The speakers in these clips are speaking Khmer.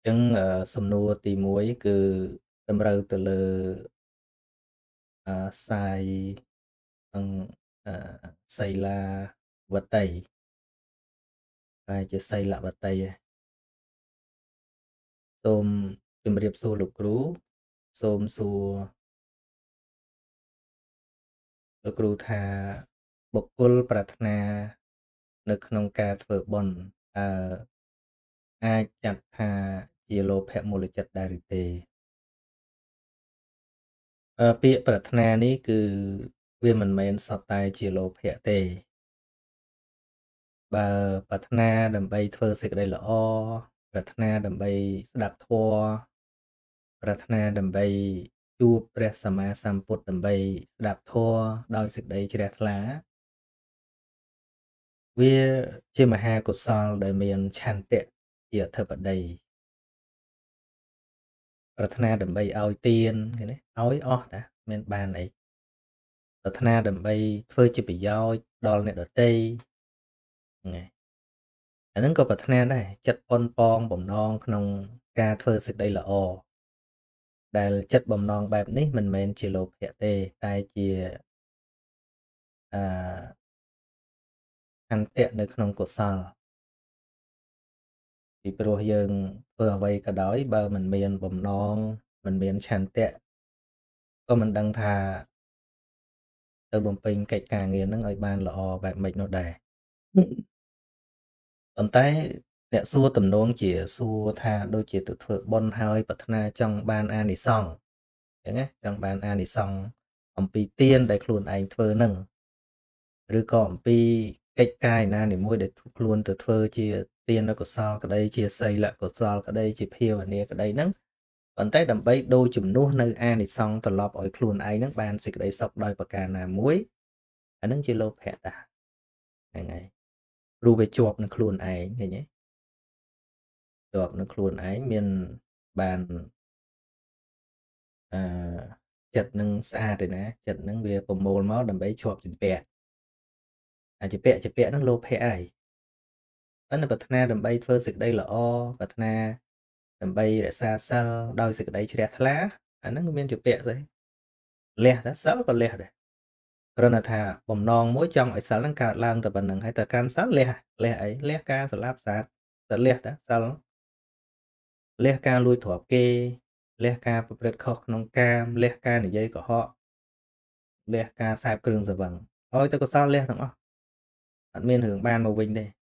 ចឹងសំណួរទី1គឺតម្រូវទៅលើផ្សាយនិងអឺសីលាវដ្តីប្រហែលជាសីលវដ្តីហ៎សូមជម្រាបសួរលោកគ្រូសូមសួរលោកគ្រូថាបុគ្គលប្រាថ្នានៅក្នុងការធ្វើបុណ្យតើអាចចាត់ថាជាលោភៈមូលចិត្តដែរឬទេពាក្យប្រាថ្នានេះគឺវាមិនមែនសុទ្ធតែជាលោភៈទេបើប្រាថ្នាដើម្បីធ្វើសេចក្តីល្អប្រាថ្នាដើម្បីស្ដាប់ធម៌ប្រាថ្នាដើម្បីជួបព្រះសម្មាសម្ពុទ្ធដើម្បីស្ដាប់ធម៌ដោយសេចក្តីជ្រះថ្លាវាជាមហាកុសលដែលមានឆន្ទៈជាអធិបតីប្រាថ្នាដើម្បីឲ្យទានឃើញទេឲ្យអស់តាមានបានអីប្រាថ្នាដើម្បីធ្វើជាប្រយោជន៍ដល់អ្នកដទៃហ្នឹងហើយអាហ្នឹងក៏ប្រាថ្នាដែរចិត្តប៉ុនប៉ងបំណងក្នុងការធ្វើសេចក្តីល្អដែលចិត្តបំណងបែបនេះមិនមែនជាលោភៈទេតែជាអឆន្ទៈនៅក្នុងកុសលពីព្រោះយើងធ្វើអ្វីក៏ដោយបើមិនមានបំណងមិនមានឆន្ទៈក៏មិនដឹងថាទៅបំពេញកិច្ចការងារហ្នឹងឲ្យបានល្អបែបម៉េចនោះដែរប៉ុន្តែអ្នកសួរទំនងជាសួរថាដូចជាទៅធ្វើបុណ្យហើយប្រាថ្នាចង់បានអានិសង្សអញ្ចឹងណាចង់បានអានិសង្សអំពីទានដែលខ្លួនឯងធ្វើហ្នឹងឬក៏អំពីកិច្ចការណានីមួយដែលខ្លួនទៅធ្វើជាទានកុសលក្តីជាសីលកុសលក្តីជាភាវនាក្តីហ្នឹងប៉ុន្តែដើម្បីដូរជំនួសនៅអានិសង្សត្រឡប់ឲ្យខ្លួនឯងហ្នឹងបានសេចក្តីសុខដោយប្រការណាមួយអាហ្នឹងជាលោភៈតាហ្នឹងហើយព្រោះវាជាប់នឹងខ្លួនឯងឃើញទេជាប់នឹងខ្លួនឯងមានបានអឺចិត្តនឹងស្អាតទេណាចិត្តនឹងវាប្រមូលមកដើម្បីជាប់ជំពាក់អាចពាក់ហ្នឹងលោភៈហើយប៉ុន្តែប្រាថ្នាដើម្បីធ្វើសេចក្តីល្អប្រាថ្នាដើម្បីរក្សាសិលដោយសេចក្តីជ្រះថ្លាអាហ្នឹងមានជាពាក់ស្អីលះតែសិលក៏លះដែរគ្រាន់តែថាបំណងមួយចង់ឲ្យសិលហ្នឹងកើតឡើងតែប៉ុណ្្នឹងហើយតែកាន់សិលលះអីលះការស្លាប់ស្អាតតែលះតែសិលលះការលួចទ្រព្យគេលះការប្រព្រឹត្តខុសក្នុងកាមលះការនិយាយកុហកលះការសេពគ្រឿងស្រវឹងឲ្យតែកុសលលះទាំងអស់អត់មានរឿងបានមកវិញទេ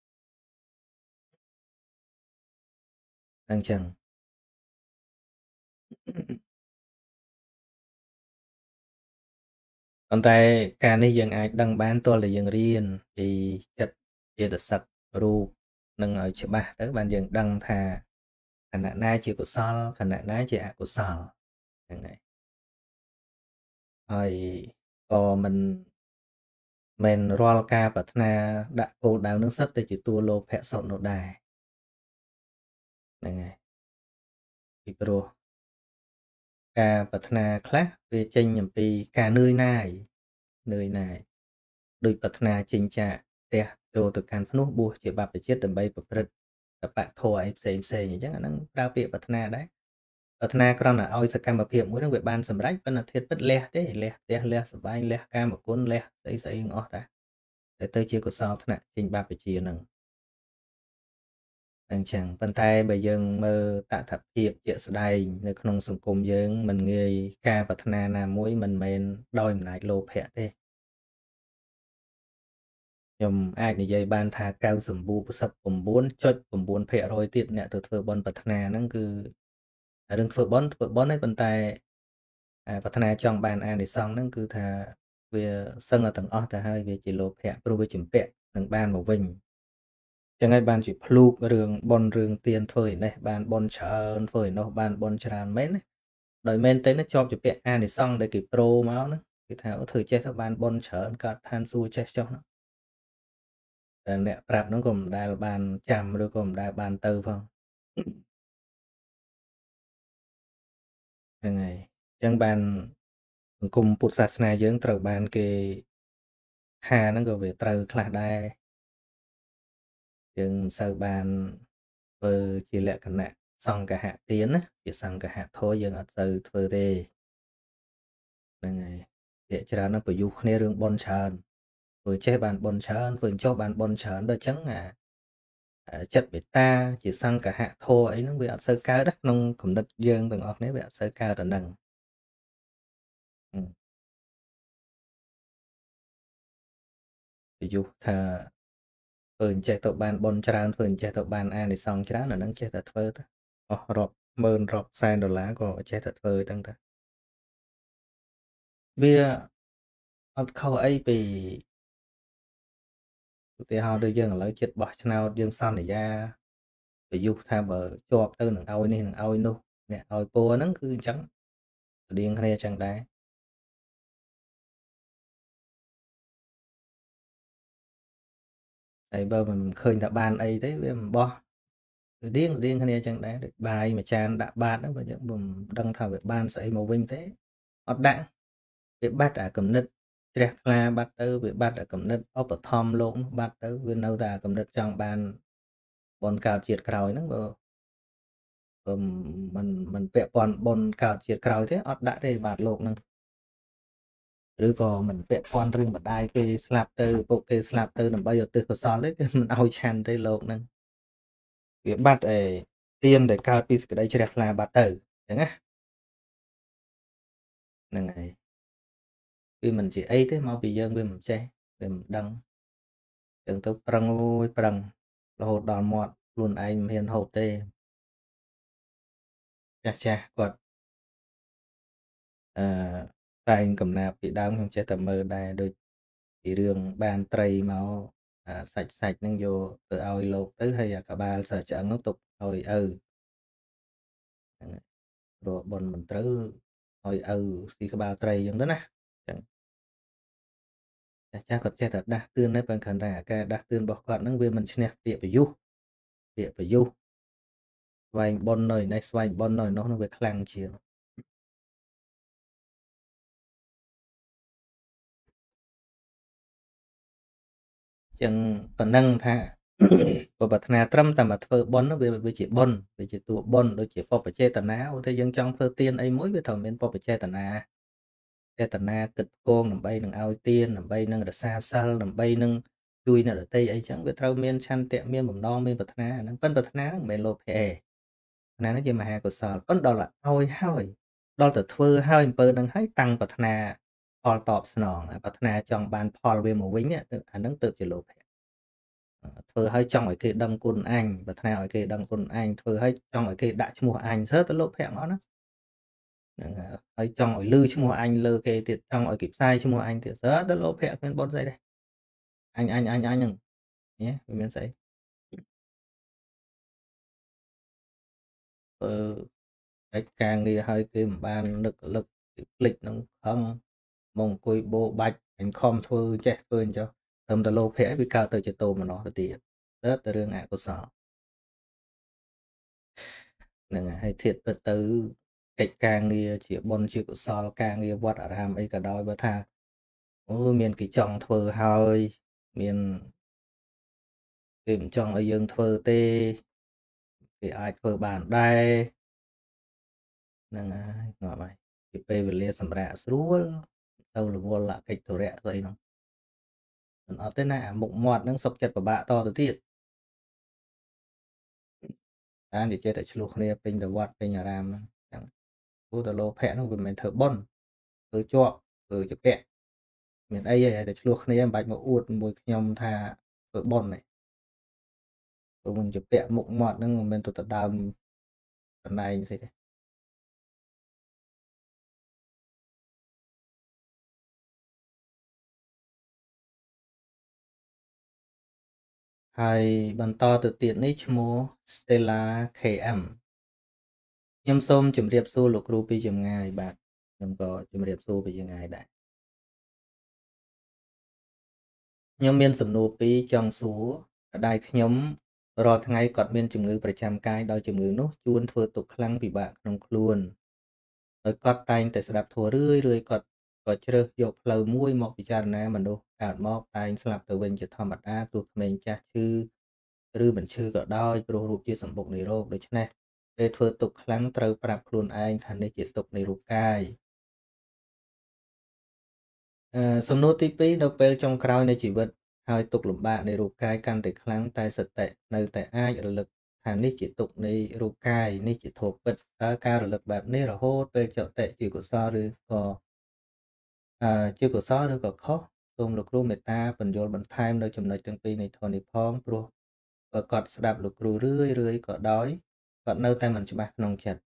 អញ្ចឹងប៉ុន្តែការនេះយើងអាចដឹងបានទាល់តែយើងរៀនពីចិត្តចេតសិករូបនឹងឲ្យច្បាស់ទៅបានយើងដឹងថាខណៈណាជាកុសលខណៈណាជាអកុសលហ្នឹងហើយក៏មិនមែនរាល់ការប្រាថ្នាដាក់គោលដៅនឹងសិតតែជាតួលោភៈសុទ្ធនោះដែរហ្នឹងហើយពីព្រោះការប្រាថ្នាខ្លះវាចេញអំពីការនឿយណាយដូចប្រាថ្នាចិញ្ចាផ្ទះចូលទៅកាន់ភ្នោះបួសជាបព្វជិតដើម្បីប្រព្រឹត្តបៈធម៌អីផ្សេងអញ្ចឹងអាហ្នឹងប្រើពាក្យប្រាថ្នាដែរប្រាថ្នាគ្រាន់តែឲ្យសកម្មភាពមួយហ្នឹងវាបានសម្រេចប៉ុន្តែធៀបពិតលះទេលះផ្ទះលះសបាយលះកាមគុណលះស្អីទាំងអស់តាតែទៅជាកុសលថ្នាក់ចេញបព្វជិហ្នឹងអញ្ចឹងប៉ុន្តែបើយើងមើលតថភាពជាក់ស្ដែងនៅក្នុងសង្គមយើងមិនងាយការប្រាថ្នាណាមួយមិនមែនដោយអំណាចលោភៈទេខ្ញុំអាចនិយាយបានថា99.9%ទៀតអ្នកទៅធ្វើបុណ្យប្រាថ្នាហ្នឹងគឺរឿងធ្វើបុណ្យហើយប៉ុន្តែប្រាថ្នាចង់បានអានិសង្សហ្នឹងគឺថាវាសឹងតែទាំងអស់ទៅហើយវាជាលោភៈព្រោះវាជំពាក់នឹងបានមកវិញចឹងហើយបានជាភ្លូករឿងបុណ្យរឿងទានធ្វើឯនេះបានបុណ្យច្រើនធ្វើឯនោះបានបុណ្យច្រើនមែនណាដោយមែនទេណាជាប់ជំពាក់អានិសង្សដែលគេប្រូមកហ្នឹងគេថាអូធ្វើចេះទៅបានបុណ្យច្រើនកើតឋានសួគ៌ចេះចុះហ្នឹងតែអ្នកប្រាប់ហ្នឹងក៏មិនដែលបានចាំឬក៏មិនដែលបានទៅផងហ្នឹងហើយអញ្ចឹងបានសង្គមពុទ្ធសាសនាយើងត្រូវបានគេថាហ្នឹងក៏វាត្រូវខ្លះដែរយើងមិនសូវបានធ្វើជាលក្ខណៈ xong cả hạ tiến á chỉ xong cả hạ thôi dương ở từ thưa thế này để cho nó phải dục nè rương bon tràn vừa chơi bàn bon tràn vừa cho bàn bon tràn đó chẳng chất bị ta chỉ sang cả hạ thô ấy nó bị ở sơ cao đất nông cũng đất dương từng ở nếu bị ở sơ cao là nâng ví dụ thà phường chạy tàu bàn bon tràn phường chạy tàu bàn an để xong chứ đó là nâng chạy tàu phơi ta rọp mơn rọp sai đồ lá có chạy tàu phơi tăng ta bia ở khâu ấy bị thì họ đưa dương lấy chết bỏ cho nào dương son để ra ví dụ thà bờ cho tư nâng ao này nâng ao nu nè ao po nâng cứ trắng điên hay chẳng đá tại bờ mình khơi đã bàn ấy đấy mình bo điên điên hay chẳng đá được bài mà tràn đã bàn đó và những vùng đăng thảo về ban sẽ màu vinh thế ọt đã bị bắt ở cầm nứt trẻ là bắt tới bị bắt ở cầm nứt ốp ở thom luôn bắt tới bên đâu ta cầm nứt trong bàn bọn cào triệt cào nó mình vẽ bọn cào triệt cào thế ọt đã đây bạt lộn nè rồi còn mình vẽ con riêng bật đai cái slap từ làm bao giờ từ có sao đấy mình ao chan đây lộn nè việc bắt ấy tiền để cao piece cái đây trẻ là bắt từ đúng á này vì mình chỉ ấy thế mà bây giờ vì mình chơi vì mình đăng đừng tôi prang ôi prang là hột đòn mọt luôn anh hiền hậu tê chà chà quạt tay anh cầm nạp bị đau không chơi tầm mơ đài đôi chỉ đường bàn tray máu sạch sạch nhưng vô từ ao lột tới hay là cả ba sợ chợ nó tục rồi rồi bọn mình tới rồi thì cả ba tray giống đó nè chà chà còn chơi thật đa tương đấy bằng khẩn ra cái đa tương bỏ quạt nó về mình xem địa phải du vài bon nồi này vài bon nồi nó về khlang chiều chẳng phần năng tha và bật na trăm tầm mà thơ bon nó về chỉ bon về chỉ tụ bon đôi chỉ pop ở chơi tận áo thế dân trong thơ tiên ấy mỗi về thằng bên pop ở chơi tận na kịch con nằm bay nằm ao tiên nằm bay nâng ở xa xa nằm bay nâng chui nè ở tây ấy chẳng biết thâu miên chăn tiệm miên mầm non miên bật na nó phân bật na nó mền lộp hè na nó chỉ mà hà của sò phân đó là ôi hôi đó là thơ hai bờ đang hái tăng bật naพอตอบสนองพัฒนาจองบานพอลเวมวิ่งเนี่ยอันนั้นtự chỉ lộ thơ hay trong ở cái đăng côn anh và thao ở cái đăng côn anh thơ hay trong ở cái đại mùa anh rất là lộ phèn nó hay trong ở lư mùa anh lơ cái tiệt trong ở kịp sai mùa anh thì rất là lộ phèn bên bốn giây đây anh nhé mình sẽ cái càng đi hơi cái ban lực lực lịch nó không mong cùi bộ bạch anh không thôi chết quên cho thầm tờ lô phẽ với cao tới cho tô mà nó là tiền rất là đương ngại của sở nè hay thiệt từ cách càng đi chỉ bon chỉ của sao càng đi vót ở ram ấy cả đôi bữa tha ôi miền cái chồng thơ hơi miền tìm chồng ở dương thơ tê thì ai thơ bàn đây nè ngọ vậy thì pe về lia sầm rạ xuống đâu là vô là cách thổ rạ vậy nó ở tên này mụn mọt nó sọc chật vào bạ to từ tiệt anh thì chơi tại chluộc này pin the watt pin nhà ram vô tờ lô phẹ nó của mình thợ bon thợ cho cho kẹ miền ấy để chluộc này em bạch một uột mùi nhom tha thợ bon này rồi mình chụp kẹ mụn mọt nó mình tụt đào tận này như thế hai bàn to từ tiện nick mua Stella KM ខ្ញុំសូមជម្រាបសួរលោកគ្រូពីចម្ងាយបាទខ្ញុំក៏ជម្រាបសួរពីចម្ងាយដែរខ្ញុំមានសំណួរពីរចង់សួរម្ដាយខ្ញុំរាល់ថ្ងៃគាត់មានជំងឺប្រចាំកាយដោយជំងឺនោះជួនធ្វើទុក្ខខ្លាំងពិបាកក្នុងខ្លួនហើយគាត់តែងតែស្ដាប់ធម៌រឿយគាត់ក៏ជ្រើសយកផ្លូវមួយមកពិចារណាមនុស្សកើតមកតែងស្លាប់ទៅវិញជាធម្មតាទោះក្មេងចាស់ឈឺឬមិនឈឺក៏ដោយព្រោះរូបជាសម្បុកនៃរោគដូច្នេះពេលធ្វើទុកខ្លាំងត្រូវប្រាប់ខ្លួនឯងថានេះជាទុកនៃរូបកាយសំណួរទី2នៅពេលចុងក្រោយនៃជីវិតហើយទុកលំបាកនៃរូបកាយកាន់តែខ្លាំងតែសតិនៅតែអាចរលឹកថានេះជាទុកនៃរូបកាយនេះជាធម៌ពិតតើការរលឹកបែបនេះរហូតពេលចតិជាកុសលឬក៏ជាកុសលឬក៏ខុសសូមលោកគ្រូមេត្តាបញ្យល់បន្ថែមនៅចំណុចទាំងពីរនៃធម៌នេះផងព្រោះបើគាត់ស្ដាប់លោកគ្រូរឿយក៏ដោយគាត់នៅតែមិនច្បាស់ក្នុងចិត្ត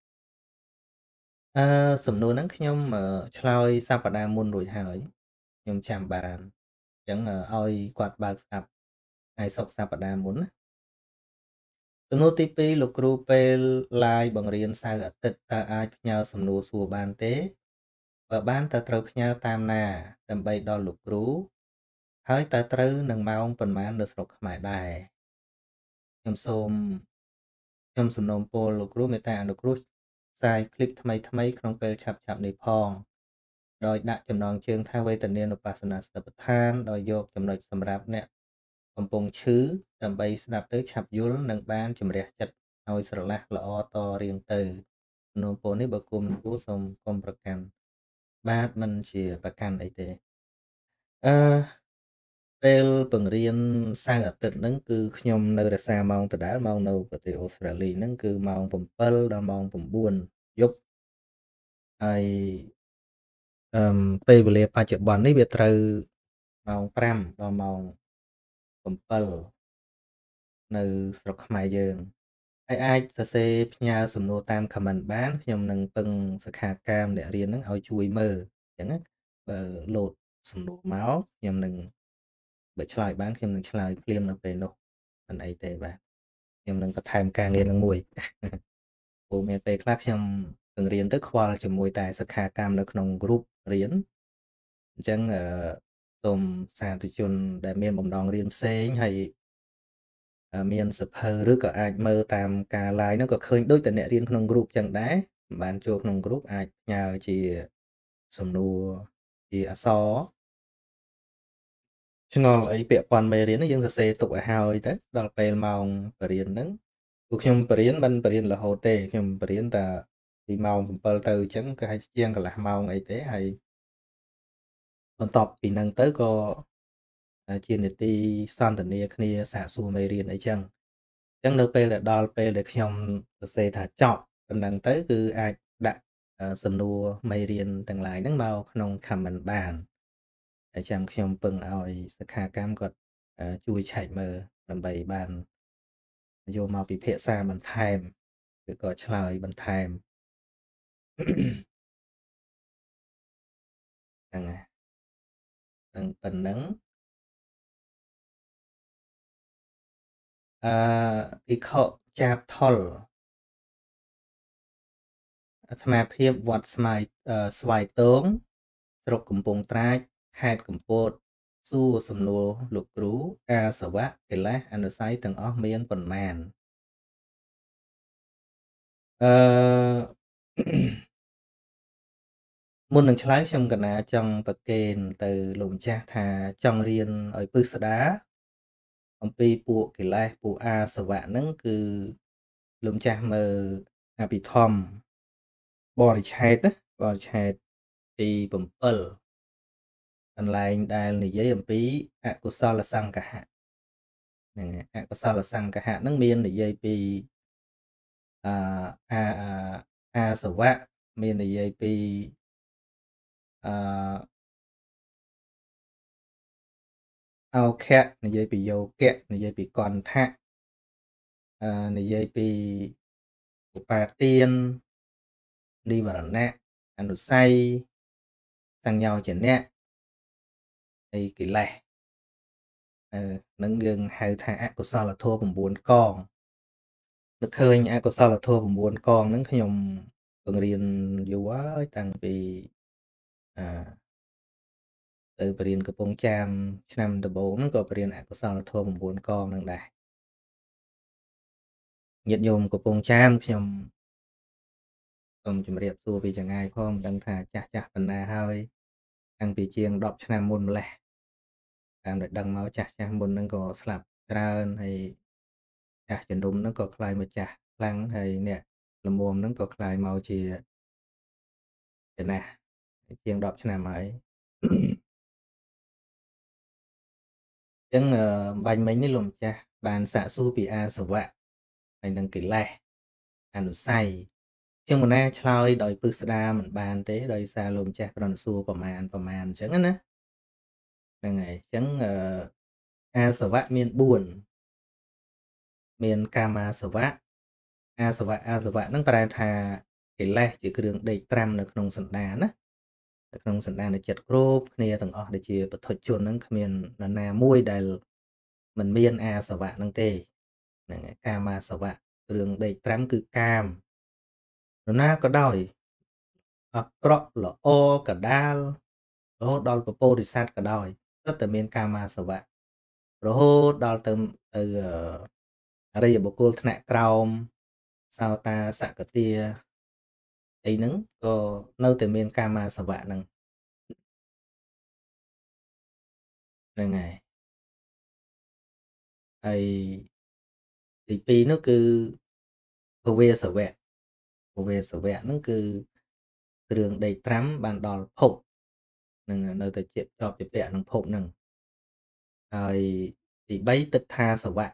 សំណួរហ្នឹងខ្ញុំឆ្លើយសប្តាហ៍មុនរួចហើយខ្ញុំចាំបានអញ្ចឹងឲ្យគាត់បើកស្ដាប់ថ្ងៃសុក្រសប្តាហ៍មុនណាសំណួរទី2លោកគ្រូពេល live បង្រៀនសៅរ៍អាទិត្យតើអាចផ្ញើសំណួរសួរបានទេបើបានតើត្រូវផ្ញើតាមណាដើម្បីដល់លោកគ្រូហើយតើត្រូវនឹងម៉ោងប៉ុន្មាននៅស្រុកខ្មែរដែរខ្ញុំសំណូមពរលោកគ្រូមេត្តាអនុគ្រោះផ្សាយคลิปថ្មីក្នុងពេលឆាប់នេះផងដោយដាក់ចំណងជើងថាវេទនានុបស្សនាសតិប្បដ្ឋានដោយយកចំណុចសម្រាប់អ្នកកំពុងឈឺដើម្បីស្ដាប់ទៅឆាប់យល់និងបានជំរះចិត្តឲ្យស្រឡះល្អតរៀងទៅសំណូមពរនេះបើគុំគូសូមកុំប្រកាន់បាទមិនជាប្រកាន់អីទេអឺពេលបង្រៀនសៅរ៍អាទិត្យហ្នឹងគឺខ្ញុំនៅរក្សាម៉ោងដដែលម៉ោងនៅប្រទេសអូស្ត្រាលីហ្នឹងគឺម៉ោង7ដល់ម៉ោង9យប់ហើយពេលវេលាបច្ចុប្បន្ននេះវាត្រូវម៉ោង5ដល់ម៉ោង7នៅស្រុកខ្មែរយើងហើយអាចសរសេរផ្ញើសំណួរតាម comment បានខ្ញុំនឹងពឹងសិក្ខាកាមអ្នករៀនហ្នឹងឲ្យជួយមើលអញ្ចឹងណាបើលោតសំណួរមកខ្ញុំនឹងបើឆ្លើយបានខ្ញុំនឹងឆ្លើយភ្លាមនៅពេលនោះមិនអីទេបាទខ្ញុំនឹងបន្ថែមការងារនឹងមួយព្រោះមានពេលខ្លះខ្ញុំបង្រៀនទៅខ្វល់ជាមួយតែសិក្ខាកាមនៅក្នុង group រៀនអញ្ចឹងសូមសាធុជនដែលមានបំណងរៀនផ្សេងហើយមានសភៅឬក៏អាចមើលតាមការ live ហ្នឹងក៏ឃើញដូចតែអ្នករៀនក្នុង group ចឹងដែរបានចូលក្នុង group អាចផ្ញើជាសំណួរជាអក្សរឆ្ងល់អីពាក់ព័ន្ធមេរៀនហ្នឹងយើងសរសេរទុកឲ្យហើយទៅដល់ពេលម៉ោងបរិញ្ញាបត្រហ្នឹងពួកខ្ញុំបរិញ្ញាមិនបរិញ្ញារហូតទេខ្ញុំបរិញ្ញាតែពីម៉ោង7ទៅអញ្ចឹងក៏ឲ្យជាងកន្លះម៉ោងអីទេហើយបន្ទាប់ពីហ្នឹងទៅក៏ជានីតិសន្ទនាគ្នាសាកសួរមេរៀនអីចឹងអញ្ចឹងនៅពេលដែលដល់ពេលដែលខ្ញុំសរសេរថាចប់ប៉ុណ្ណឹងទៅគឺអាចដាក់សំណួរមេរៀនទាំង lain ហ្នឹងមកក្នុង comment បានហើយចាំខ្ញុំពឹងឲ្យសិក្ខាកាមគាត់ជួយឆែកមើលដើម្បីបានយកមកពិភាក្សាបន្ថែមឬក៏ឆ្លើយបន្ថែមហ្នឹងហើយនឹងប៉ុណ្ណឹងភិក្ខុចាបថុលអាត្មាភាពវត្តស្វាយតងស្រុកកំពង់ត្រាចខេត្តកំពតសួរសំណួរលោកគ្រូអាសវៈកិលេសអនុស័យទាំងអស់មានប៉ុន្មានអឺមុននឹងឆ្លើយខ្ញុំកណាចង់ប្រកេនទៅលោកម្ចាស់ថាចង់រៀនឲ្យពិស្ដាអំពីពួកកិលេសពួកអាសវៈហ្នឹងគឺលោកម្ចាស់មើលអភិធម្មបរិឆេទណាបរិឆេទទី7កន្លែងដែលនិយាយអំពីអកុសលសង្កហៈហ្នឹងអកុសលសង្កហៈហ្នឹងមាននិយាយពីអាសវៈមាននិយាយពីអោខៈនិយាយពីយោគៈនិយាយពីកន្ធៈនិយាយពីឧបាទាននិវរណៈអនុស័យសញ្ញោចនៈហើយកិលេសនឹងយើងហៅថាអកុសលធម៌9កងនឹកឃើញអកុសលធម៌9កងហ្នឹងខ្ញុំបង្រៀនយូរហើយតាំងពីទៅបរៀនកំពង់ចាមឆ្នាំដំបូងហ្នឹងក៏បរៀនអកុសលធម៌9កងហ្នឹងដែរញាតិញោមកំពង់ចាមខ្ញុំសូមជម្រាបសួរពីចងាយផងមិនដឹងថាចាស់ប៉ុណ្ណាហើយតាំងពីជាង10ឆ្នាំមុនម្លេះតាមដែលដឹងមកចាស់មុនហ្នឹងក៏ស្លាប់ច្រើនហើយចាស់ជំនុំហ្នឹងក៏ខ្លាយមកចាស់ខ្លាំងហើយអ្នកល្មមហ្នឹងក៏คล้ายមកជាណាជាង10ឆ្នាំហើយអញ្ចឹងបាញ់មិញនេះលោកម្ចាស់បានសាកសួរពីអាសវៈហើយនឹងកិលេសអនុស័យជាងមុនណាឆ្លើយដោយពឹស្ដារមិនបានទេដោយសារលោកម្ចាស់គ្រាន់តែសួរប្រមាណអញ្ចឹងណាហ្នឹងហើយអញ្ចឹងអាសវៈមាន4មានកាមាសវៈអាសវៈហ្នឹងប្រែថាកិលេសជាគ្រឿងដេកត្រាំនៅក្នុងសន្តានណានៅក្នុងសន្តានចិត្តគ្រប់គ្នាទាំងអស់ដែលជាពុទ្ធជនហ្នឹងគ្មាននរណាមួយដែលមិនមានអាសវៈហ្នឹងទេហ្នឹងហើយកាមាសវៈគ្រឿងដេកត្រាំគឺកាមនរណាក៏ដោយអាក្រក់ល្អកដាលរហូតដល់ពពោធិសត្វក៏ដោយទើបតែមានកាមាសវៈរហូតដល់ទៅអរិយបុគ្គលថ្នាក់ក្រោមសោតាសកទាអីហ្នឹងក៏នៅតែមានកាមាសវៈហ្នឹងហើយហើយទី2នោះគឺភវេសវៈហ្នឹងគឺគ្រឿងដេកត្រាំបានដល់ភពនឹងនៅតែជាប់ជាប់នឹងភពហ្នឹងហើយទី3ទិដ្ឋាសវៈ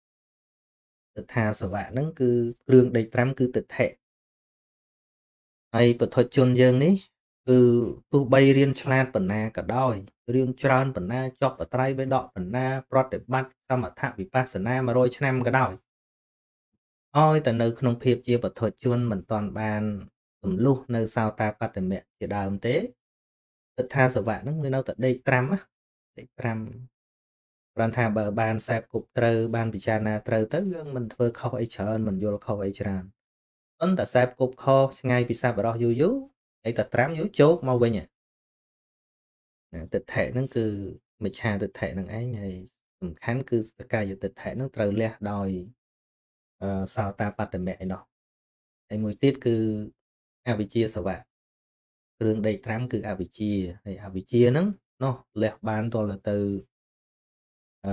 ហ្នឹងគឺគ្រឿងដេកត្រាំគឺទិដ្ឋិហើយពុទ្ធជនយើងនេះគឺទោះបីរៀនឆ្លាតប៉ុណ្ណាក៏ដោយរៀនច្រើនប៉ុណ្ណាចប់បត្រៃបិដកប៉ុណ្ណាប្រតិបត្តិសមថវិបស្សនា100ឆ្នាំក៏ដោយឲ្យតែនៅក្នុងភាពជាពុទ្ធជនមិនទាន់បានទម្លុះនៅសោតាបត្តមៈជាដើមទេទិដ្ឋាសវៈហ្នឹងវានៅតែដេកត្រាំដេកត្រាំព្រោះថាបើបានសែបគប់ត្រូវបានពិចារណាត្រូវទៅយើងមិនធ្វើខុសអីច្រើនមិនយល់ខុសអីច្រើនប៉ុន្តែសែបគប់ខុសឆ្ងាយពីសប្បុរសយូរហើយតែត្រាំយូរជោគមកវិញទិដ្ឋិហ្នឹងគឺមិច្ឆាទិដ្ឋិហ្នឹងឯងហើយសំខាន់គឺសកាយទិដ្ឋិហ្នឹងត្រូវលះដោយសោតាបត្តមៈឯណោះហើយមួយទៀតគឺអវិជ្ជាសវៈគ្រឿងដេកត្រាំគឺអវិជ្ជាហើយអវិជ្ជាហ្នឹងនោះលះបានទល់ទៅអ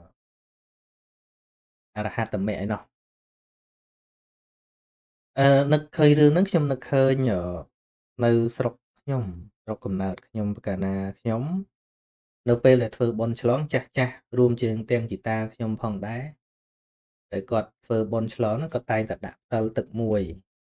អរហត្តមៈឯណោះនឹកឃើញរឿងហ្នឹងខ្ញុំនឹកឃើញនៅស្រុកខ្ញុំស្រុកកំណើតខ្ញុំកាលណាខ្ញុំនៅពេលដែលធ្វើបុណ្យឆ្លងចាស់រួមជាងទាំងជីតាខ្ញុំផងដែរតែគាត់ធ្វើបុណ្យឆ្លងហ្នឹងគាត់តែងតែដាក់ផ្តិលទឹកមួយ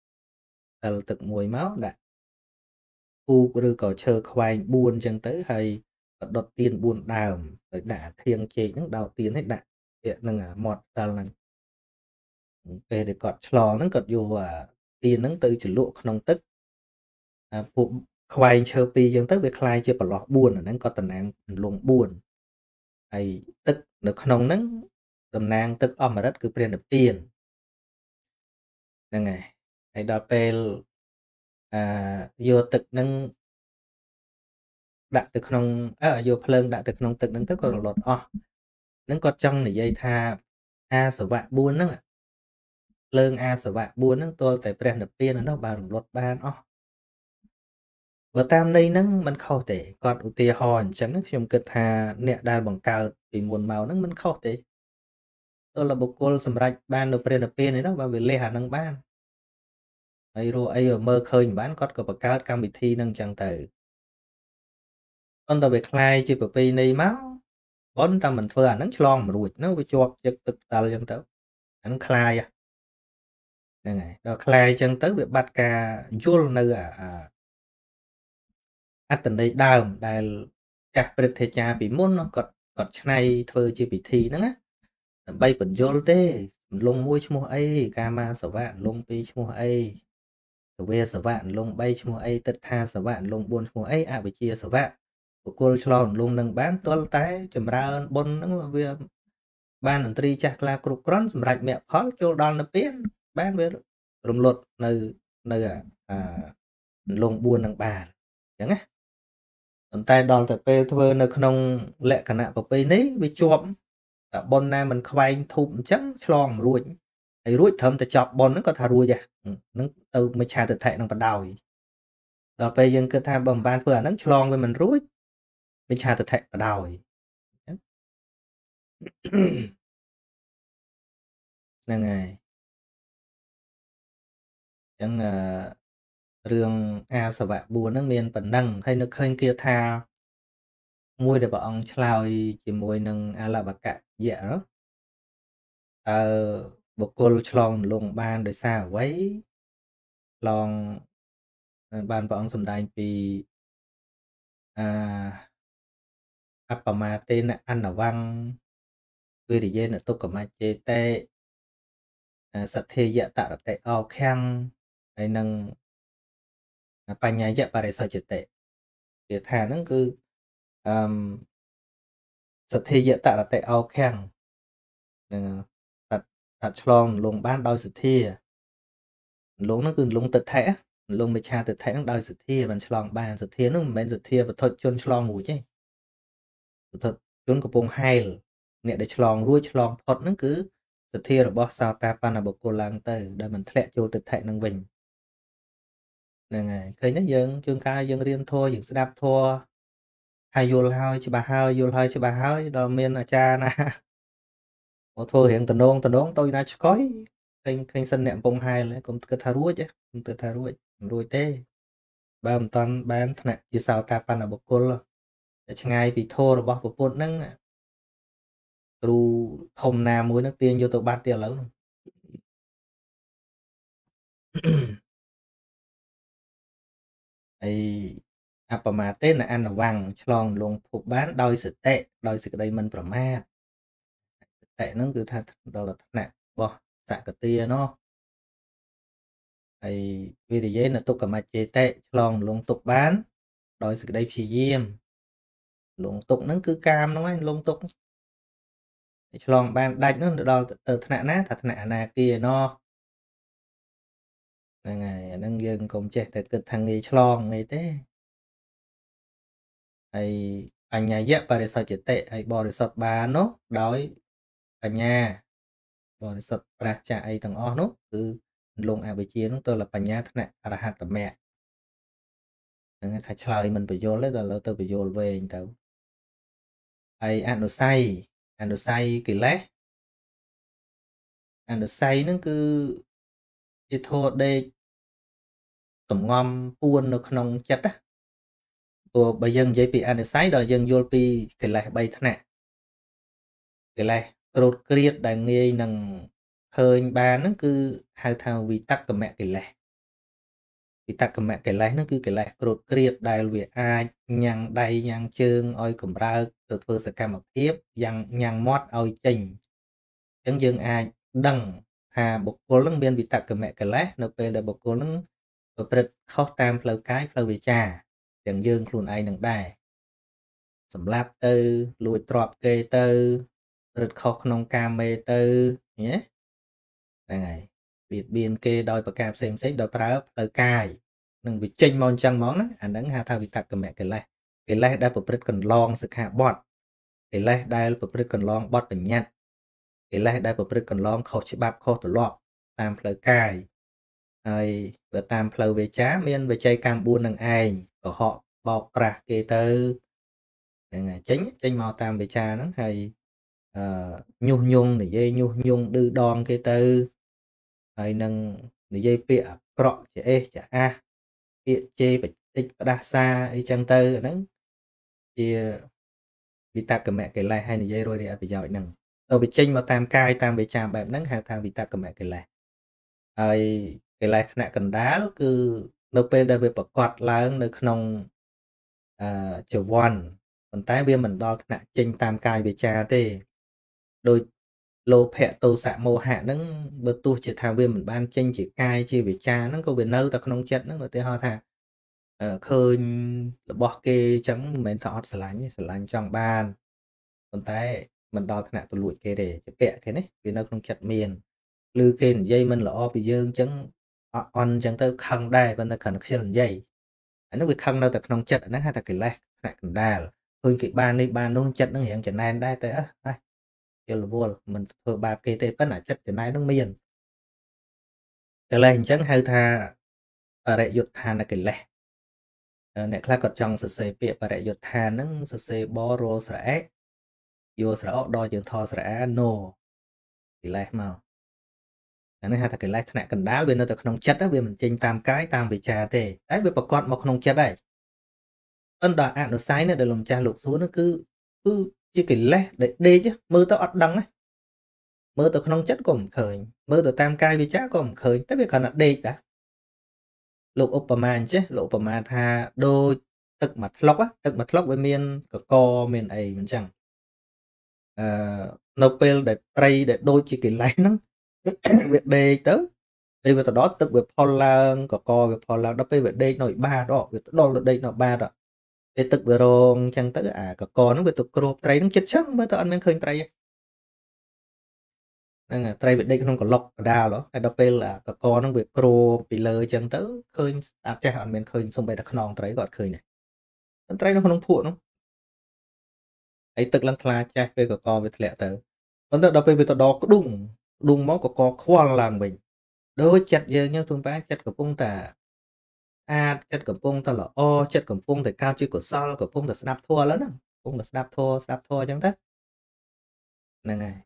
មកដាក់ពូកឬក៏ឈើខ្វែង4អញ្ចឹងទៅហើយក៏ដុតទៀន4ដើមហើយដាក់ធៀងចេកហ្នឹងដោតទៀនឲ្យដាក់ពាក់នឹងមាត់ផ្តិលហ្នឹងពេលដែលគាត់ឆ្លងហ្នឹងគាត់យកទៀនហ្នឹងទៅជ្រលក់ក្នុងទឹកពួកខ្វែងឈើ2អញ្ចឹងទៅវាคล้ายជាប្រឡោះ4អាហ្នឹងក៏តំណាងពន្លង់4ហើយទឹកនៅក្នុងហ្នឹងតំណាងទឹកអមរិតគឺព្រះនិព្វានហ្នឹងហើយដល់ពេលយកទឹកហ្នឹងដាក់ទៅក្នុងយកភ្លើងដាក់ទៅក្នុងទឹកហ្នឹងទៅក៏រលត់អស់ហ្នឹងគាត់ចង់និយាយថាអាសវៈ4ហ្នឹងភ្លើងអាសវៈ4ហ្នឹងទាល់តែព្រះនិព្វាននោះបានរលត់បានអស់បើតាមន័យហ្នឹងมันខុសទេគាត់ឧទាហរណ៍អញ្ចឹងខ្ញុំគិតថាអ្នកដែលបង្កើតពីមុនមកហ្នឹងมันខុសទេទោះលបុគ្គលសម្រេចបាននៅព្រះនិព្វាននេះនោះបើវាលះអាហ្នឹងបានហើយរកអីមើលឃើញមិនបានគាត់ក៏បង្កើតកម្មវិធីហ្នឹងអញ្ចឹងទៅប៉ុន្តែវាคล้ายជាប្រពៃណីមកប៉ុន្តែមិនធ្វើអាហ្នឹងឆ្លងមិនរួចនៅវាជាប់ជឹកទឹកផ្ដាល់អញ្ចឹងទៅអាហ្នឹងคล้ายហ្នឹងហើយដល់คล้ายអញ្ចឹងទៅវាបាត់ការយល់នៅអត្តន័យដើមដែលចាស់ព្រឹទ្ធាចារ្យពីមុនគាត់ច្នៃធ្វើជាពិធីហ្នឹងណាដើម្បីបញ្យល់ទេលង1ឈ្មោះអីកាមាសវៈលង2ឈ្មោះអីទវេសវៈលង3ឈ្មោះអីទិដ្ឋាសវៈលង4ឈ្មោះអីអវិជ្ជាសវៈបុគ្គលឆ្លងលងនឹងបានទាល់តែចម្រើនបុណ្យហ្នឹងវាបានឥន្ទ្រីចាស់ក្លាគ្រប់គ្រាន់សម្រាប់មគ្គផលចូលដល់និព្វានបានវារំលត់នៅលង4នឹងបានអញ្ចឹងណាប៉ុន្តែដល់ទៅពេលធ្វើនៅក្នុងលក្ខណៈប្រពៃណីវាជាប់តែប៉ុនណាមិនខ្វែងធូបអញ្ចឹងឆ្លងមិនរួចហើយរួចត្រឹមតែចប់ប៉ុនហ្នឹងក៏ថារួចដែរហ្នឹងទៅមិច្ឆាទិដ្ឋិហ្នឹងបដ ாய் ដល់ពេលយើងគិតថាបើមិនបានធ្វើអាហ្នឹងឆ្លងវាមិនរួចមិច្ឆាទិដ្ឋិបដ ாய் ហ្នឹងហើយ Chẳng rương A sạ vạ bùa nó miền bản năng hay nó khơi kia tha môi để bọn chlau chỉ môi nâng A là bạc cả dạ đó bộ cô chlong lùng ban đời xa quấy chlong ban bọn sầm đai vì à áp mà tên là ăn là văn vì thì dên là tôi có mà chế tê sát thê dạ tạ là tê ao khang hay nâng bà nhà dạ bà để sao chế tê thì thà nó cứ sát thê dạ tạ là tê ao khangตัดตัดฉลองลงบ้านดอยสุเทพลงนั่นคือลงตึกแท้ลงไปชาตึกแท้ต้องดอยสุเทพมันฉลองบ้านสุเทพนั่นมันเป็นสุเทพประทดจนฉลองหมูใช่ประทดจนกระโปรงไฮเนี่ยได้ฉลองรุ่ยฉลองพอดนั่นคือสุเทพระบอบซาวตาปานาบกโกลังเตอร์ได้มันแทะโจตึกแท้นั่งวิ่งนั่นไงเคยนั่งยังchương caยังเรียนทัวร์ยังสดับทัวร์hay vô hai chứ bà hai vô hai chứ bà hai đó miền ở cha na một thôi hiện tình đồn tôi na chói kênh kênh sân nẹm bông hai lấy cũng cứ thà ruồi chứ cũng cứ thà ruồi tê ba một toàn bán nè chỉ sao ta pan là bọc côn để cho ngay bị thô rồi bọc bột bột nâng ru thông nam muối nước tiên vô tôi bắt tiền lớn ấy mà tên là ăn là vàng chlong luôn phục bán đôi sự tệ đôi sự đây mình phẩm ma tệ nó cứ thật đó là thật nè bỏ xạ cái tia nó ấy vì thì dễ là tục cả mà chế tệ chlong luôn tục bán đôi sự đây chỉ diêm luôn tục nó cứ cam nó anh luôn tục chlong ban đánh nó đó từ thật nè thật nè nè kia nó ngày nâng dương cũng chết tại cực thằng nghề chlong nghề thế hay anh nhà dẹp bà để sao chết tệ hay bò để sọt bà nó đói anh nhà bò để sọt bà trả ai thằng o nó cứ lông à với chia nó tôi là bà nhà thật nè à là hạt là mẹ thạch trời mình phải vô lấy là tôi phải vô về anh tao ai ăn đồ say kỳ lẽ ăn đồ say nó cứ cái thô đây tổng ngom buôn nó không chất á của bây giờ dây bị ăn đồ say rồi dân vô pi kỳ lẽ bay thật nè kỳ lẽ rốt kriết đại nghe nằng khơi ba nó cứ hai thao vì tắc của mẹ kỳ lẽ vì tắc của mẹ kỳ lẽ nó cứ kỳ lẽ rốt kriết đại vì ai nhang đầy nhang chương oi cầm ra từ thưa sẽ cam một tiếp nhang nhang mót oi trình chẳng dương ai đằng hà bộc cô lưng biên bị tắc của mẹ kỳ lẽ nó về là bộc cô lưng và bật khó tam phơi cái phơi về trà chẳng dương luôn ai nằng đài sầm lạp tư lùi trọp kê tư rực khó nông cam mê tư nhé này biệt biên kê đôi bậc cam xem xét đôi phá phơi cài nâng bị chênh mòn trăng món á anh đấng hà thao bị tắc của mẹ cái lẽ đã bật cần long sự hạ bọt cái lẽ đã bật cần long bọt bình nhặt cái lẽ đã bật cần long khó chế bạp khó tổ lọ tam phơi cài ai và tam phơi về trá miên về chay cam buôn nâng ai của họ bọc ra kê tư ngày chính trên màu tam về cha nó hay nhung nhung để dây nhung nhung đưa đòn kê tư hay nâng để dây bịa cọ chả e chả a bịa chê phải tích đa xa y chăng tư nó chia bị tạc cầm mẹ cái lại hay là dây rồi để bị giỏi nâng ở bị chênh mà tam cai tam bị chạm bẹp nắng hàng thang bị tạc cầm mẹ cái lại ai cái lại nè cần đá cứ đâu bên đây về bật quạt lá nơi không chiều quan còn tái bia mình đo nè chênh tam cai bị cha thế đôi lô pẹ tô xạ mô hạ nắng bơ tu chỉ thang viên mình ban chênh chỉ cai chi bị cha nó có biển nâu ta không chết nó người ta ho thà khơi bỏ kê chấm mình thọ sờ lánh trong ban còn tay mình đo nè tôi lụi kê để cho pẹ cái này vì nó không chặt miền lư kê dây mình là o bị dương chấm on chẳng tới khăn đai bên ta cần cái dây anh nó bị khăn đâu ta không chặt nó hay ta cái này nè cần đai thôi cái ban đi ban nó chặt nó hiện chặt này đây tới á kêu là vô mình thưa ba kê tê tất là chất chặt này nó miền cái này chẳng hay tha ở đây dụt than là cái lẻ nè khác còn trong sự xây bịa và đại dụt than nó sự xây bó rô sẽ vô sẽ đo chừng thò sẽ no thì lại màu nó hay là cái lái thằng cần đá bên nó từ không chất đó bên mình chênh tam cái tam bị trà thế đấy bên bọc con một không chất đây ân đà nó sai nữa để làm cha lục xuống nó cứ chỉ cái lẽ để đi chứ mơ tao ọt đắng ấy mơ tao không chất cũng khởi mơ tao tam cái bị chả cũng khởi tại vì còn là đi đã lục Opperman chứ lục Opperman tha đôi tức mặt lóc với miên có co miên ấy mình chẳng Nobel để đôi chỉ cái lấy nó việc đề tới đây về đó tức về Paula có co về Paula đó về đây nói ba đó về đó là đây nó ba đó về tức về rong chẳng tới có co nó về tục crop tray nó chết chắc mới tao ăn men khơi tray nên là tray về đây không có lọc đào đó hay đó về là có co nó về crop bị lơ chẳng tới khơi chắc ăn men khơi xong bây giờ non tray gọt khơi này tray nó không phụ nó ấy tức lăng thla cha về có co về lẹ tới còn đó về tao đó có đùng đùng máu có co khoan làng mình đôi chặt giờ nhau thùng ba chặt của phong tả chặt của phong tả là chặt của phong thì cao chưa của sao của phong là snap thua lớn á phong là snap thua chẳng thế này này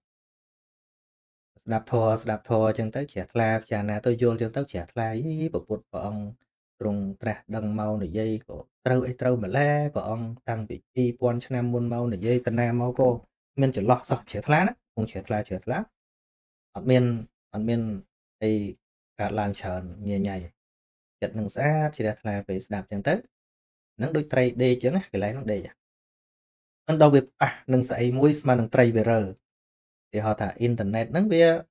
snap thua chẳng tới trẻ la chả nào tôi vô chẳng tới trẻ la ý bộ bột của ông rùng trà đằng mau này dây của trâu mà le của ông tăng bị đi quan nam môn mau này dây tân nam mau cô mình chỉ lọt sọt trẻ la đó không trẻ la ở miền đây cả làm tròn nhẹ nhảy chật nâng xa chỉ đặt là về đạp chẳng tới nâng đôi tray đi chứ cái lấy nó đi nâng đâu việc nâng sấy mũi mà nâng tray về rờ thì họ thả internet nâng về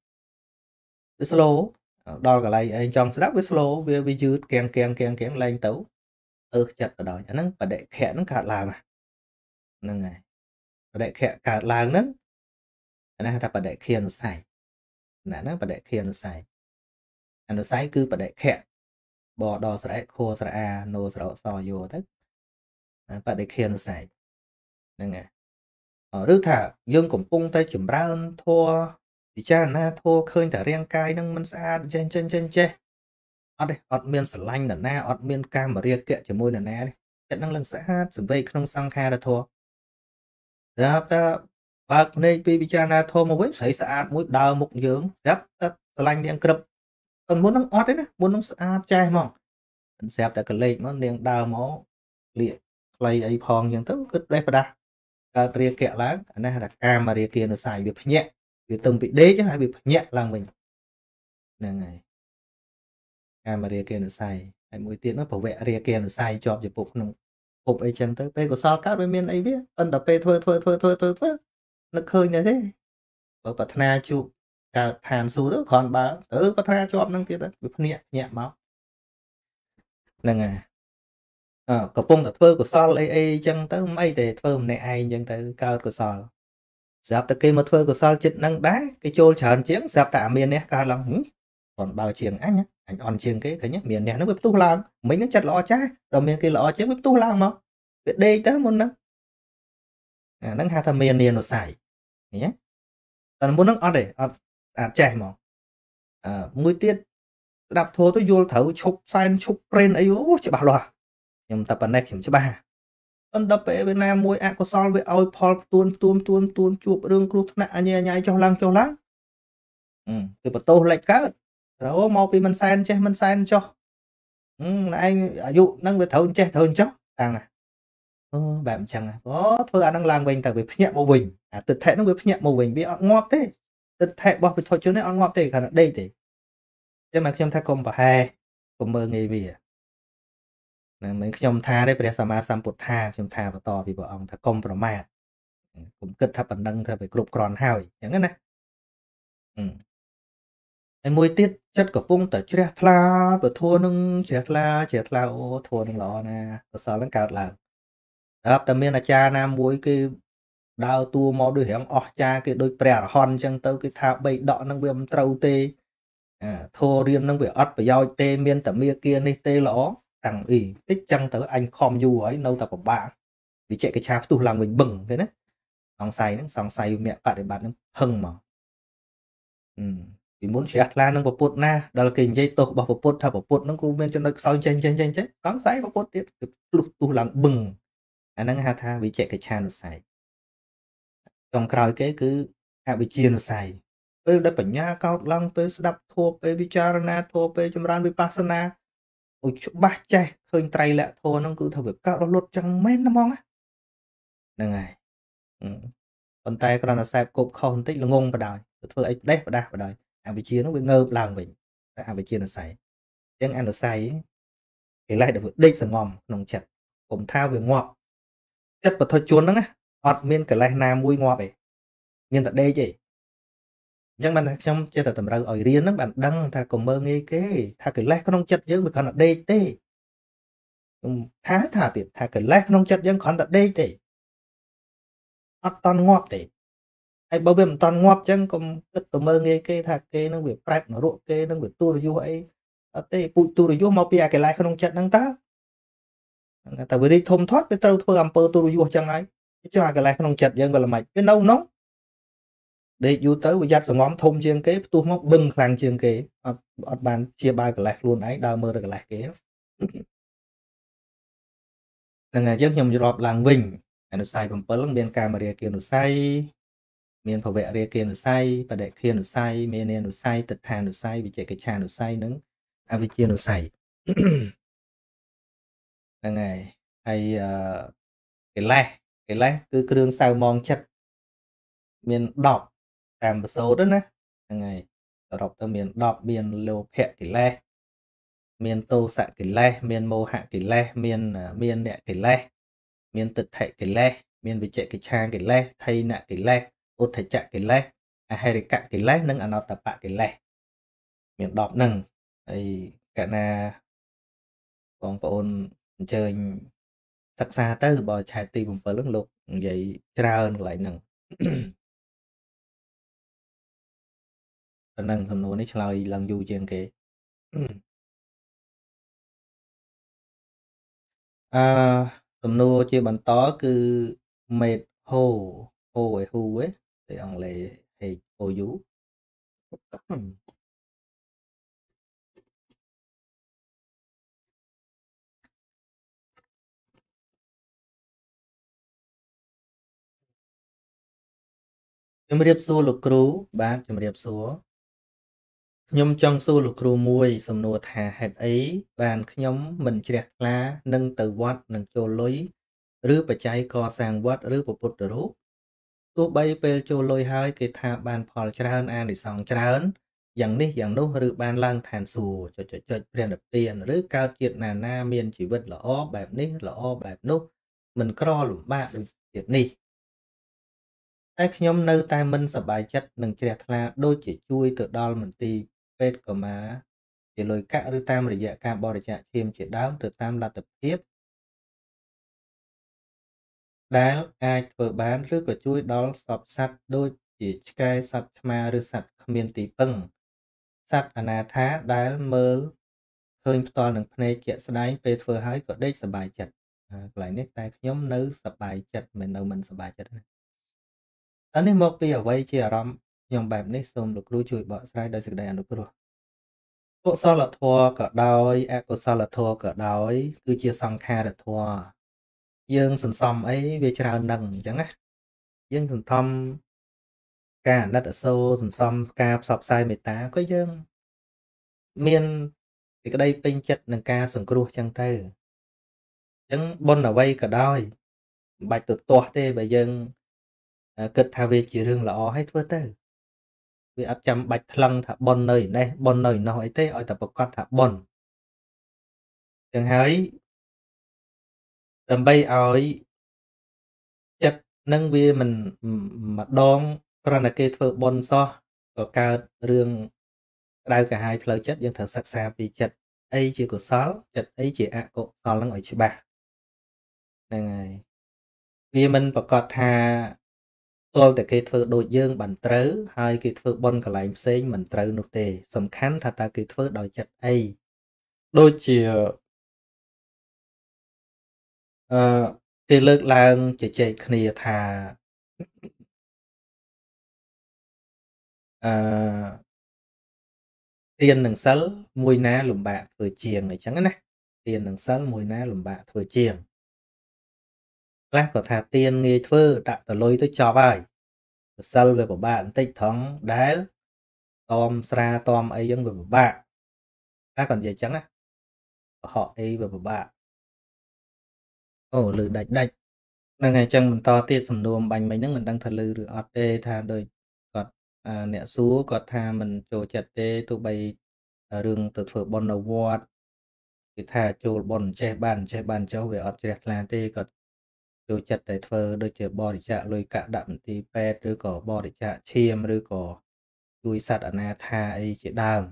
slow đo cái này anh chọn snap với slow về về dư keng lên tấu chật ở đó nâng và để khẽ nó cả làm nâng này để khẽ cả làng nâng anh ta và để kia nó xài nó và để kia nó xài anh nó xài cứ và để khẽ bỏ đo sẽ khô sẽ nô sẽ so vô tất và để kia nó xài nâng này rư thả dương cũng pung tay chùm ra ơn thua thì cha na thua khơi thả riêng cai nâng mình xa trên chê đây miên sả lanh là na miên cam mà riêng kệ chỉ môi là na đi trận năng lần xã sửa vây không sang kha là thua đó ta bạc này vì cha na thua mà với sấy xã mũi đào mục dưỡng gấp sả lanh đi ăn cướp còn muốn nó đấy nè muốn nó xã chai mong mình xếp đã cái lên nó liền đào máu liệt lây ấy phong nhưng tức cứ đây phải ria kẹo lá này là cam mà ria kia nó xài việc nhẹ việc từng bị đế chứ hai việc nhẹ là mình nè này cam mà ria kia nó xài hai mũi tiên nó bảo vệ ria kia nó xài cho dịch vụ nó phục ấy chân tới p của sao các bên miền ấy biết ân đập p thôi nó khơi như thế ở bậc na chụp cả thàm xuống đó còn bà có tha cho năng kia đó việc nhẹ nhẹ máu nè này có bông là thơ của sao ấy chân tới mấy để thơ này ai chân tới cao của sao dạp ta cây mà thuê của sao chết năng đá cái chôn chán chiến dạp tạ miền nè cả lòng còn bao chiềng anh nhá anh on chiềng cái nhá miền nè nó bị tu lang mấy nó chặt lọ trái rồi miền kia lọ chiến bị tu lang mà cái đây tới muốn năng năng hà tham miền nè nó xài nhé còn muốn năng ở đây trẻ mà mũi tiết đạp thua tôi vô thử chụp sai chụp lên ấy chứ bà loà nhưng tập này kiểm chứ bà ân đập về Việt Nam môi có sol với oi Paul tuôn chụp đường cút nạ nhai cho lắng từ bắt tô lệch cá rồi mau vì mình sen cho anh dụ nâng về thầu cho à bạn chẳng có thôi anh đang làm mình tại vì nhẹ mô bình tịch thể nó với nhẹ mô bình bị ngọt thế tịch thể bỏ về thôi chứ này ngọt thế khả đây thì nhưng mà trong thay công và hai công mơ nghề gì mình trong tha đấy bây giờ mà sam bột tha trong tha và to vì bọn ông tha công và mà cũng kết thập bản năng theo về group còn hào những cái này em môi tiết chất của pung tại chết la và thua nâng chết la ô thua nâng lọ nè sao nó cào là đáp tầm miền là cha nam muối cái đào tua máu đôi hẻm cha cái đôi bè hòn chân tới cái thao bay đọ nâng viêm trâu tê thua riêng nâng về ớt và giao tê miên tầm mía kia đi tê lõ thằng ý tích chân tới anh khom du ấy nâu tập của bạn vì chạy cái cha tu làm mình bừng thế đấy sòng say mẹ bạn để bạn hưng mà vì muốn chết là nó bột na đó là cái dây tổ bảo bột thà bột nó cũng bên cho nó sau chân chứ đóng sáy bột tiếp lục tu làm bừng anh ha tha vì chạy cái cha nó xài trong cào cái cứ bị chia nó xài ពេលដែលបញ្ញាកោតឡើងពេលស្ដាប់ធម៌ពេលពិចារណាធម៌ពេលចម្រើនវិបស្សនាឲ្យច្បាស់ចេះឃើញត្រៃលក្ខធម៌ហ្នឹងគឺថាវាកើតរលត់ចឹងមែនហ្មងហ្នឹងហើយប៉ុន្តែគ្រាន់តែសែបគប់ខុសបន្តិចល្ងងបដ ாய் ទៅធ្វើអីផ្ដេសផ្ដាស់បដ ாய் អវិជ្ជានោះវាងើបឡើងវិញតែអវិជ្ជានុស័យអញ្ចឹងអនុស័យកិលេសដែលវាដេកសងំក្នុងចិត្តកុំថាវាងាប់ចិត្តបទជនហ្នឹងណាអត់មានកិលេសណាមួយងាប់ទេមានតែដេកទេអញ្ចឹងបានថាខ្ញុំចេះតែតម្រូវឲ្យរៀនហ្នឹងបានដឹងថាកុំមើលងាយគេថាកិលេសក្នុងចិត្តយើងវាគ្រាន់តែដេកទេខ្ញុំថាទៀតថាកិលេសក្នុងចិត្តយើងគ្រាន់តែដេកទេអត់តន់ងាប់ទេហើយបើវាមិនតន់ងាប់ចឹងកុំគិតទៅមើលងាយគេថាគេនឹងវាប្រែតនរកគេនឹងវាទូរយុះអីអត់ទេពូជទូរយុះមកពីអាកិលេសក្នុងចិត្តហ្នឹងតើតែវារីកធំធាត់វាត្រូវធ្វើអំពើទូរយុះចឹងហើយចុះអាកិលេសក្នុងចិត្តយើងវាល្មិចវានៅនោះដេកយូរទៅវាយ៉ាត់សងំធំជាងគេផ្ទុះមកបឹងខ្លាំងជាងគេអត់បានជាបើកិលេសខ្លួនឯងដើរមើលទៅកិលេសគេហ្នឹងហើយយើងខ្ញុំរាប់ឡើងវិញអនុស័យ7ហ្នឹងមានកាមរាគានុស័យមានភវរាគានុស័យបដិគានុស័យមេនានុស័យទិដ្ឋានុស័យវិជកិច្ឆានុស័យនិងអវិជ្ជានុស័យហ្នឹងហើយកិលេសគឺគ្រឿងសៅមងចិត្តមាន10តាមបសូតណាហ្នឹងហើយសរុបទៅមាន10មានលោភៈកិលេសមានទោសៈកិលេសមានមោហៈកិលេសមានអ្នកកិលេសមានទិដ្ឋិកិលេសមានវិជកិច្ឆាកិលេសថៃនៈកិលេសឧទ្ធចកិលេសអហិរិកកិលេសនិងអនត្តបកិលេសមាន10ហ្នឹងហើយកណាបងប្អូនអញ្ជើញសិក្សាទៅបើឆែកទី7ហ្នឹងលោកនិយាយច្រើនកន្លែងហ្នឹងប៉ុណ្ណឹងសំណួរនេះឆ្លើយឡើងយូរជាងគេសំណួរជាបន្តគឺ made ho ឯហ៊ូឯតែអង់គ្លេស HOU ជំរាបសួរលោកគ្រូបាទជំរាបសួរខ្ញុំចង់សួរលោកគ្រូមួយសំណួរថាហេតុអីបានខ្ញុំមិនជ្រះថ្លានឹងទៅវត្តនឹងចូលលុយឬបច្ច័យកសាងវត្តឬពុទ្ធរូបទោះបីពេលចូលលុយហើយគេថាបានផលច្រើនអានិសង្សច្រើនយ៉ាងនេះយ៉ាងនោះឬបានឡើងឋានសួគ៌ចុចព្រះនិព្វានឬកើតជាតិណាមានជីវិតល្អបែបនេះល្អបែបនោះមិនក្រលំបាកដូចទៀតនេះតែខ្ញុំនៅតែមិនសប្បាយចិត្តនឹងជ្រះថ្លាដូចជាជួយទៅដល់មន្ទីរពេទ្យកុមារជាលុយកាក់ឬតាមរយៈការបរិច្ចាគឈាមជាដើមទៅតាមលទ្ធភាពដែលអាចធ្វើបានឬក៏ជួយដល់សពសត្វដូចជាឆ្កែសត្វឆ្មាឬសត្វគ្មានទីពឹងសត្វអនាថាដែលមើលឃើញផ្ទាល់នឹងភ្នែកជាក់ស្ដែងពេលធ្វើហើយក៏ដេកសប្បាយចិត្តកន្លែងនេះតែខ្ញុំនៅសប្បាយចិត្តមិននៅមិនសប្បាយចិត្តណាតើនេះមកពីអ្វីជាអារម្មណ៍ខ្ញុំបែបនេះសូមលោកគ្រូជួយបកស្រាយដោយសេចក្តីអនុគ្រោះកុសលធម៌ក៏ដោយអកុសលធម៌ក៏ដោយគឺជាសង្ខារធម៌យើងសន្សំអីវាច្រើនដឹងអញ្ចឹងណាយើងសន្សំការអាណិតអាសូរសន្សំការផ្សព្វផ្សាយមេត្តាក៏យើងមានសេចក្តីពេញចិត្តនឹងការសង្គ្រោះអញ្ចឹងទៅអញ្ចឹងបុណ្យអ្វីក៏ដោយមិនបាច់ទៅទាស់ទេបើយើងគិតថាវាជារឿងល្អឲ្យធ្វើទៅវាអត់ចាំបាច់ថ្លឹងថាបុណ្យនៅនេះបុណ្យនៅនោះអីទេឲ្យតែប្រកាសថាបុណ្យចឹងហើយដើម្បីឲ្យចិត្តនឹងវាមិនម្ដងគ្រាន់តែគេធ្វើបុណ្យសោះក៏កើតរឿងក្តៅកាហាយផ្លូវចិត្តយើងត្រូវសិក្សាពីចិត្តអីជាកុសលចិត្តអីជាអកុសលនឹងឲ្យច្បាស់ហ្នឹងហើយវាមិនប្រកាសថាទាល់តែគេធ្វើដូចយើងបានត្រូវហើយគេធ្វើបុណ្យកន្លែងផ្សេងមិនត្រូវនោះទេសំខាន់ថាតើគេធ្វើដោយចិត្តអីដូចជាគេលើកឡើងជជែកគ្នាថាទាននិងសិលមួយណាលំបាកធ្វើជាងអញ្ចឹងណាទាននិងសិលមួយណាលំបាកធ្វើជាងខ្លះក៏ថាទានងាយធ្វើដាក់តលុយទៅចប់ហើយសិលវាពិបាកបន្តិចត្រង់ដែល tòm sra tòm ấy dân về bạ còn gì chẳng á họ ấy về bạ ồ lử đạch đạch là ngày chẳng mình to tiết sầm đùm bánh mấy nước mình đang thật lử rồi ọt tê tha đôi cọt nẹ xú cọt tha mình trồ chặt tê tụ bay rừng từ phở bon đầu vọt cái tha trồ bon che bàn cháu về ọt chẹt là tê cọt trồ chặt tại phở đôi chè bò để chạ lôi cả đậm thì pet rồi có bò để chạ chiêm rồi có chui sạch ở na tha ấy chỉ đào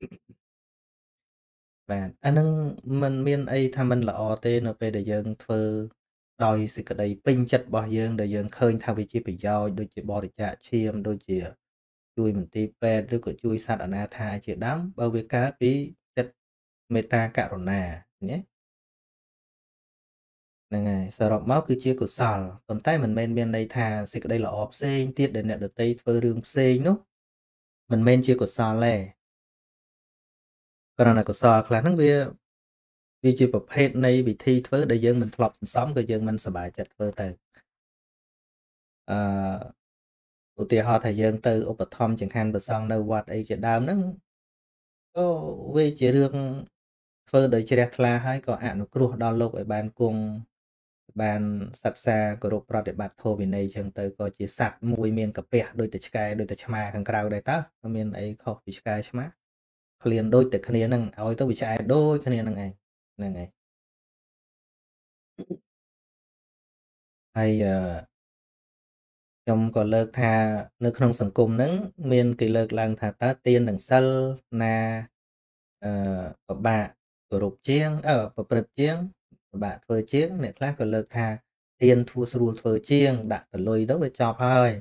បាទអានឹងមិនមានអីថាមិនល្អទេនៅពេលដែលយើងធ្វើដោយសេចក្តីពេញចិត្តរបស់យើងដែលយើងឃើញថាវាជាប្រយោជន៍ដូចជាបរិច្ចាគឈាមដូចជាជួយមន្ទីរពេទ្យឬក៏ជួយសត្វអនាថាជាដើមបើវាកើតពីចិត្តមេត្តាករុណាណាហ្នឹងហើយសរុបមកគឺជាកុសលប៉ុន្តែមិនមែនមានន័យថាសេចក្តីល្អផ្សេងទៀតដែលអ្នកដទៃធ្វើរឿងផ្សេងនោះមិនមែនជាកុសលទេគ្រាន់តែកុសលខ្លះហ្នឹងវាជាប្រភេទនៃវិធីធ្វើដែលយើងមិនធ្លាប់សន្សំក៏យើងមិនសប្បាយចិត្តធ្វើទៅអឺឧទាហរណ៍ថាយើងទៅឧបត្ថម្ភចង្ហាន់ព្រះសង្ឃនៅវត្តអីជាដើមហ្នឹងក៏វាជារឿងធ្វើដោយជ្រះថ្លាហើយក៏អនុគ្រោះដល់លោកឲ្យបានគង់បានសិក្សាគោរពប្រតិបត្តិធម៌វិន័យចឹងទៅក៏ជាសត្វមួយមានកាពះដូចតែឆ្កែដូចតែឆ្មាខាងក្រៅដែរតើមានអីខុសពីឆ្កែឆ្មាក្លៀនដូចតែគ្នាហ្នឹងឲ្យទៅវាឆ្អែតដូចគ្នាហ្នឹងឯងហ្នឹងឯងហើយខ្ញុំក៏លើកថានៅក្នុងសង្គមហ្នឹងមានគេលើកឡើងថាតើទាននិងសិលណាពិបាកគោរពជាងប្រព្រឹត្តជាងពិបាកធ្វើជាងអ្នកខ្លះក៏លើកថាទានធួស្រួលធ្វើជាងដាក់តលុយទៅវាចប់ហើយ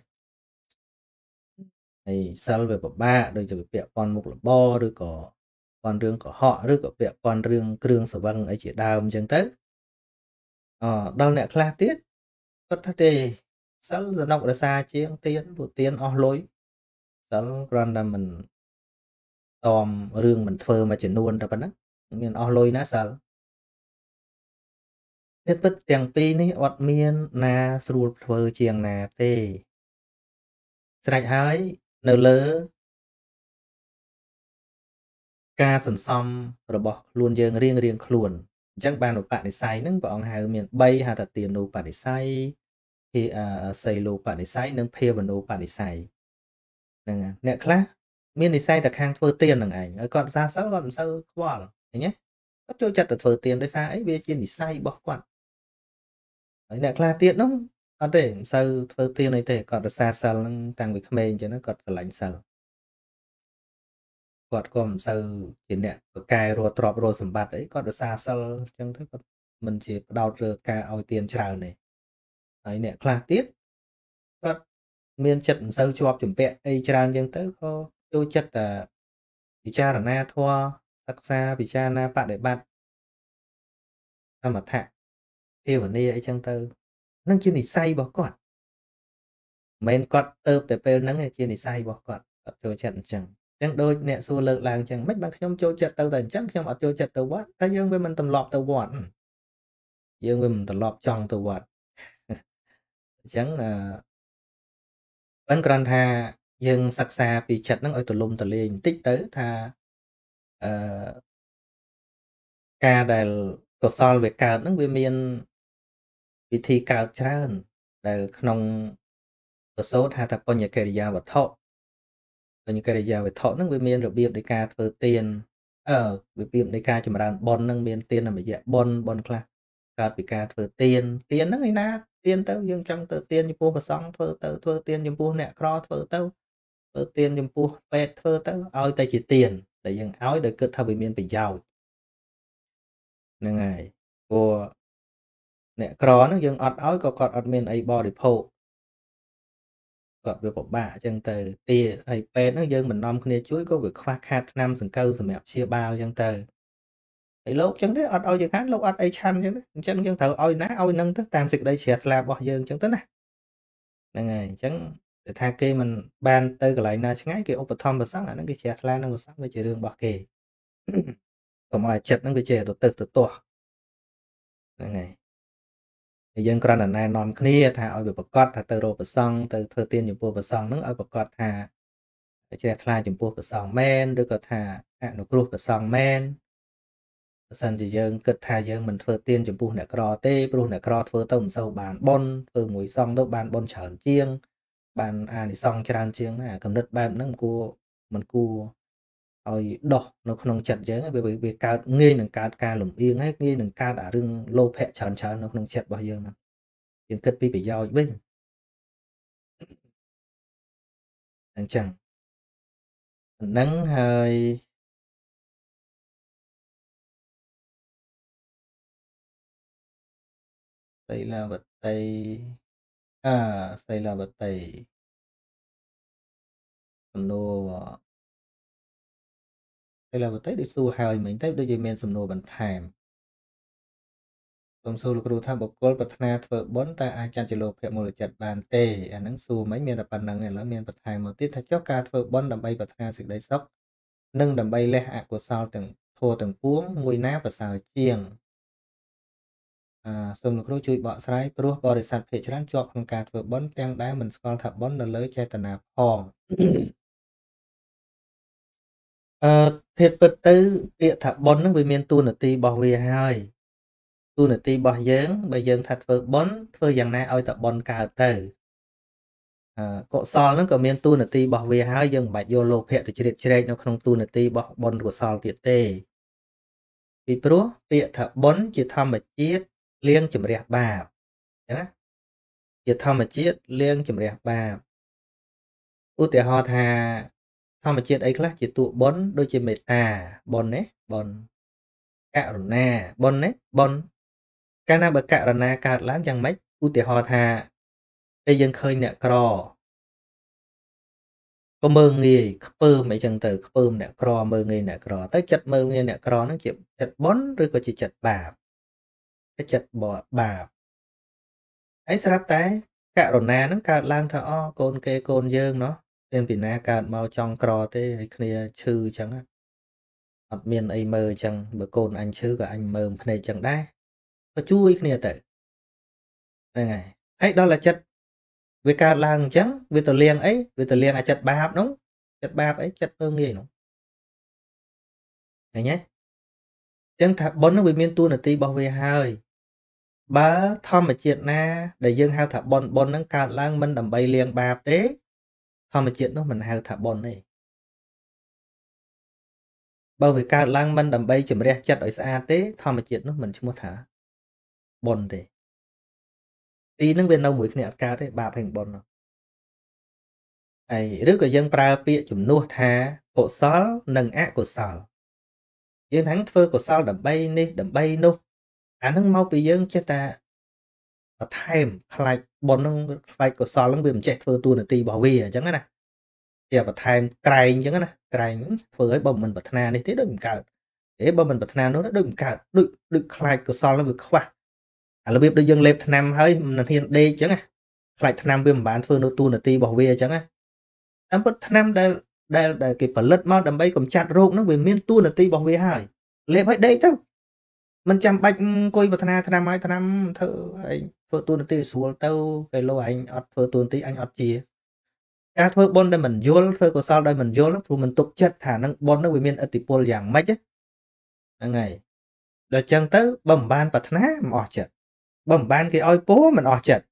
ហើយសិលវាពិបាកដូចជាវាពាក់ព័ន្ធមុខរបរឬក៏ព័ន្ធរឿងកុហកឬក៏ពាក់ព័ន្ធរឿងគ្រឿងសង្វឹងអីជាដើមអញ្ចឹងទៅដល់អ្នកខ្លះទៀតគាត់ថាទេសិលសនុករសាជាងទានព្រោះទានអស់លុយសិលគ្រាន់តែមិនតមរឿងមិនធ្វើមួយចំនួនតែប៉ុណ្ណឹងមានអស់លុយណាសិលពិតទាំងពីរនេះអត់មានណាស្រួលធ្វើជាងណាទេស្រេចហើយនៅលើការសន្សំរបស់ខ្លួនយើងរៀងខ្លួនអញ្ចឹងបានឧបនិស្ស័យហ្នឹងព្រះអង្គហៅមាន3ហៅថាទានូបនិស្ស័យសីលូបនិស្ស័យនិងភាវនូបនិស្ស័យហ្នឹងអ្នកខ្លះមាននិស្ស័យតែខាងធ្វើទានហ្នឹងឯងហើយគាត់សាសិលគាត់មិនសូវខ្វល់ឃើញទេគាត់ចូលចិត្តទៅធ្វើទានដោយសារអីវាជានិស្ស័យរបស់គាត់ហើយអ្នកខ្លះទៀតនោះអត់ទេមិនសូវធ្វើទានអីទេគាត់រសាសិលហ្នឹងតាំងពីក្មេងអញ្ចឹងគាត់ស្រឡាញ់សិលគាត់ក៏មិនសូវជាអ្នកប្រកែរកទ្រព្យរកសម្បត្តិអីគាត់រសាសិលអញ្ចឹងទៅគាត់មិនជាផ្ដោតលើការឲ្យទានច្រើនទេហើយអ្នកខ្លះទៀតគាត់មានចិត្តមិនសូវជាប់ជំពាក់អីច្រើនអញ្ចឹងទៅក៏ចូលចិត្តតែពិចារណាធម៌សិក្សាពិចារណាបដិបត្តិសមថៈភាវនាអីចឹងទៅនឹងជានិស្ស័យរបស់គាត់មិនមែនគាត់ទៅតែពេលហ្នឹងជានិស្ស័យរបស់គាត់ចូលចិត្តអញ្ចឹងអញ្ចឹងដូចអ្នកសួរលើកឡើងអញ្ចឹងមិនបានខ្ញុំចូលចិត្តទៅតែអញ្ចឹងខ្ញុំអត់ចូលចិត្តទៅវត្តតែយើងវាមិនទម្លាប់ទៅវត្តយើងវាមិនទម្លាប់ចង់ទៅវត្តអញ្ចឹងមិនគ្រាន់ថាយើងសិក្សាពីចិត្តហ្នឹងឲ្យទូលំទូលាយបន្តិចទៅថាអឺការដែលកុសលវាកើតហ្នឹងវាមានវិធីកើតច្រើនដែលក្នុងប្រសូតហៅថាបញ្ញកិរិយាវត្ថុបញ្ញកិរិយាវត្ថុហ្នឹងវាមានរបៀបនៃការធ្វើទានរបៀបនៃការចម្រើនបុណ្យហ្នឹងមានទាននមយៈបុណ្យខ្លះកើតពីការធ្វើទានហ្នឹងឯណាទានទៅយើងចង់ទៅទានចំពោះព្រះសង្ឃធ្វើទៅធ្វើទានចំពោះអ្នកក្រធ្វើទៅធ្វើទានចំពោះពេទ្យធ្វើទៅឲ្យតែជាទានដែលយើងឲ្យដោយគិតថាវាមានប្រយោជន៍ហ្នឹងហើយព្រោះអ្នកក្រហ្នឹងយើងអត់ឲ្យក៏គាត់អត់មានអីបរិភោគគាត់វាពិបាកអញ្ចឹងទៅទីហើយពេទ្យហ្នឹងយើងមិននាំគ្នាជួយក៏វាខ្វះខាតថ្នាំសង្កូវសម្រាប់ព្យាបាលអញ្ចឹងទៅហើយលោកអញ្ចឹងទេអត់ឲ្យយើងហានលោកអត់អីឆាន់អញ្ចឹងយើងត្រូវឲ្យណាឲ្យនឹងទៅតាមសេចក្តីជ្រះថ្លារបស់យើងអញ្ចឹងទៅណាហ្នឹងហើយអញ្ចឹងតែថាគេមិនបានទៅកន្លែងណាឆ្ងាយគេឧបត្ថម្ភប្រសង់អាហ្នឹងគេជ្រះថ្លានឹងប្រសង់វាជារឿងរបស់គេកុំឲ្យចិត្តហ្នឹងវាចេះទៅទឹកទៅទាស់ហ្នឹងហើយយើងគ្រាន់តែណែនាំគ្នាថាឲ្យវាប្រកាសថាទៅរកប្រសង់ទៅធ្វើទានចំពោះប្រសង់ហ្នឹងឲ្យប្រកាសថាជ្រះថ្លាចំពោះព្រះសង្ឃមែនឬក៏ថាអនុគ្រោះព្រះសង្ឃមែនបើសិនជាយើងគិតថាយើងមិនធ្វើទានចំពោះអ្នកក្រទេព្រោះអ្នកក្រធ្វើទៅមិនសូវបានបុណ្យធ្វើមួយសង្ឃទៅបានបុណ្យច្រើនជាងបានអានិសង្ឃច្រើនជាងណាកំណត់បែបហ្នឹងមិនគួរឲ្យដោះនៅក្នុងចិត្តយើងវាកើតងាយនឹងកើតការលំអៀងហើយងាយនឹងកើតអារឿងលោភៈច្រើននៅក្នុងចិត្តរបស់យើងហ្នឹងយើងគិតពីប្រយោជន៍វិញអញ្ចឹងហ្នឹងហើយសីលាវតីសីលាវតីសំណួរសីលាវតីដូចសួរហើយមិញទៅដូចជាមានសំណួរបន្ថែមសូមសួរលោកគ្រូថាបុគ្គលប្រាថ្នាធ្វើបុណ្យតើអាចចាត់ជាលោភៈមូលចិត្តបានទេអាហ្នឹងសួរមិញមានតែប៉ុណ្្នឹងឥឡូវមានបន្ថែមមកទៀតថាចុះការធ្វើបុណ្យដើម្បីប្រាថ្នាសេចក្តីសុខនិងដើម្បីលះអកុសលទាំងធម៌ទាំងពួងមួយណាប្រសើរជាងសូមលោកគ្រូជួយបកស្រាយព្រោះបរិស័ទភាគច្រើនជាប់ក្នុងការធ្វើបុណ្យទាំងដែលមិនស្គាល់ថាបុណ្យនៅលើចេតនាផងធៀបពិតទៅពាក្យថាបុណ្យហ្នឹងវាមានតួនាទីរបស់វាហើយតួនាទីរបស់យើងបើយើងថាធ្វើបុណ្យធ្វើយ៉ាងណាឲ្យតែបុណ្យកើតទៅកុសលហ្នឹងក៏មានតួនាទីរបស់វាហើយយើងមិនបាច់យកលោភៈទៅជ្រៀតជ្រែកនៅក្នុងតួនាទីរបស់បុណ្យកុសលទៀតទេពីព្រោះពាក្យថាបុណ្យជាធម្មជាតិលាងជម្រះបាបអញ្ចឹងណាជាធម្មជាតិលាងជម្រះបាបឧទាហរណ៍ថាធម្មជាតិអីខ្លះជាតួបុណ្យដូចជាមេត្តាបុណ្យណាបុណ្យករុណាបុណ្យណាបុណ្យកាលណាបើករុណាកើតឡើងយ៉ាងម៉េចឧទាហរណ៍ថាពេលយើងឃើញអ្នកក្រក៏មើងងាយខ្ពើមអីចឹងទៅខ្ពើមអ្នកក្រមើងងាយអ្នកក្រទៅចិត្តមើងងាយអ្នកក្រហ្នឹងជាចិត្តបុណ្យឬក៏ជាចិត្តបាបចិត្តបាបហើយស្រាប់តែករុណាហ្នឹងកើតឡើងថាអូកូនគេកូនយើងเนาะមានពីណាកើតមកចង់ក្រទេហើយគ្នាឈឺអញ្ចឹងអត់មានអីមើលអញ្ចឹងបើកូនអញឈឺក៏អញមើលភ្នែកអញ្ចឹងដែរក៏ជួយគ្នាទៅហ្នឹងហើយដល់តែចិត្តវាកើតឡើងអញ្ចឹងវាទៅលៀងអីវាទៅលៀងអាចិត្តបាបនោះចិត្តបាបអីចិត្តមើងងាយនោះឃើញទេអញ្ចឹងថាបុណ្យនោះវាមានតួនាទីរបស់វាហើយបើធម្មជាតិណាដែលយើងហៅថាបុណ្យហ្នឹងកើតឡើងមិនដើម្បីលៀងបាបទេធម្មជាតិនោះមិនហៅថាបុណ្យទេបើវាកើតឡើងមិនដើម្បីជំរះចិត្តឲ្យស្អាតទេធម្មជាតិនោះមិនឈ្មោះថាបុណ្យទេពីរនឹងវានៅមួយគ្នាអត់កើតទេបាបហើយបុណ្យនោះហើយឬក៏យើងប្រើពាក្យជំនួសថាកុសលនិងអកុសលយើងថាធ្វើកុសលដើម្បីនេះដើម្បីនោះអានឹងមកពីយើងចេះតែបន្ថែមខ្លាចបុណ្យនឹងខ្លាចកុសលនឹងវាមិនចេះធ្វើតួនាទីរបស់វាអញ្ចឹងណាជាបន្ថែមក្រែងអញ្ចឹងណាក្រែងធ្វើឲ្យបើមិនប្រាថ្នានេះទេដូចមិនកើតបើមិនប្រាថ្នានោះដូចមិនកើតដូចខ្លាចកុសលនឹងវាខ្វះអារបៀបដូចយើងលេបថ្នាំហើយមិនហ៊ានដេកអញ្ចឹងណាខ្លាចថ្នាំវាមិនបានធ្វើនៅតួនាទីរបស់វាអញ្ចឹងណាតាមពិតថ្នាំដែលគេផលិតមកដើម្បីកម្ចាត់រោគនោះវាមានតួនាទីរបស់វាហើយលេបឲ្យដេកទៅមិនចាំបាច់អង្គុយប្រាថ្នាថ្នាំឲ្យថ្នាំធ្វើឲ្យធ្វើតួនាទីស្រួលទៅគេលោអញអត់ធ្វើតួនាទីអញអត់ជាការធ្វើបុណ្យដែលមិនយល់ធ្វើកុសលដោយមិនយល់ព្រោះមិនទុកចិត្តថានឹងបុណ្យនោះវាមានឥទ្ធិពលយ៉ាងម៉េចហ្នឹងហើយដល់ចឹងទៅបើមិនបានប្រាថ្នាមិនអស់ចិត្តបើមិនបានគេឲ្យពោមិនអស់ចិត្ត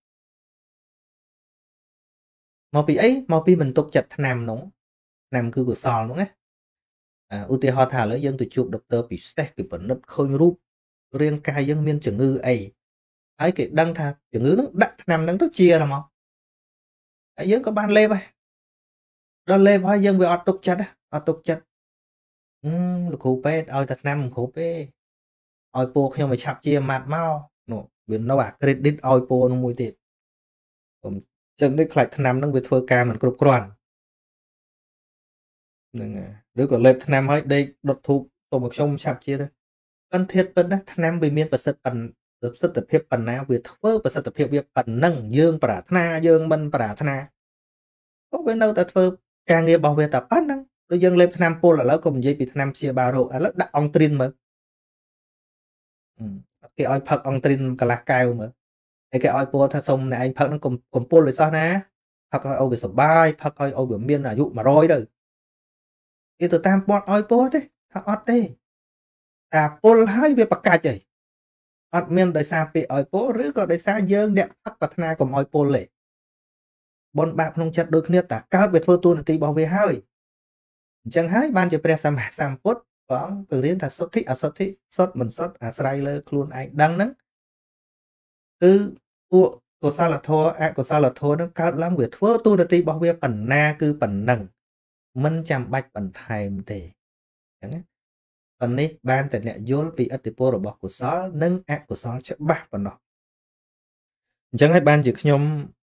មកពីអីមកពីមិនទុកចិត្តថ្នាំនោះថ្នាំគឺកុសលនោះណាឧទាហរណ៍ថាឥឡូវយើងទៅជួបដុកទ័រពិសេសគេពិនិត្យឃើញរូបរាងកាយយើងមានជំងឺអីហើយគេដឹងថាជំងឺហ្នឹងដាក់ថ្នាំហ្នឹងទៅជាហ្មងហើយយើងក៏បានលេបហើយដល់លេបហើយយើងវាអត់ទុកចិត្តលោកគ្រូពេទ្យឲ្យតែថ្នាំមិនគ្រប់ទេឲ្យពោខ្ញុំឲ្យឆាប់ជាម៉ាត់មកនោះវានៅអា credit ឲ្យពោនោះមួយទៀតខ្ញុំចឹងនេះខ្លាចថ្នាំហ្នឹងវាធ្វើការមិនគ្រប់គ្រាន់ហ្នឹងឬក៏លេបថ្នាំឲ្យដេកដុតធូបទៅមកខ្ញុំឆាប់ជាទៅប៉ុន្តែពិតណាថ្នាំវាមានប្រសិទ្ធភាពប៉ុណ្ណាវាធ្វើប្រសិទ្ធភាពវាប៉ុណ្ណឹងយើងប្រាថ្នាយើងមិនប្រាថ្នាក៏វានៅតែធ្វើការងាររបស់វាតែប៉ុណ្ណឹងដូចយើងលេបថ្នាំពុលឥឡូវក៏និយាយពីថ្នាំព្យាបាលរោគឥឡូវដាក់អង់ទ្រីនមើលគេឲ្យផឹកអង់ទ្រីនកន្លះកែវមើលហើយគេឲ្យពោលថាសុំអ្នកឯងផឹកហ្នឹងកុំពុលឲ្យសោះណាផឹកឲ្យវាសុបាយផឹកឲ្យវាមានអាយុ100ទៅគេទៅតាមពាត់ឲ្យពោទេថាអត់ទេតាពលហើយវាប្រកាច់ហើយអត់មានដោយសារពាក្យឲ្យពោឬក៏ដោយសារយើងអ្នកផឹកប្រាថ្នាកុំឲ្យពលទេបនបាបក្នុងចិត្តដូចគ្នាតាកើតវាធ្វើតួនាទីរបស់វាហើយអញ្ចឹងហើយបានជាព្រះសម្មាសម្ពុទ្ធព្រះអង្គគឺរៀនថាសុទ្ធិអសុទ្ធិសុទ្ធមិនសុទ្ធអាស្រ័យលើខ្លួនឯងដឹងហ្នឹងគឺពួកកុសលធម៌អកុសលធម៌ហ្នឹងកើតឡើងវាធ្វើតួនាទីរបស់វាប៉ុណ្ណាគឺប៉ុណ្ណឹងមិនចាំបាច់បន្ថែមទេអញ្ចឹងណាប៉ុន្នេះបានតែអ្នកយល់ពីឥទ្ធិពលរបស់កុសលនិងអកុសលច្បាស់ប៉ុណ្ណោះអញ្ចឹងហើយបានជាខ្ញុំ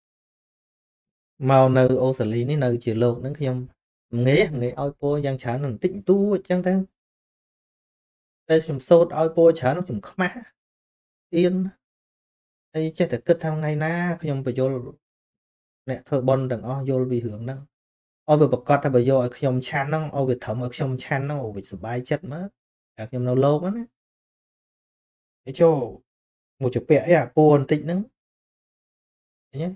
មកនៅអូស្ត្រាលីនេះនៅជាលោកហ្នឹងខ្ញុំងាយឲ្យពោយ៉ាងច្រើនបន្តិចបន្តួចអញ្ចឹងទៅតែខ្ញុំសូត្រឲ្យពោច្រើនខ្ញុំខ្មាស់អៀនហើយចេះតែគិតថាថ្ងៃណាខ្ញុំបញ្យល់អ្នកធ្វើបន់ទាំងអស់យល់ពីរឿងហ្នឹងឲ្យវាប្រកាសថាបើយកឲ្យខ្ញុំឆាន់ហ្នឹងឲ្យវាត្រឹមឲ្យខ្ញុំឆាន់ហ្នឹងឲ្យវាសុបាយចិត្តមើលតែខ្ញុំនៅលោកហ្នឹងណាហើយចូលមកជពាក់អីអាពួរបន្តិចហ្នឹងឃើញទេ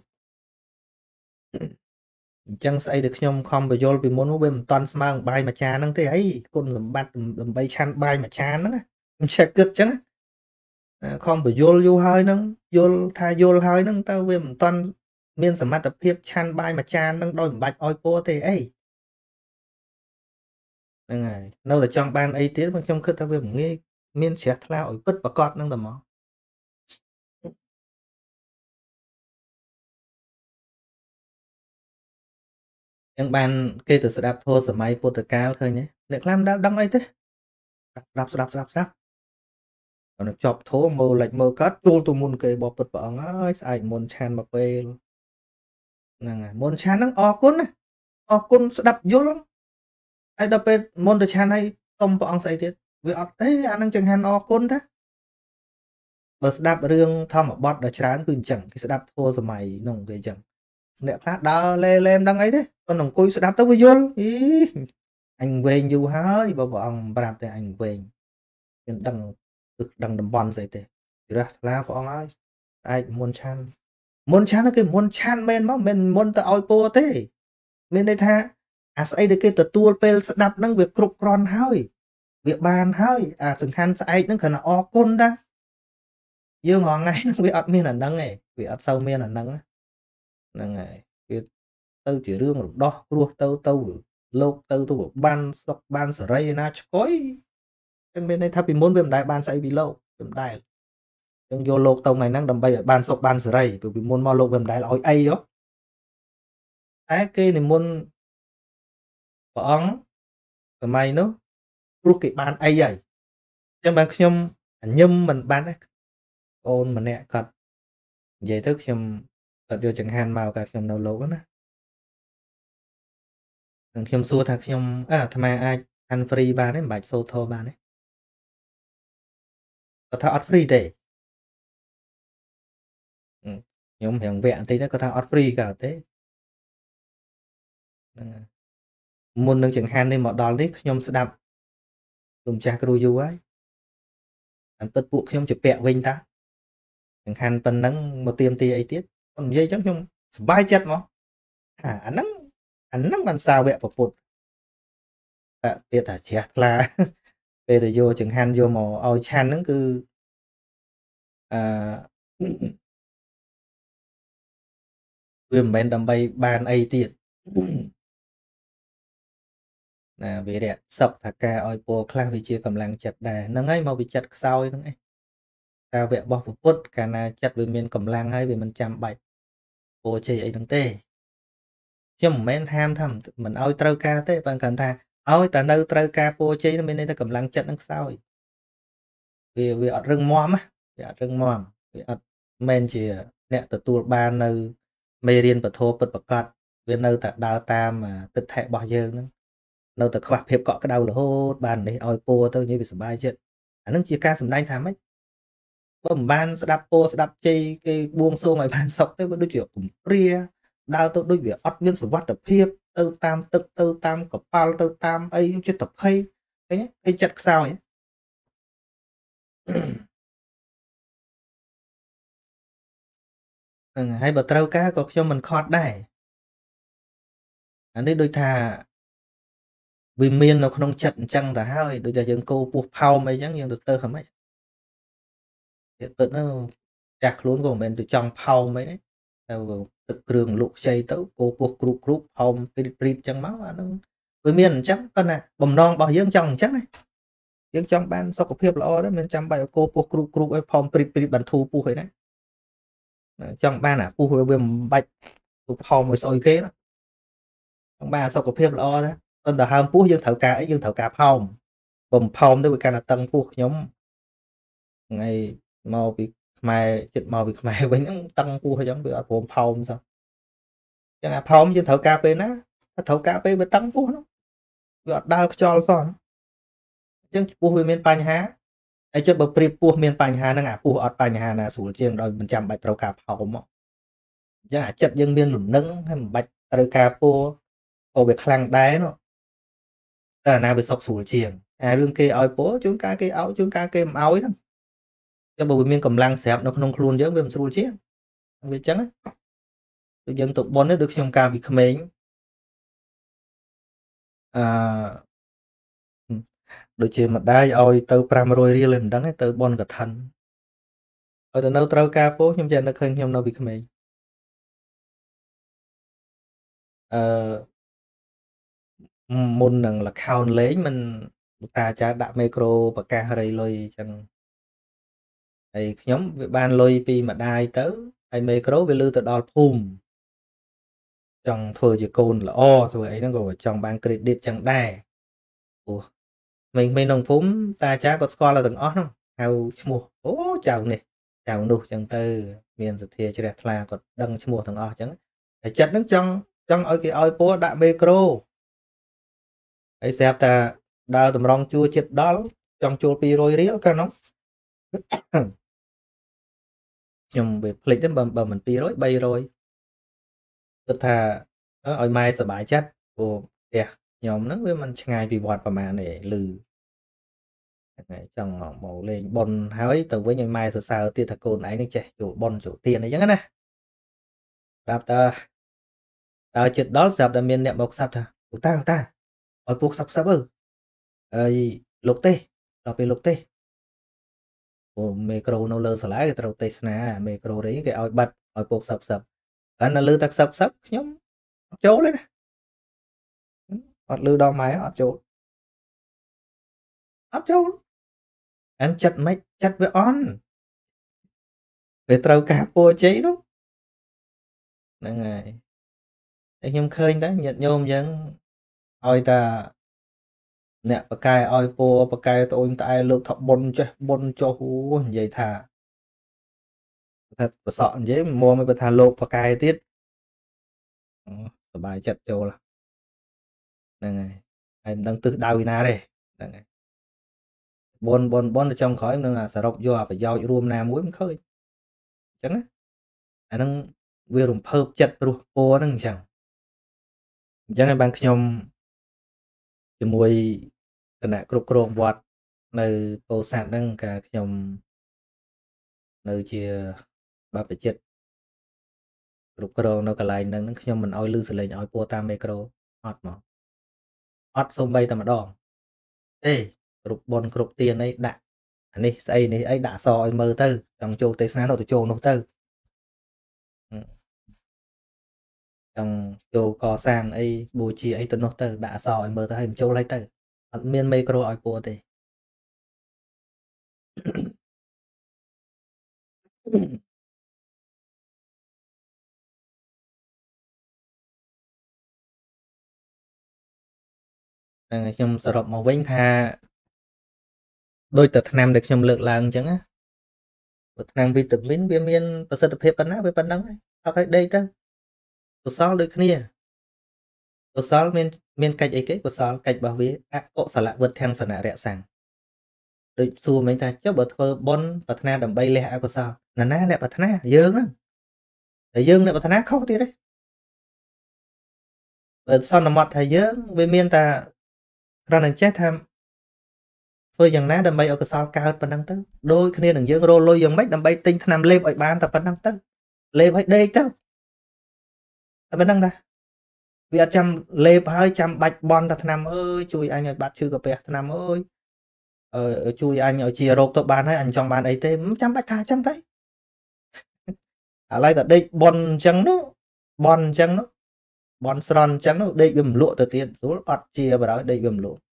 អញ្ចឹងស្អីដែលខ្ញុំខំបញ្យល់ពីមុនវាមិនតាន់ស្មើនឹងបាយមួយចានហ្នឹងទេអីគុណសម្បត្តិដើម្បីឆាន់បាយមួយចានហ្នឹងខ្ញុំចេះគិតអញ្ចឹងខំបញ្យល់យូរហើយហ្នឹងយល់ថាយល់ហើយហ្នឹងតើវាមិនតាន់មានសមត្ថភាពឆាន់បាយមួយចានហ្នឹងដោយមិនបាច់ឲ្យពោទេអីហ្នឹងហើយនៅតែចង់បានអីទៀតមកខ្ញុំគិតថាវាមិនងាយមានជ្រះថ្លាឲ្យពិតប្រកបហ្នឹងតែមកចឹងបានគេទៅស្ដាប់ធម៌សម័យពុទ្ធកាលឃើញទេអ្នកខ្លះមិនដែលដឹងអីទេស្ដាប់គាត់នឹងជាប់ធម៌មើលលេចមើលកាត់ជួលទៅមុនគេបបពុតព្រះអង្គហើយស្អែកមុនឆានមកពេលហ្នឹងហើយមុនឆានហ្នឹងអរគុណណាអរគុណស្ដាប់យល់ហើយដល់ពេលមុនទៅឆានហើយសុំព្រះអង្គស្អីទៀតវាអត់ទេអាហ្នឹងចង្ហាន់អរគុណតាបើស្ដាប់រឿងធម្មបទដ៏ច្រើនគឺអញ្ចឹងគេស្ដាប់ធម៌សម័យហ្នឹងគេអញ្ចឹងអ្នកខ្លះដើរលេមិនដឹងអីទេគាត់អង្គុយស្ដាប់ទៅវាយល់អីអញវែងយូរហើយបើព្រះអង្គប្រាប់តែអញវែងមានដឹងដឹងតំបន់ស្អីទេជ្រះថ្លាព្រះអង្គហើយស្អែកមុនឆានគឺមុនឆានមែនមកមិនមុនទៅឲ្យពោទេមានន័យថាអាស្អីដែលគេទទួលពេលស្ដាប់ហ្នឹងវាគ្រប់គ្រាន់ហើយវាបានហើយអាសំខាន់ស្អែកហ្នឹងគ្រាន់តែអរគុណតាយើងរាល់ថ្ងៃហ្នឹងវាអត់មានអាហ្នឹងទេវាអត់សូវមានអាហ្នឹងហ្នឹងហើយវាទៅជារឿងរំដោះគ្រោះទៅលោកទៅបានសុខបានសេរីណាឆ្កុយមានន័យថាពីមុនវាមិនដែលបានស្អីពីលោកវាមិនដែលយើងយកលោកទៅថ្ងៃហ្នឹងដើម្បីឲ្យបានសុខបានសេរីពីមុនមកលោកវាមិនដែលឲ្យអីហ៎តែគេនិមន្តព្រះអង្គសម័យនោះព្រោះគេបានអីហើយអញ្ចឹងបានខ្ញុំញឹមមិនបានទេអូនម្នាក់គាត់និយាយទៅខ្ញុំគាត់យកចង្ហាន់មកកាលខ្ញុំនៅលោកណានឹងខ្ញុំសួរថាខ្ញុំអាត្មាអាចអានហ្វ្រីបានទេមិនបាច់សូត្រធបានទេគាត់ថាអត់ហ្វ្រីទេខ្ញុំរៀងវគ្គបន្តិចទៅគាត់ថាអត់ហ្វ្រីក៏អត់ទេហ្នឹងមុននឹងចង្ហាន់នេះមកដល់នេះខ្ញុំស្ដាប់លោកម្ចាស់គ្រូយូរហើយតាមពិតពួកខ្ញុំជពាក់វិញតាចង្ហាន់ប៉ុណ្ណឹងមកទៀមទីអីទៀតគាត់និយាយអញ្ចឹងខ្ញុំសប្បាយចិត្តមកអាហ្នឹងបានសាវកពុទ្ធពាក្យថាជ្រះថ្លាពេលដែលយកចង្ហាន់យកមកឲ្យឆាន់ហ្នឹងគឺអឺវាមិនមែនដើម្បីបានអីទៀតណាវារៈសឹកថាការឲ្យពរខ្លះវាជាកម្លាំងចិត្តដែរហ្នឹងហើយមកវាចិត្តខ្សោយហ្នឹងឯងការវគ្គរបស់ពុទ្ធកាលណាចិត្តវាមានកម្លាំងហើយវាមិនចាំបាច់ពរជ័យអីហ្នឹងទេខ្ញុំមិនមែនហាមថាមិនឲ្យត្រូវការទេបើគាត់ថាឲ្យតែនៅត្រូវការពរជ័យនឹងមានន័យថាកម្លាំងចិត្តនឹងខ្សោយវាអត់រឹងមាំវាអត់រឹងមាំវាអត់មែនជាអ្នកទទួលបាននៅមេរៀនពធពិតប្រកបវានៅតែដើរតាមទិដ្ឋិរបស់យើងហ្នឹងនៅតែខ្វះភាពកក់ក្ដៅរហូតបាននេះឲ្យពរទៅនិយាយវាសុបាយចិត្តអានឹងជាការសម្ដែងថាម៉េចបើមិនបានស្ដាប់ពរស្ដាប់ជ័យគេបួងសួងឲ្យបានសុខទេវាដូចជាគំព្រាដើរទៅដូចវាអត់មានសុវត្ថិភាពទៅតាមទឹកទៅតាមកប៉ាល់ទៅតាមអីចិត្តទៅភ័យឃើញគេចិត្តខ្សោយហ្នឹងហើយបើត្រូវការក៏ខ្ញុំមិនខត់ដែរអានេះដូចថា vì miên nó không chặt chăng ta hai đôi giờ dân cô buộc phao mấy chẳng nhưng được tơ không ấy hiện tự nó chặt luôn của mình từ trong phao mấy đấy theo tự cường lục xây tới cô buộc group group phao pin chẳng máu nó vì miên chắc con nè bầm non bao dương trong chắc này dương trong ban sau có phép lo đó mình chăm bài cô buộc group group ấy phao pin bản thu pu đấy trong ban à pu hồi về bạch phao mới soi kế đó trong ba sau có phép lo đó con đã ham pu dương thở cá ấy dương thở cá phao bầm phao đấy với cả tăng pu nhóm ngày màu bị mày chụp màu bị mày với những tăng pu hay giống bị ở vùng phồng sao chẳng hạn phồng trên thầu cà phê thầu cà phê với tăng pu nó bị ở đau cho sao chứ pu với miền Pành Hà ai chơi bờ pri pu miền Pành Hà nó ngả pu ở Pành Hà là sủi chiên đòi mình chăm bạch thầu cà phồng mà chẳng hạn chật dân miền lủng nâng hay một bạch thầu cà pu ở việc khang đáy nó ta nào bị sọc sủi chiên đương kia oi bố chúng ca cái áo chúng ca cái áo ấy đó cho bờ miền cầm lăng xẹp nó không luôn chứ bên sủi chiên vì chẳng tôi dân tộc bốn nó được trong ca vì mình à đôi khi mà đai oi từ pram rồi riêng lên đắng từ bon cả thân ở từ đâu trâu ca phố nhưng giờ nó khơi nhưng nó bị mình môn năng là khao lấy mình ta cha đã micro và ca hay lôi chẳng hay nhóm ban lôi pi mà đai tới hay micro về lưu từ đo phùm trong thôi chỉ côn là o rồi ấy nó gọi trong ban credit chẳng đai mình nông phúng ta chả có score là từng ót không hao mua ô chào nè chào nụ chẳng tư miền giật thiê chơi là còn đăng mua thằng ót chẳng phải chặt nước trong trong ở cái oi phố đã micro ấy xem ta đào tầm rong chua chết đó trong chua pi rồi riếu cái nó nhưng về lịch đến bầm mình pi rồi bay rồi tôi thà nó oi mai sợ bãi chết ồ kìa nhóm nó với mình ngày vì bọt mà để lừ trong màu lên bon hái từ với ngày mai sao tiền thật cồn ấy nó chạy chủ bon chủ tiền này chẳng nè đạp ta chuyện đó sập là miền nệm bọc sập ta ở buộc sập sập ơi lục tê đọc về lục tê của micro nó lơ lại cái đầu tê nè micro đấy cái oi bật oi buộc sập sập anh là lư tắc sập sập nhóm chỗ đấy nè ọt lư đo máy ọt chỗ anh chặt mấy chặt với on về trâu cà phô cháy đó nè ngày anh nhung khơi đó nhận nhôm dân oi ta nè bậc cai oi po bậc cai tôi tại lượng thọ bon cho hú vậy thà thật sợ dễ mua mấy bậc thà lột bậc cai tiết bài chặt chỗ là nè ngày em đang tự đào na đây nè ngày bon trong khói nó là sờ rộng vô phải giao rùm nam muối khơi chẳng á anh đang vừa rùm phơ chặt rồi po nó chẳng chẳng anh bằng nhomជាមួយគណៈគ្រប់គ្រងវត្តនៅពោធិ៍សាត់ហ្នឹងការខ្ញុំនៅជាបព្វជិតគ្រប់គ្រងនៅកន្លែងហ្នឹងខ្ញុំមិនអោយលឺសលេងឲ្យពោតាមមីក្រូអត់មកអត់សូម្បីតែម្ដងទេគ្រប់បនគ្រប់ទានអីដាក់អានេះស្អីនេះអីដាក់សឲ្យមើលទៅចង់ចូលទេសនានោះទៅចូលនោះទៅចង់ចូលកសាងអីបូជាអីទៅនោះទៅដាក់សឲ្យមើលទៅឲ្យចូលឲ្យទៅអត់មានមីក្រូឲ្យពោទេខ្ញុំសរុបមកវិញថាដោយតែថ្នាំដែលខ្ញុំលើកឡើងអញ្ចឹងណាថ្នាំវីតាមីនវាមានប្រសិទ្ធភាពប៉ុណ្ណាវាប៉ុណ្ណឹងហើយអត់ឲ្យដេកទៅកុសលដូចគ្នាកុសលមានកិច្ចអីគេកុសលកិច្ចរបស់វាអកុសលវុទ្ធាំសនៈរក្សាដូចសួរមិញថាចុះបើធ្វើបុណ្យប្រាថ្នាដើម្បីលះអកុសលណាអ្នកប្រាថ្នាយើងហ្នឹងតែយើងអ្នកប្រាថ្នាខុសទៀតទេបើសន្មត់ថាយើងវាមានតែគ្រាន់តែចេះថាធ្វើយ៉ាងណាដើម្បីឲ្យកុសលកើតប៉ុណ្ណឹងទៅដូចគ្នានឹងយើងរលុយយ៉ាងម៉េចដើម្បីទិញថ្នាំលេបឲ្យបានតែប៉ុណ្ណឹងទៅលេបឲ្យដេកទៅតែប៉ុណ្ណឹងតាវាអត់ចាំលេបហើយចាំបាច់បន់តែថ្នាំអើយជួយអញឲ្យបាត់ឈឺកាពះថ្នាំអើយជួយអញឲ្យជារោគទៅបានហើយអញចង់បានអីទេចាំបាច់ថាអញ្ចឹងទៅឥឡូវតែដេកបន់អញ្ចឹងនោះបន់អញ្ចឹងនោះបន់ស្រន់អញ្ចឹងនោះដេកវាមិនលក់ទៅទៀតស្រួលអត់ជាបរោយដេកវាមិនលក់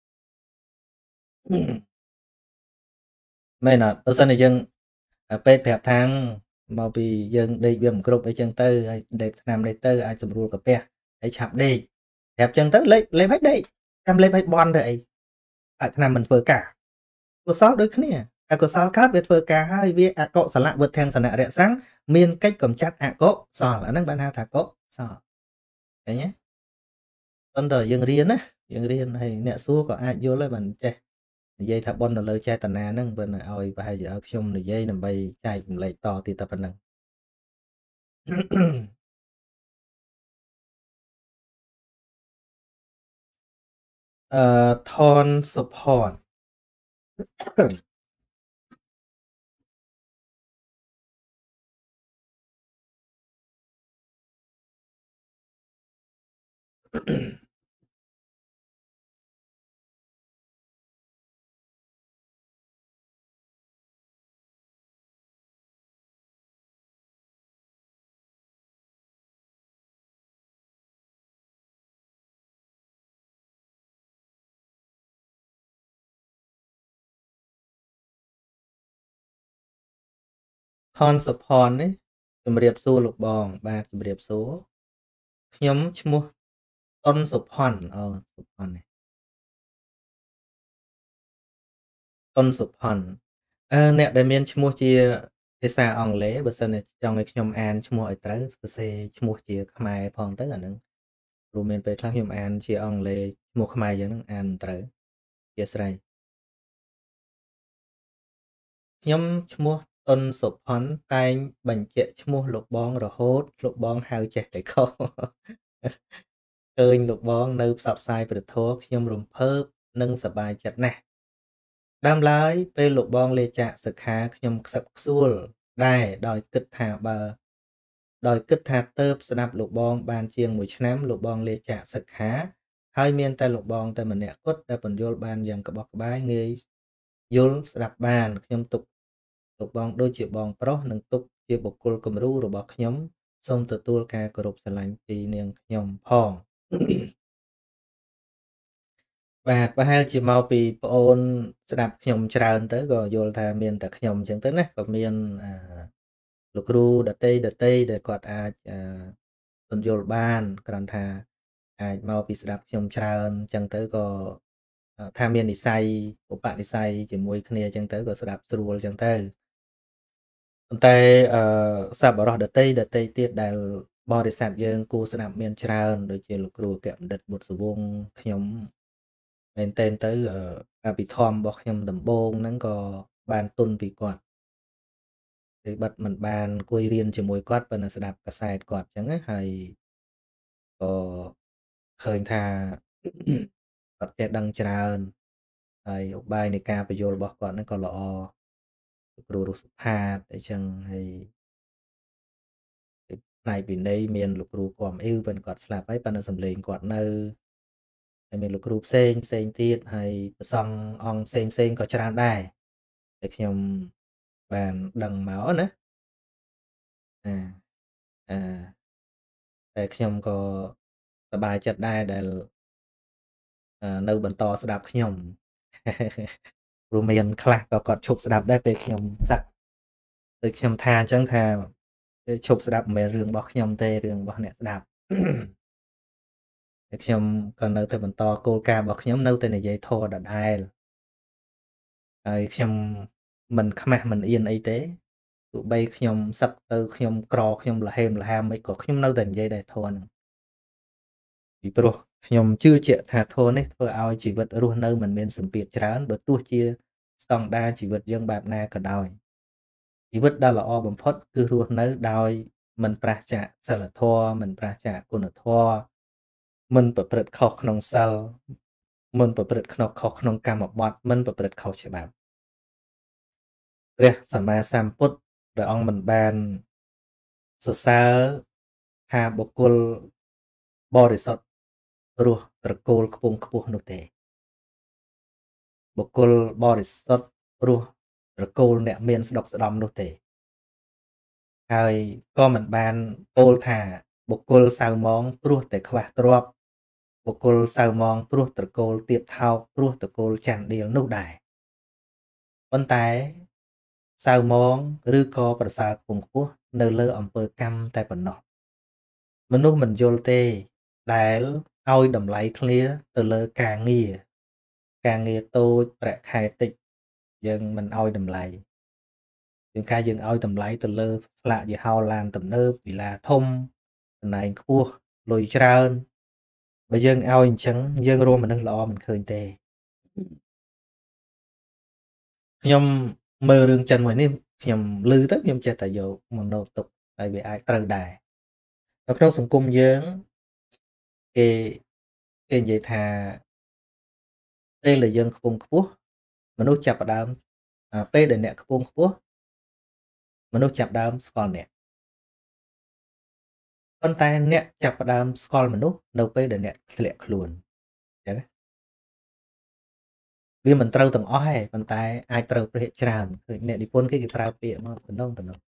មែនអត់បើសិនតែយើងពេទ្យប្រាប់ថាមកពីយើងដេកវាមិនគ្រប់អីចឹងទៅហើយដេកថ្នាំនេះទៅអាចស្រួលកាពះហើយឆាប់ដេកប្រាប់ចឹងទៅលេបឲ្យដេកចាំលេបឲ្យបន់ទៅអីអាចថ្នាំមិនធ្វើការកុសលដូចគ្នាអកុសលកើតវាធ្វើការហើយវាអកុសលវុទ្ធាំសនៈរស័ងមានកិច្ចកំចាត់អកុសលអាហ្នឹងបានហៅថាកុសលឃើញទេប៉ុន្តែយើងរៀនណាយើងរៀនហើយអ្នកសួរក៏អាចយល់ដែរបានចេះនិយាយថាបនទៅលើចេតនាហ្នឹងបើឲ្យប្រហែលជាឲ្យខ្ញុំនិយាយដើម្បីចែករំលែកតទៀតតែប៉ុណ្្នឹងថនសុផនថនសុផននេះជំរាបសួរលោកបងបាទជំរាបសួរខ្ញុំឈ្មោះតុនសុផនសុផននេះតុនសុផនអ្នកដែលមានឈ្មោះជាភាសាអង់គ្លេសបើសិនជាចង់ឲ្យខ្ញុំអានឈ្មោះឲ្យត្រូវសរសេរឈ្មោះជាខ្មែរផងទៅអាហ្នឹងព្រោះមានពេលខ្លះខ្ញុំអានជាអង់គ្លេសឈ្មោះខ្មែរយ៉ាងហ្នឹងអានមិនត្រូវអធ្យាស្រ័យខ្ញុំឈ្មោះតុនសុផុនតែងបញ្ជាក់ឈ្មោះលោកបងរហូតលោកបងហៅចេះតែខុសឃើញលោកបងនៅផ្សព្វផ្សាយព្រះធម៌ខ្ញុំរំភើបនិងសប្បាយចិត្តណាស់ដើមឡើយពេលលោកបងលាចាកសិក្ខាខ្ញុំខ្សឹបខ្សួលដែរដោយគិតថាទៅស្ដាប់លោកបងបានជាង1ឆ្នាំលោកបងលាចាកសិក្ខាហើយមានតែលោកបងតែម្នាក់គត់ដែលពន្យល់បានយ៉ាងក្បោះក្បាយងាយយល់ស្ដាប់បានខ្ញុំទុកលោកបងដូចជាបងប្រុសនិងទុកជាបុគ្គលគំរូរបស់ខ្ញុំសូមទទួលការគោរពស្រឡាញ់ពីនាងខ្ញុំផងបាទប្រហែលជាមកពីប្អូនស្ដាប់ខ្ញុំច្រើនទៅក៏យល់ថាមានតែខ្ញុំអញ្ចឹងទៅណាក៏មានលោកគ្រូដតីដែលគាត់អាចពន្យល់បានគ្រាន់ថាអាចមកពីស្ដាប់ខ្ញុំច្រើនអញ្ចឹងទៅក៏ថាមាននិស្ស័យឧបនិស្ស័យជាមួយគ្នាអញ្ចឹងទៅក៏ស្ដាប់ស្រួលអញ្ចឹងទៅប៉ុន្តែសប្បុរសដតីទៀតដែលបរិស័ទយើងគួរស្ដាប់មានច្រើនដូចជាលោកគ្រូអគ្គបណ្ឌិតបុត្រសវងខ្ញុំមែនទែនទៅអភិធម្មរបស់ខ្ញុំដំបូងហ្នឹងក៏បានទុនពីគាត់គឺបាត់មិនបានអង្គុយរៀនជាមួយគាត់ប៉ុន្តែស្ដាប់កាសែតគាត់អញ្ចឹងណាហើយក៏ឃើញថាគាត់ចេះដឹងច្រើនហើយឧបាយនៃការបញ្យល់របស់គាត់ហ្នឹងក៏ល្អលោកគ្រូរុសុផាតអីចឹងហើយផ្នែកវិន័យមានលោកគ្រូគំអ៊ីវប៉ុន្តែគាត់ស្លាប់ហើយប៉ុន្តែសម្លេងគាត់នៅហើយមានលោកគ្រូផ្សេងទៀតហើយប្រសង់អង្គផ្សេងក៏ច្រើនដែរតែខ្ញុំបានដឹងមកណាអាអឺតែខ្ញុំក៏សប្បាយចិត្តដែរដែលនៅបន្តស្ដាប់ខ្ញុំព្រោះមានខ្លះក៏គាត់ឈប់ស្ដាប់ដែរពេលខ្ញុំសឹកដូចខ្ញុំថាអញ្ចឹងថាឈប់ស្ដាប់មិនមែនរឿងរបស់ខ្ញុំទេរឿងរបស់អ្នកស្ដាប់តែខ្ញុំក៏នៅតែបន្តគោលការណ៍របស់ខ្ញុំនៅតែនិយាយធម៌ដដែលហើយខ្ញុំមិនខ្មាស់មិនអៀនអីទេទោះបីខ្ញុំសឹកទៅខ្ញុំក្រខ្ញុំលហេមលហាមអីក៏ខ្ញុំនៅតែនិយាយដែរធម៌ហ្នឹងពីព្រោះខ្ញុំជឿជាក់ថាធម៌នេះធ្វើឲ្យជីវិតរស់នៅមិនមានសម្ពាធច្រើនបើទោះជាស្តង់ដារជីវិតយើងបែបណាក៏ដោយជីវិតដែលល្អបំផុតគឺរស់នៅដោយមិនប្រឆាចសិលធម៌មិនប្រឆាចគុណធម៌មិនប្រព្រឹត្តខុសក្នុងសិលមិនប្រព្រឹត្តខុសក្នុងកម្មបត្តិមិនប្រព្រឹត្តខុសច្បាប់ព្រះសម្មាសម្ពុទ្ធព្រះអង្គមិនបានសរសើរថាបុគ្គលបរិសុទ្ធរស់ត្រកូលខ្ពង់ខ្ពស់នោះទេបុគ្គលបរិសុទ្ធរស់ត្រកូលអ្នកមានស្ដុកស្ដំនោះទេហើយក៏មិនបានពោលថាបុគ្គលសៅមងព្រោះតែខ្វះទ្រព្យបុគ្គលសៅមងព្រោះត្រកូលទៀបថោកព្រោះត្រកូលច័ន្ទដៀលនោះដែរប៉ុន្តែសៅមងឬក៏ប្រសើរខ្ពង់ខ្ពស់នៅលើអំពើកម្មតែប៉ុណ្ណោះមនុស្សមិនយល់ទេដែលឲ្យតម្លៃគ្នាទៅលើការងារតូចប្រាក់ខែតិចយើងមិនឲ្យតម្លៃជាងការយើងឲ្យតម្លៃទៅលើស្លាកយីហោឡានទំនើបវិឡាធំតំណែងខ្ពស់លុយច្រើនបើយើងឲ្យអញ្ចឹងយើងរួមមនុស្សល្អមិនឃើញទេខ្ញុំមើលរឿងចិនមួយនេះខ្ញុំឮទៅខ្ញុំចេះតែយកមកណូតទុកហើយវាអាចត្រូវដែរនៅក្នុងសង្គមយើងគេនិយាយថាពេលដែលយើងខ្ពង់ខ្ពស់មនុស្សចាប់ផ្ដើមពេលដែលអ្នកខ្ពង់ខ្ពស់មនុស្សចាប់ផ្ដើមស្គាល់អ្នកប៉ុន្តែអ្នកចាប់ផ្ដើមស្គាល់មនុស្សនៅពេលដែលអ្នកធ្លាក់ខ្លួនអញ្ចឹងវាមិនត្រូវទាំងអស់ទេប៉ុន្តែអាចត្រូវប្រហែលច្រើនគឺអ្នកនិពន្ធគេប្រើពាក្យមកតំណងហ្នឹង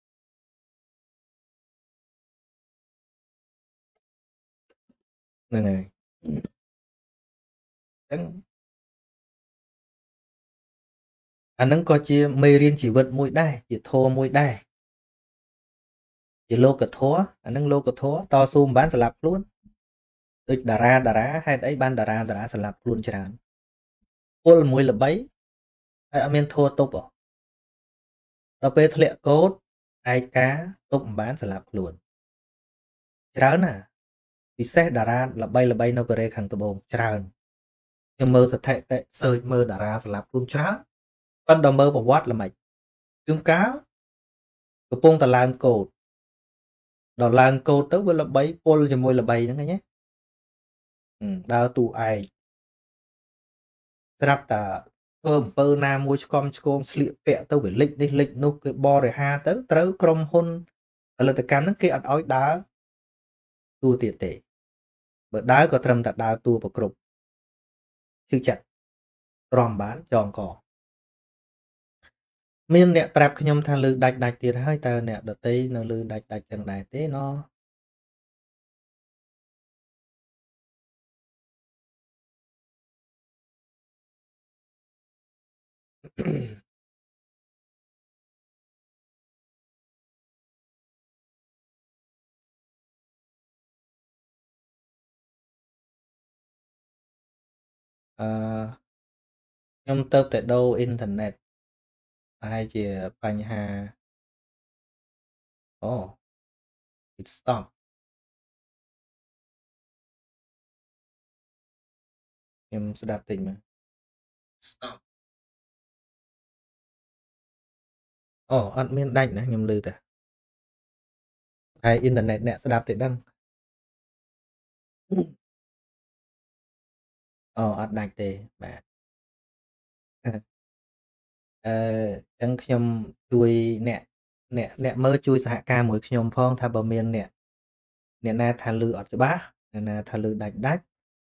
ហើយអញ្ចឹងអាហ្នឹងក៏ជាមេរៀនជីវិតមួយដែរជាធម៌មួយដែរជាលោកធម៌អាហ្នឹងលោកធម៌តស៊ូមិនបានស្លាប់ខ្លួនដូចតារាហេតុអីបានតារាស្លាប់ខ្លួនច្រើនពលមួយល្បីហើយអត់មានធัวទប់ដល់ពេលធ្លាក់កោតឯកាទប់មិនបានស្លាប់ខ្លួនច្រើនណាពិសេសតារាល្បីនៅកូរ៉េខាងត្បូងច្រើនខ្ញុំមើលស្ថិតិសើចមើលតារាស្លាប់ខ្លួនច្រើនប៉ុន្តែមើលប្រវត្តិល្មិចជួនកាលកំពុងតែឡើងកោតដល់ឡើងកោតទៅវាល្បីពលជាមួយល្បីហ្នឹងឯងដើរតួឯកស្រាប់តែធ្វើអំពើណាមួយឆ្កំឆ្គងស្លៀកពាក់ទៅវាលិចនេះលិចនោះគេបរិហាទៅត្រូវក្រុមហ៊ុនផលិតកម្មហ្នឹងគេអត់ឲ្យដើរតួទៀតទេបើដើរក៏ត្រឹមតែដើរតួប្រគ្រប់ឈឺចិត្តទ្រាំបានចងកមានអ្នកប្រាប់ខ្ញុំថាលឺដាច់ទៀតហើយតើអ្នកដតីនៅលឺដាច់ចឹងដែរទេណោះខ្ញុំទៅតែដូរអ៊ីនធឺណិតហើយជាបញ្ហាអូ it stop ខ្ញុំស្ដាប់តិចមើល stop អូអត់មានដាច់ណាខ្ញុំឮតែហើយអ៊ីនធឺណិតអ្នកស្ដាប់ទេដឹងអូអត់ដាច់ទេបាទចឹងខ្ញុំជួយអ្នកមើលជួយសហការមួយខ្ញុំផងថាបើមានអ្នកណាថាឮអត់ច្បាស់អ្នកណាថាឮដាច់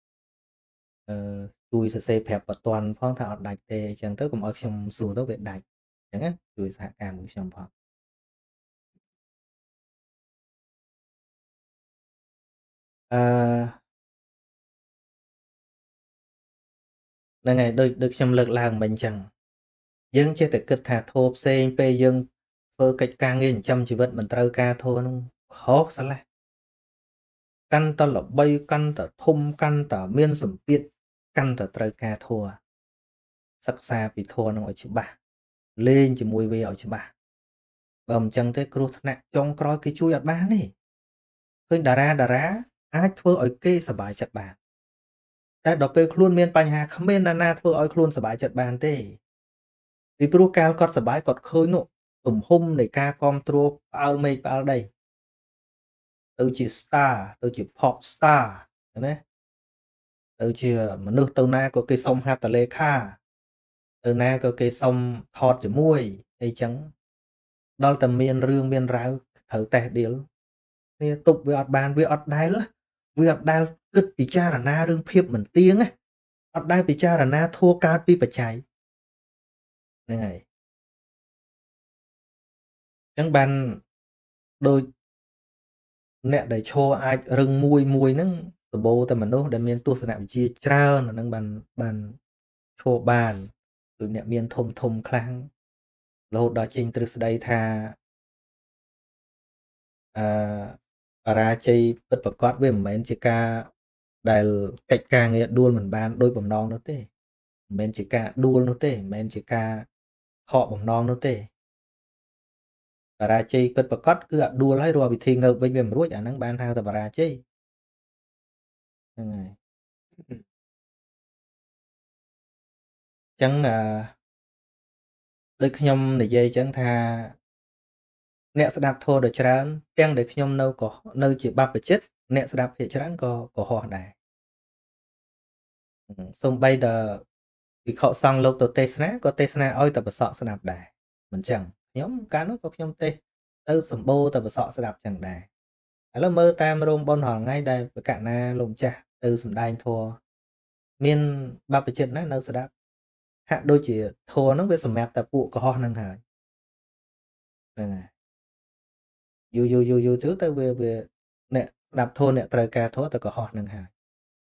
ជួយសរសេរប្រាប់បតន់ផងថាអត់ដាច់ទេអញ្ចឹងទៅកុំឲ្យខ្ញុំសួរទៅវាដាច់អញ្ចឹងណាជួយសហការមួយខ្ញុំផងហ្នឹងហើយដូចខ្ញុំលើកឡើងមិញអញ្ចឹងយើងចេះតែគិតថាធោផ្សេងពេលយើងធ្វើកិច្ចការងារចិញ្ចឹមជីវិតមិនត្រូវការធោនោះខុសស្លេះកាន់តែល្បីកាន់តែធំកាន់តែមានសម្ពាធកាន់តែត្រូវការធោសិក្សាពីធោនោះឲ្យច្បាស់លេងជាមួយវាឲ្យច្បាស់បើមិនចឹងទេគ្រោះថ្នាក់ចុងក្រោយគេជួយអត់បានទេឃើញតារាអាចធ្វើឲ្យគេសប្បាយចិត្តបានតែដល់ពេលខ្លួនមានបញ្ហាគ្មានណាធ្វើឲ្យខ្លួនសប្បាយចិត្តបានទេពីព្រោះកាលគាត់សប្បាយគាត់ឃើញនោះទំហំនៃការគ្រប់គ្រងផ្អើលមេឃផ្អើលដីទៅជា star ទៅជា pop star ណាទៅជាមនុស្សទៅណាក៏គេសុំហាត់តលេខាទៅណាក៏គេសុំថតជាមួយអីចឹងដល់តែមានរឿងមានរ៉ាវត្រូវតេះដៀលវាទប់វាអត់បានវាអត់ដែល cứ bị cha là na rương phiếp mình tiếng á ở đây bị cha là na thua cao pi bạch chạy này chẳng ban đôi nè để cho ai rừng mùi mùi nâng từ bố ta mình đâu để miền tu sạ chia trao là nâng bàn bàn cho bàn từ nè miền thùng thùng khang lâu đó trên từ đây tha ra chơi bất bật quát với mình chỉ ca đại cách ca nghe đua mình bàn đôi bầm non nó thế mình chỉ ca đua nó thế mình chỉ ca họ bầm non nó thế ra chơi bất bật quát cứ đua lấy rồi bị thi ngờ với mình rối à nâng bàn thang tập ra chơi chẳngដូចខ្ញុំនិយាយចឹងថាអ្នកស្ដាប់ធម៌ដ៏ច្រើនទាំងដែលខ្ញុំនៅជាបព្វជិតអ្នកស្ដាប់ភាគច្រើនក៏ហោះដែរសូម្បីតែវិខសង្ឃលោកទៅទេសនាក៏ទេសនាឲ្យតែប្រសក់ស្ដាប់ដែរមិនចឹងខ្ញុំកាលនោះក៏ខ្ញុំទេសទៅសម្បូរតែប្រសក់ស្ដាប់ចឹងដែរឥឡូវមើលតាមរោងបុណ្យរាល់ថ្ងៃដែលប្រកាសណាលោកម្ចាស់ទៅសំដែងធម៌មានបព្វជិតណានៅស្ដាប់ហាក់ដូចជាធម៌ហ្នឹងវាសម្រាប់តែពួកកុហកហ្នឹងហើយហ្នឹងហើយយូរទៅវាអ្នកស្ដាប់ធម៌អ្នកត្រូវការធម៌ទៅកុហកហ្នឹងហើយ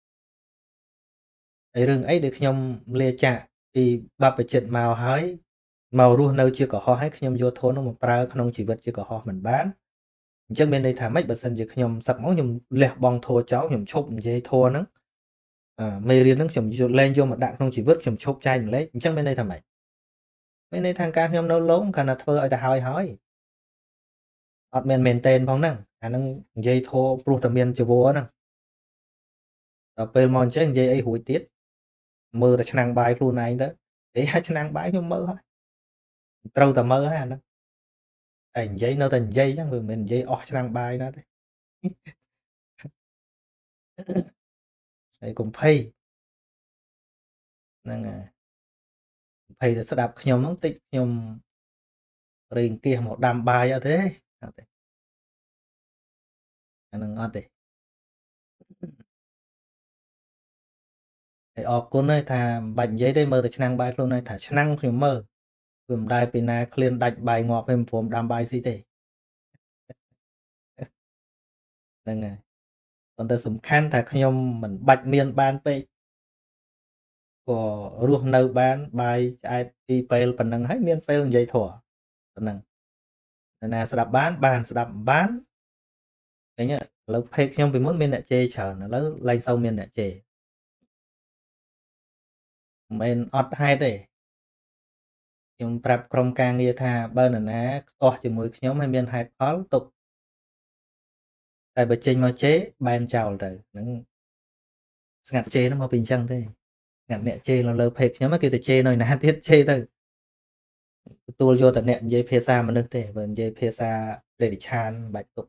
ហើយរឿងអីដែលខ្ញុំលាចាកពីបព្វជិតមកហើយមករស់នៅជាកុហកហើយខ្ញុំយកធម៌នោះមកប្រើក្នុងជីវិតជាកុហកមិនបានអញ្ចឹងមានន័យថាម៉េចបើសិនជាខ្ញុំសឹកមកខ្ញុំលះបង់ធម៌ចោលខ្ញុំឈប់និយាយធម៌ហ្នឹងមេរៀនហ្នឹងខ្ញុំយកលែងយកមកដាក់ក្នុងជីវិតខ្ញុំឈប់ចែកម្លែកអញ្ចឹងមានន័យថាម៉េចមានន័យថាការខ្ញុំនៅលងគ្រាន់តែធ្វើឲ្យទៅហើយអត់មានមែនតែនផងហ្នឹងអាហ្នឹងនិយាយធម៌ព្រោះតែមានជីវរហ្នឹងដល់ពេលមកអញ្ចឹងនិយាយអីរួចទៀតមើលតែឆ្នាំងបាយខ្លួនឯងទៅនិយាយឆ្នាំងបាយខ្ញុំមើលហើយត្រូវតែមើលហើយអាហ្នឹងតែនិយាយនៅតែនិយាយអញ្ចឹងវាមិនមែននិយាយអស់ឆ្នាំងបាយណាទេហើយកុំភ័យហ្នឹងហើយកុំភ័យទៅស្ដាប់ខ្ញុំហ្នឹងតិចខ្ញុំរេងគៀសមកដាំបាយអត់ទេអត់ទេអាហ្នឹងអត់ទេហើយអរគុណហើយថាមិនបាច់និយាយទេមើលតែឆ្នាំងបាយខ្លួនឯងថាឆ្នាំងខ្ញុំមើលគឺមិនដែលពីណាក្លៀនដាច់បាយងាប់ហើយមិនព្រមដាំបាយស៊ីទេហ្នឹងហើយប៉ុន្តែសំខាន់ថាខ្ញុំមិនបាច់មានបានពេកក៏រស់នៅបានបាយឆ្អែតពីពេលប៉ុណ្ណឹងហើយមានពេលនិយាយធម៌ប៉ុណ្ណឹងណាស្ដាប់បានស្ដាប់មិនបានឃើញឥឡូវ page ខ្ញុំពីមុនមានអ្នកជេរច្រើនឥឡូវឡើងសូវមានអ្នកជេរមិនមែនអត់ហេតុទេខ្ញុំប្រាប់ក្រុមការងារថាបើនរណាខ្ទាស់ជាមួយខ្ញុំហើយមានហេតុផលទុកតែបើចេញមកជេរបែនចោលទៅហ្នឹងស្ងាត់ជេរហ្នឹងមកពីអញ្ចឹងទេស្ងាត់អ្នកជេរលើ page ខ្ញុំគេទៅជេរនៅណាទៀតជេរទៅទទួលយកតែអ្នកនិយាយភាសាមនុស្សទេបើនិយាយភាសាដេរិឆានបាច់ទុក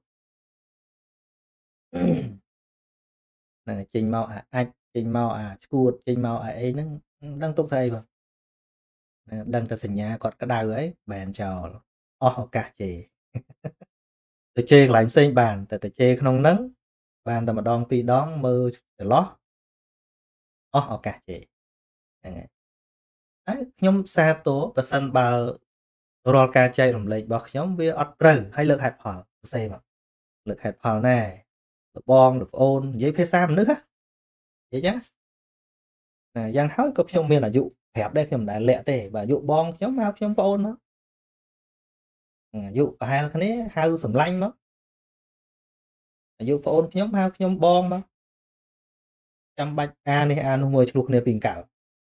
ហ្នឹងចេញមកអាចចេញមកឈួតចេញមកអីហ្នឹងដឹងទុកស្អីបងដឹងតែសញ្ញាគាត់ក្តៅអីបែនចោលអស់ឱកាសជេរទៅជេរកន្លែងផ្សេងបានតែទៅជេរក្នុងហ្នឹងបានតែម្ដងពីរដងមើលចន្លោះអស់ឱកាសជេរហ្នឹងហើយខ្ញុំសាទរប្រសិនបើរាល់ការចែករំលែករបស់ខ្ញុំវាអត់ត្រូវហើយលើកហេតុផលសរសេរមកលើកហេតុផលណែបងប្អូននិយាយភាសាមនុស្សនិយាយចឹងយ៉ាងហើយក៏ខ្ញុំមានអាយុប្រាប់ដែរខ្ញុំមិនដែលលាក់ទេបើអាយុបងខ្ញុំហៅខ្ញុំប្អូនមកអាយុប្រហែលគ្នាហៅសម្លាញ់មកអាយុប្អូនខ្ញុំហៅខ្ញុំបងមកចាំបាច់នេះនោះមួយឆ្លោះគ្នាពីកៅ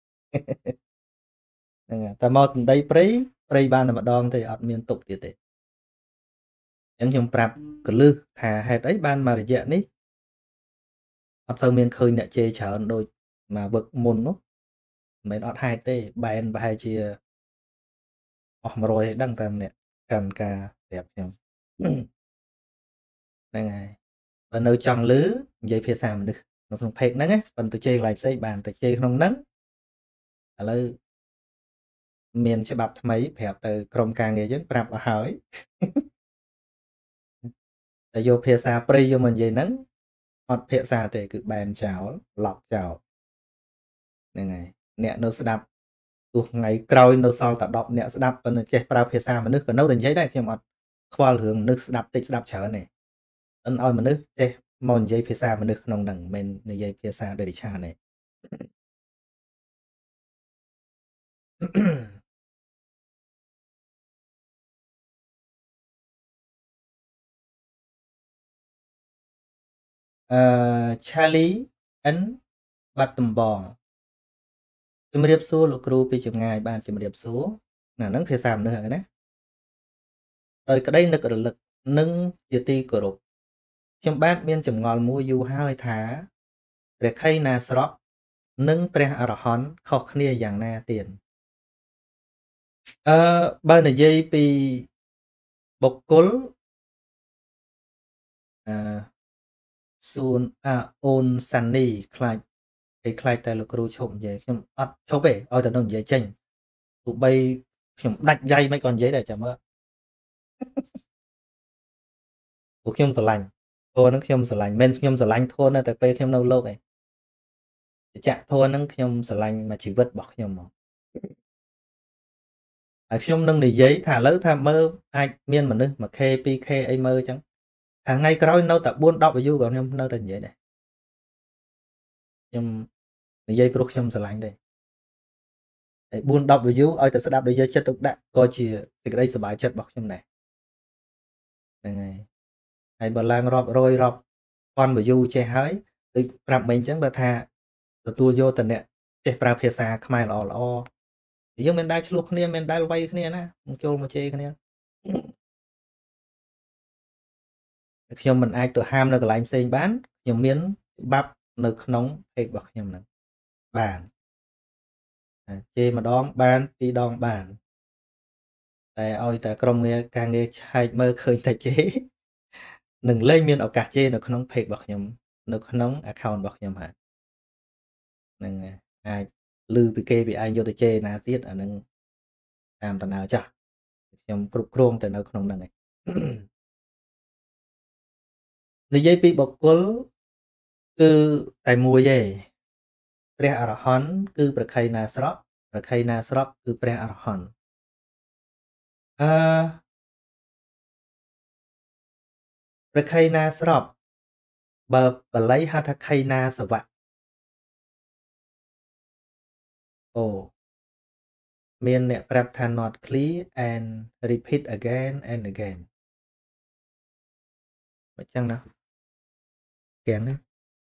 ហ្នឹងតែមកសំដីព្រៃបានតែម្ដងទេអត់មានទុកទៀតទេអញ្ចឹងខ្ញុំប្រាប់កលឹះថាហេតុអីបានមករយៈនេះអត់សូវមានឃើញអ្នកជេរច្រើនដូចមកវឹកមុននោះមិនមែនអត់ហេតុទេបែនប្រហែលជាអស់100ឲ្យដឹងតាមអ្នកកម្មការប្រាប់ខ្ញុំហ្នឹងហើយបើនៅចង់លឺនិយាយភាសាមនុស្សនៅក្នុង page ហ្នឹងណាប៉ុន្តែជេរកន្លែងផ្សេងបានតែជេរក្នុងហ្នឹងឥឡូវមានច្បាប់ថ្មីប្រាប់ទៅក្រុមការងារយើងប្រាប់ឲ្យហើយតែយកភាសាព្រៃយកមកនិយាយហ្នឹងអត់ភាសាទេគឺបែនចោលឡប់ចោលហ្នឹងហើយអ្នកនៅស្ដាប់ទោះថ្ងៃក្រោយនៅសល់តែ10អ្នកស្ដាប់ប៉ុន្តែចេះប្រើភាសាមនុស្សក៏នៅតែនិយាយដែរខ្ញុំអត់ខ្វល់រឿងមនុស្សស្ដាប់តិចស្ដាប់ច្រើនទេអិនឲ្យមនុស្សចេះមកនិយាយភាសាមនុស្សក្នុងហ្នឹងមិនមែននិយាយភាសាដូចរិឆានទេអឺ Charlie N បាត់ដំបងជំរាបសួរលោកគ្រូពីចម្ងាយបានជំរាបសួរណាហ្នឹងភាសាមនុស្សហ្នឹងណាដោយក្តីនឹករលឹកនិងជាទីគោរពខ្ញុំបានមានចម្ងល់មួយយូរហើយថាព្រះខ័យណាស្រក់និងព្រះអរហន្តខុសគ្នាយ៉ាងណាទៀតបើនិយាយពីបុគ្គលអឺសួនអូនសាន់នីខ្លាចគេខ្លាចតែលោកគ្រូឈប់និយាយខ្ញុំអត់ឈប់ទេឲ្យតែនៅនិយាយចេញទោះបីខ្ញុំដាច់យ៉ៃមិនក៏និយាយដែរចាំមើលពួកខ្ញុំស្រឡាញ់ធัวហ្នឹងខ្ញុំស្រឡាញ់មិនខ្ញុំស្រឡាញ់ធัวនៅតែពេលខ្ញុំនៅលោកឯងចាក់ធัวហ្នឹងខ្ញុំស្រឡាញ់មួយជីវិតរបស់ខ្ញុំហ្មងហើយខ្ញុំនឹងនិយាយថាឥឡូវថាមើលអាចមានមនុស្ស 1K 2K អីមើលអញ្ចឹងថាថ្ងៃក្រោយនៅតែ4 10 view ក៏ខ្ញុំនៅតែនិយាយដែរខ្ញុំនិយាយព្រោះខ្ញុំស្រឡាញ់ដែរហើយ4 10 view ឲ្យតែស្ដាប់ដោយយកចិត្តទុកដាក់ក៏ជាសេចក្តីសប្បាយចិត្តរបស់ខ្ញុំដែរហ្នឹងហើយបើឡើងរាប់រយរាប់ពាន់ view ចេះហើយដូចប្រាប់មិញអញ្ចឹងបើថាទទួលយកតអ្នកចេះប្រើភាសាខ្មែរល្អយើងមិនដែលឆ្លោះគ្នាមិនដែលវាយគ្នាណាមកចូលមកជេរគ្នាខ្ញុំមិនអាចទៅហាមនៅកន្លែងផ្សេងបានខ្ញុំមានច្បាប់នៅក្នុងពេករបស់ខ្ញុំហ្នឹងបានជេរម្ដងបាន2 ដងបានតែឲ្យតែក្រុមការងារឆែកមើលឃើញតែជេរនឹងលែងមានឱកាសជេរនៅក្នុងពេករបស់ខ្ញុំនៅក្នុង account របស់ខ្ញុំហើយហ្នឹងអាចលឺពីគេពីឯងយកទៅជេរណាទៀតអានឹងតាមដំណើរចាស់ខ្ញុំគ្រប់គ្រងទៅនៅក្នុងហ្នឹងឯងនិយាយពីបុគ្គលគឺតែមួយទេព្រះអរហន្តគឺប្រខ័យណាស្រក់ប្រខ័យណាស្រក់គឺព្រះអរហន្តប្រខ័យណាស្រក់បើបល័យហៅថាខ័យណាសវៈអូមានអ្នកប្រាប់ថា not clear and repeat again and again អញ្ចឹងណាទាំងណា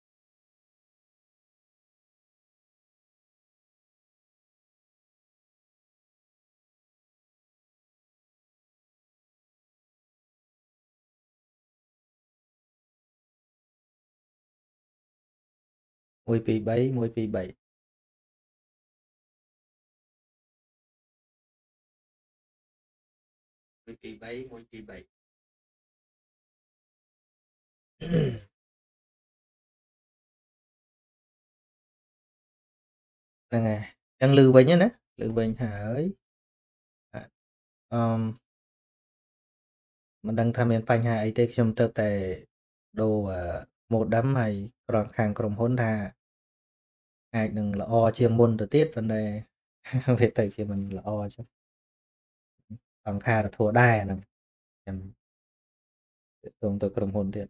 1 2 3 1 2 3 1 2 3 1 2 3ហ្នឹងហើយអញ្ចឹងលឺវិញណាលឺវិញហើយអឺមិនដឹងថាមានបញ្ហាអីទេខ្ញុំទៅតែដូរmodem ហើយក្រំខាងក្រុមហ៊ុនថាអាចនឹងល្អជាងមុនទៅទៀតប៉ុន្តែវាទៅជាមិនល្អអញ្ចឹងសង្ខារធัวដែរហ្នឹងខ្ញុំទៅទៅក្រុមហ៊ុនទៀត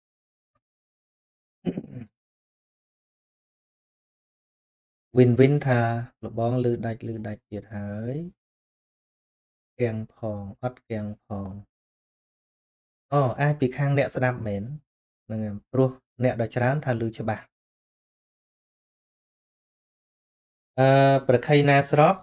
វិនវិនថាលបងលឺដាច់ទៀតហើយគៀងផងអត់គៀងផងអូអាចពីខាងអ្នកស្ដាប់មែនហ្នឹងព្រោះអ្នកដ៏ច្រើនថាលឺច្បាស់ប្រខ័យណាស្រប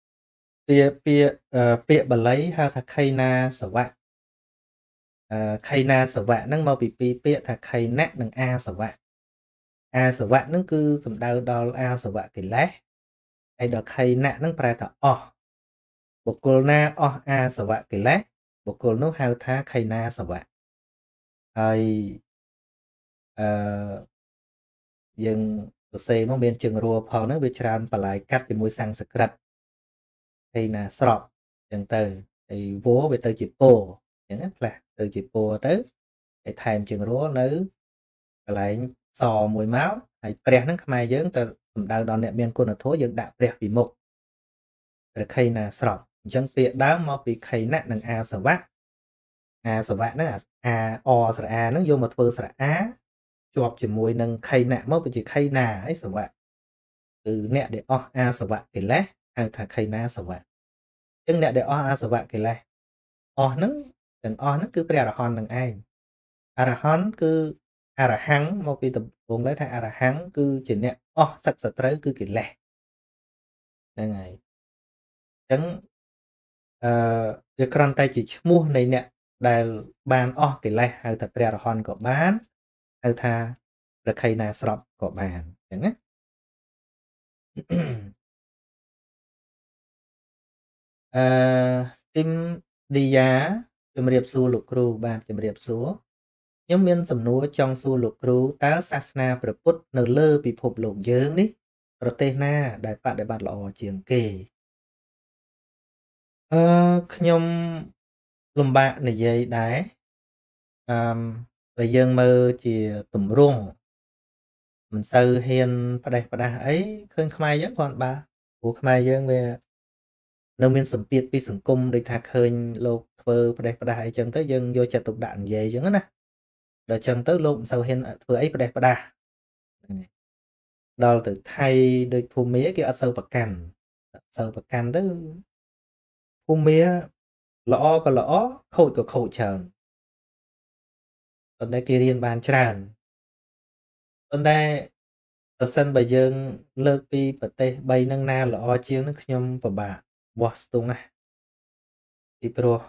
ពាក្យបាលីហៅថាខ័យណាសវៈខ័យណាសវៈហ្នឹងមកពីពីរពាក្យថាខ័យណៈនិងអាសវៈអាសវៈហ្នឹងគឺសំដៅដល់អាសវៈកិលេសហើយដល់ខ័យណៈហ្នឹងប្រែថាអស់បុគ្គលណាអស់អាសវៈកិលេសបុគ្គលនោះហៅថាខ័យណាសវៈហើយយើងសរសេរមកមានជើងរួផងហ្នឹងវាច្រើនបលាយកាត់ជាមួយសំស្ក្រឹតហើយណាស្របអញ្ចឹងទៅហើយវោវាទៅជាពោអញ្ចឹងណាផ្លាស់ទៅជាពោទៅហើយថែមជើងរួនៅកន្លែង sò mùi máu hay pre nắng mai dưỡng từ đào đòn nẹt miên côn ở thố dưỡng đã pre vì mục rồi khay là sọp chân tiệt đá mau bị khay nặng đằng a sờ vạ nó là a o sờ a nó vô một phơ sờ á chọp chỉ mùi nâng khay nặng mau bị chỉ khay nà ấy sờ vạ từ nẹt để o a sờ vạ cái lẽ hay thà khay na sờ vạ chân nẹt để o a sờ vạ cái lẽ o nó đằng o nó cứ pre là hòn đằng ai à hòn cứ à hăng mau bị tập vốn lấy thay à hăng cứ chỉ nẹt o sặc sờ tới cứ cái lẽ đây này chẳng việc cần tay chỉ mua này nèដែលបានអស់កិលេសហៅថាព្រះអរហន្តក៏បានហៅថាប្រខៃណាស្របក៏បានអញ្ចឹងណាអឺទីមឌីយ៉ាជំរាបសួរលោកគ្រូបាទជំរាបសួរខ្ញុំមានសំណួរចង់សួរលោកគ្រូតើសាសនាព្រះពុទ្ធនៅលើពិភពលោកយើងនេះប្រទេសណាដែលបដិបត្តិល្អជាងគេខ្ញុំលំបាកនិយាយដែរបើយើងមើលជាទម្រង់មិនសូវហ៊ានផ្ដេសផ្ដាស់អីឃើញខ្មែរយើងគាត់បាទព្រោះខ្មែរយើងវានៅមានសម្ពាធពីសង្គមដូចថាឃើញលោកធ្វើផ្ដេសផ្ដាស់អីចឹងទៅយើងយកចិត្តទុកដាក់និយាយចឹងណាដល់ចឹងទៅលោកមិនសូវហ៊ានធ្វើអីផ្ដេសផ្ដាស់ដល់ទៅថៃដូចភូមិគេអត់សូវប្រកាន់ទៅភូមិល្អក៏ល្អខូចក៏ខូចច្រើនប៉ុន្តែគេរៀនបានច្រើនប៉ុន្តែប្រសិនបើយើងលើកពីប្រទេស3ហ្នឹងណាល្អជាងហ្នឹងខ្ញុំពិបាកវាស់ស្ទង់ណាពីព្រោះ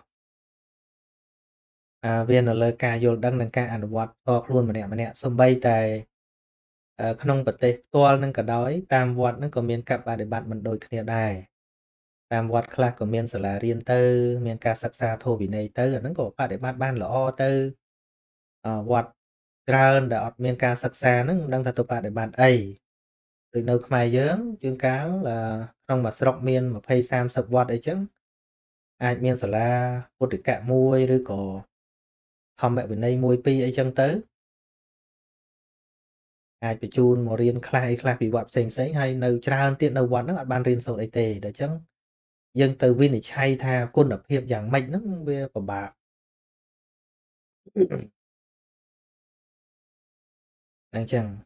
វានៅលើការយល់ដឹងនិងការអនុវត្តផ្ទាល់ខ្លួនម្នាក់សូម្បីតែក្នុងប្រទេសផ្ទាល់នឹងក៏ដោយតាមវត្តហ្នឹងក៏មានការបដិបត្តិមិនដូចគ្នាដែរតាមវត្តខ្លះក៏មានសាលារៀនទៅមានការសិក្សាធម៌វិន័យទៅអាហ្នឹងក៏បដិបត្តិបានល្អទៅវត្តច្រើនដែលអត់មានការសិក្សាហ្នឹងមិនដឹងថាទៅបដិបត្តិអីដូចនៅខ្មែរយើងជួនកាលក្នុងមួយស្រុកមាន20-30វត្តអីចឹងអាចមានសាលាពុទ្ធិកៈមួយឬក៏ធម្មវិន័យ1 2អីចឹងទៅអាចបញ្ជូនមករៀនខ្លះពីវត្តផ្សេងហើយនៅច្រើនទៀតនៅវត្តហ្នឹងអត់បានរៀនសូត្រអីទេដល់ចឹងយើងទៅវិនិច្ឆ័យថាគុណភាពយ៉ាងម៉េចហ្នឹងវាពិបាកអញ្ចឹង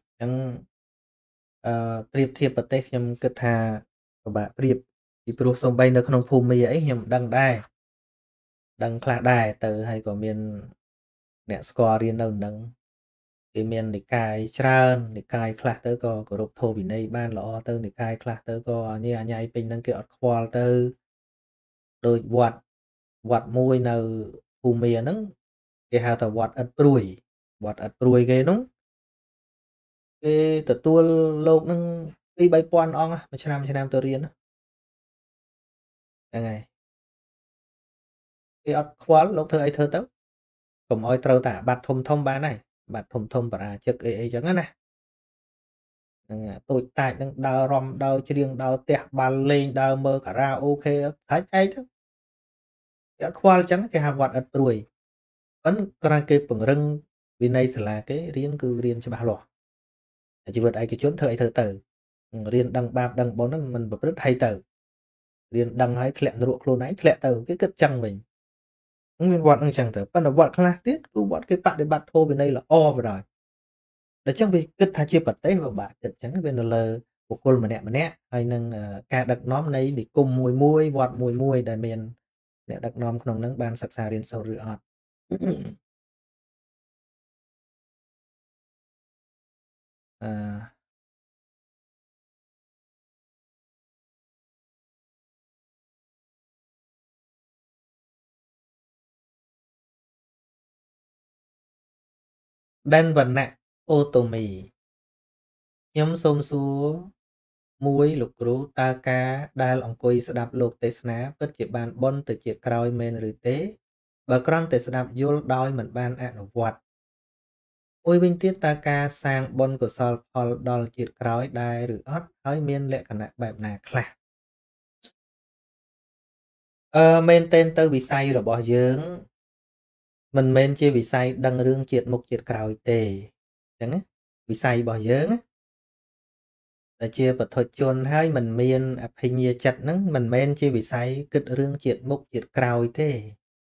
ប្រៀបធៀបប្រទេសខ្ញុំគិតថាពិបាកប្រៀបពីព្រោះសំបីនៅក្នុងភូមិអីខ្ញុំដឹងដែរដឹងខ្លះដែរទៅហើយក៏មានអ្នកស្គាល់រៀននៅនឹងគេមាននិកាយច្រើននិកាយខ្លះទៅក៏គោរពធម៌វិន័យបានល្អទៅនិកាយខ្លះទៅក៏អញ្ញាយពេញហ្នឹងគេអត់ខ្វល់ទៅដោយវត្តមួយនៅភូមិហ្នឹងគេហៅថាវត្តឥតព្រួយគេហ្នឹងគេទទួលលោកនឹង2-3,000អង្គមួយឆ្នាំទៅរៀនហ្នឹងហើយគេអត់ខ្វល់លោកធ្វើអីធ្វើទៅកុំឲ្យត្រូវតែបាត់ធំបានហើយបាត់ធំបរាជិកអីចឹងណាហ្នឹងតូចតាចនឹងដើររំដើរច្រៀងដើរផ្ទះបាល់លេងដើរមើលការ៉ាអូខេហើយឯងទៅគេអត់ខ្វល់ចឹងគេហៅវត្តឥតព្រួយប៉ុន្តែក្រោយគេពង្រឹងវិន័យសាលាគេរៀនគឺរៀនច្បាស់លាស់ជីវិតឯកជនធ្វើអីធ្វើទៅរៀនដឹងបាបដឹងបុណ្យហ្នឹងមិនប្រព្រឹត្តហើយទៅរៀនដឹងហើយធ្លាក់នរកខ្លួនឯងធ្លាក់ទៅគេគិតចឹងវិញមានវត្តហ្នឹងចឹងទៅប៉ុន្តែវត្តខ្លះទៀតគឺវត្តគេបដិបត្តិធម៌វិន័យល្អបណ្ដោយដល់ចឹងវាគិតថាជាប្រទេសវាបាក់គិតចឹងវានៅលើបុគ្គលម្នាក់ហើយនឹងការដឹកនាំនៃនិគមមួយវត្តមួយដែលមានអ្នកដឹកនាំក្នុងហ្នឹងបានសិក្សារៀនសូត្រឬអត់ដែនវណ្ណៈអូតូមីខ្ញុំសូមសួរមួយលោកគ្រូតើការដែលអង្គុយស្ដាប់លោកទេសនាពិតជាបានបន់ទៅជាក្រោយមែនឬទេបើគ្រាន់តែស្ដាប់យល់ដោយមិនបានអនុវត្តមួយវិញទៀតតើការសាងបុណ្យកុសលផលដល់ជាតិក្រោយដែរឬអត់ហើយមានលក្ខណៈបែបណាខ្លះមែនទែនទៅវិស័យរបស់យើងមិនមែនជាវិស័យដឹងរឿងជាតិមុខជាតិក្រោយទេអញ្ចឹងណាវិស័យរបស់យើងណាតែជាបទជនហើយមិនមានអភិញ្ញាចិត្តហ្នឹងមិនមែនជាវិស័យគិតរឿងជាតិមុខជាតិក្រោយទេ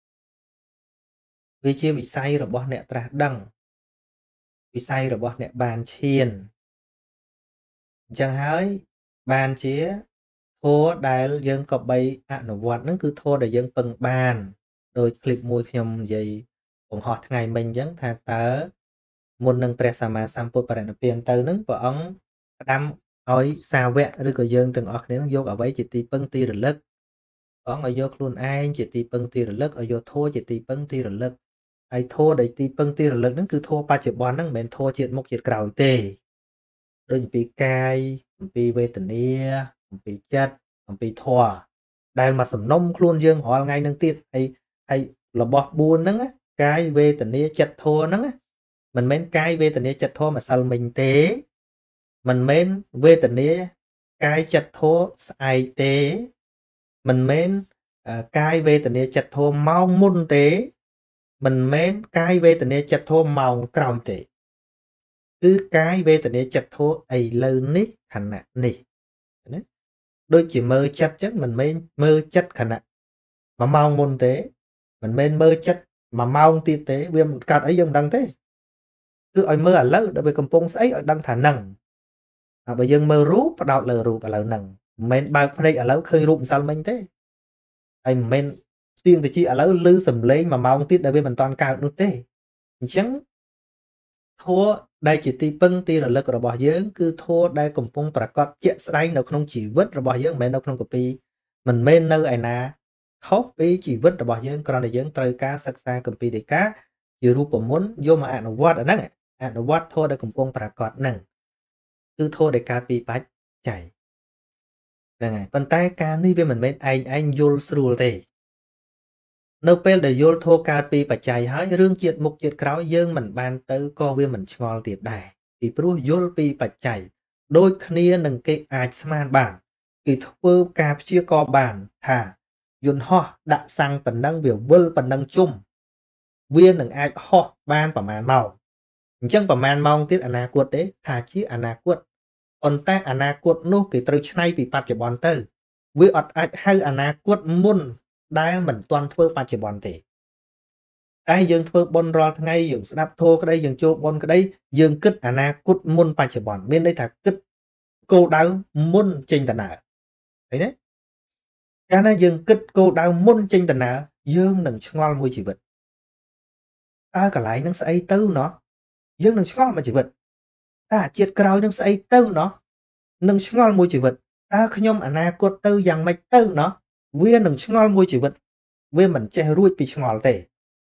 វាជាវិស័យរបស់អ្នកត្រាស់ដឹងវិស័យរបស់អ្នកបានឈានអញ្ចឹងហើយបានជាធម៌ដែលយើងក៏បីអនុវត្តហ្នឹងគឺធម៌ដែលយើងពឹងបានដោយคลิปមួយខ្ញុំនិយាយបង្ហោះថ្ងៃមិញអញ្ចឹងថាតើមុននឹងព្រះសម្មាសម្ពុទ្ធបរិនិព្វានទៅហ្នឹងព្រះអង្គផ្ដាំឲ្យសាវកឬក៏យើងទាំងអស់គ្នានឹងយកអ្វីជាទីពឹងទីរលឹកព្រះអង្គឲ្យយកខ្លួនឯងជាទីពឹងទីរលឹកឲ្យយកធម៌ជាទីពឹងទីរលឹកហើយធម៌ដែលទីពឹងទីរលឹកហ្នឹងគឺធម៌បច្ចុប្បន្នហ្នឹងមិនមែនធម៌ជាតិមុខជាតិក្រោយទេដូចអំពីកាយអំពីវេទនាអំពីចិត្តអំពីធម៌ដែលមកសំណុំខ្លួនយើងរាល់ថ្ងៃហ្នឹងទៀតហើយរបស់4ហ្នឹងកាយវេទនាចិត្តធម៌ហ្នឹងមិនមែនកាយវេទនាចិត្តធម៌ម្សិលមិញទេមិនមែនវេទនាកាយចិត្តធម៌ស្អែកទេមិនមែនកាយវេទនាចិត្តធម៌ម៉ោងមុនទេមិនមែនកាយវេទនាចិត្តធម៌ម៉ោងក្រោយទេគឺកាយវេទនាចិត្តធម៌ឥឡូវនេះខណៈនេះណាដូចជាមើលចិត្តចឹងមិនមែនមើលចិត្តខណៈ1ម៉ោងមុនទេមិនមែនមើលចិត្ត1ម៉ោងទៀតទេវាមិនកាត់អីយើងមិនដឹងទេគឺឲ្យមើលឥឡូវដល់វាកំពុងស្អីឲ្យដឹងថានឹងបើយើងមើលរូបផ្ដោតលើរូបឥឡូវហ្នឹងមិនមែនបើកភ្នែកឥឡូវឃើញរូបម្សិលមិញទេហើយមិនមែនទៀងតិចឥឡូវឮសំឡេង1ម៉ោងទៀតដែលវាមិនតាន់កើតនោះទេអញ្ចឹងធម៌ដែលជាទីពឹងទីរលឹករបស់យើងគឺធម៌ដែលកំពុងប្រកបជាក់ស្ដែងនៅក្នុងជីវិតរបស់យើងមិនមែននៅក្នុងកាពីមិនមែននៅឯណាខុសពីជីវិតរបស់យើងគ្រាន់តែយើងត្រូវការសិក្សាគម្ពីរដីកាជារូបមន្តយកមកអនុវត្តអាហ្នឹងអនុវត្តធម៌ដែលកំពុងប្រកបហ្នឹងគឺធម៌ដែលកើតពីបច្ច័យហ្នឹងហើយប៉ុន្តែការនេះវាមិនមែនឯងយល់ស្រួលទេនៅពេលដែលយល់ធម៌កើតពីបច្ច័យហើយរឿងជាតិមុខជាតិក្រោយយើងមិនបានទៅក៏វាមិនឆ្ងល់ទៀតដែរពីព្រោះយល់ពីបច្ច័យដូចគ្នានឹងគេអាចស្មានបានគេធ្វើការព្យាករបានថាយន្តហោះដាក់សាំងប៉ុណ្ណឹងវាវិលប៉ុណ្ណឹងជុំវានឹងអាចហោះបានប្រមាណម៉ោងអញ្ចឹងប្រមាណម៉ោងទៀតអនាគតទេថាជាអនាគតប៉ុន្តែអនាគតនោះគេត្រូវច្នៃពីបច្ចុប្បន្នទៅវាអត់អាចហៅអនាគតមុនដែលមិនទាន់ធ្វើបច្ចុប្បន្នទេតែយើងធ្វើបុណ្យរាល់ថ្ងៃយើងស្ដាប់ធម៌ក្តីយើងចូលបុណ្យក្តីយើងគិតអនាគតមុនបច្ចុប្បន្នមានន័យថាគិតគោលដៅមុនចេញដំណើរឃើញទេកាលណាយើងគិតគោលដៅមុនចេញដំណើរយើងនឹងឆ្ងល់មួយជីវិតតើកន្លែងហ្នឹងស្អីទៅណោះយើងនឹងឆ្ងល់មួយជីវិតតើជាតិក្រោយនឹងស្អីទៅណោះនឹងឆ្ងល់មួយជីវិតតើខ្ញុំអនាគតទៅយ៉ាងម៉េចទៅណោះវានឹងឆ្ងល់មួយជីវិតវាមិនចេះរួចពីឆ្ងល់ទេ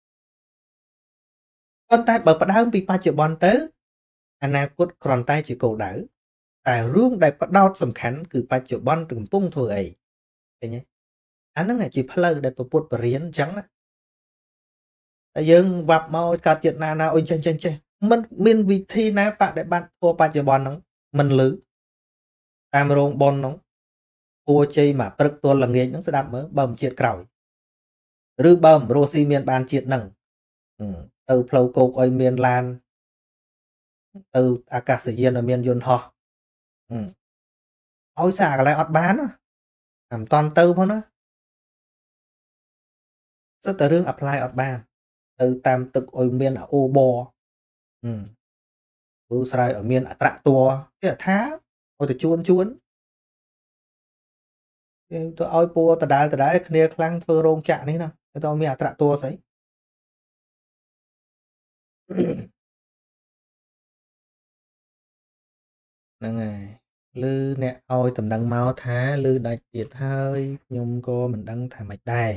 ប៉ុន្តែបើផ្ដើមពីបច្ចុប្បន្នទៅអនាគតគ្រាន់តែជាគោលដៅតែរឿងដែលផ្ដោតសំខាន់គឺបច្ចុប្បន្នកំពុងធ្វើអីឃើញទេអាហ្នឹងជាផ្លូវដែលពុទ្ធបរិញ្ញាអញ្ចឹងតែយើងវាប់មកកើតជាតិណាអុយចេះមិនមានវិធីណាបដិបត្តិធម៌បច្ចុប្បន្នហ្នឹងមិនលឺតាមរោងប៉ុនហ្នឹងពួរជ័យមកព្រឹកទល់ល្ងាចហ្នឹងស្ដាប់មើលបើមិនជាតិក្រោយឬបើមិនរស់ស៊ីមានបានជាតិហ្នឹងទៅផ្លូវគោកឲ្យមានឡានទៅអាកាសយានឲ្យមានយន្តហោះឲ្យសាកន្លែងអត់បានណាមិនតាន់ទៅផងណាសិតតែរឿង apply អត់បានទៅតាមទឹកឲ្យមានអូបព្រោះស្រ័យឲ្យមានអត្រាតัวគេថាឲ្យទៅជួនគេទៅឲ្យពួរដដែលគ្នាខ្លាំងធ្វើរោងចក្រនេះណាទៅមានអត្រាតัวស្អីហ្នឹងហើយឮអ្នកឲ្យតំណែងមកថាឮដាច់ទៀតហើយខ្ញុំក៏មិនដឹងថាម៉េចដែរ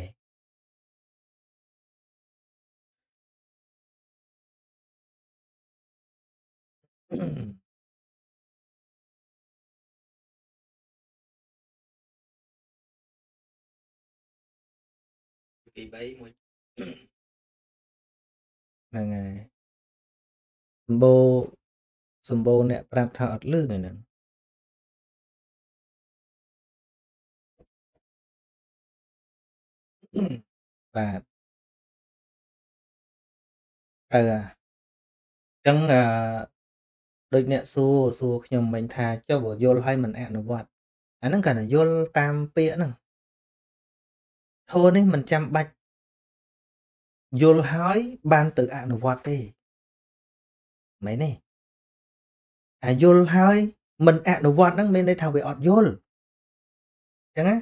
ពី3មួយហ្នឹងហើយសម្បូរអ្នកប្រាប់ថាអត់លឺហ្នឹងបាទអញ្ចឹងដូចអ្នកសួរខ្ញុំមិញថាចុះបើយល់ហើយមិនអនុវត្តអាហ្នឹងគ្រាន់តែយល់តាមពាក្យហ្នឹងធម៌នេះមិនចាំបាច់យល់ហើយបានទៅអនុវត្តទេមែនទេអាយល់ហើយមិនអនុវត្តហ្នឹងមានន័យថាវាអត់យល់អញ្ចឹងណា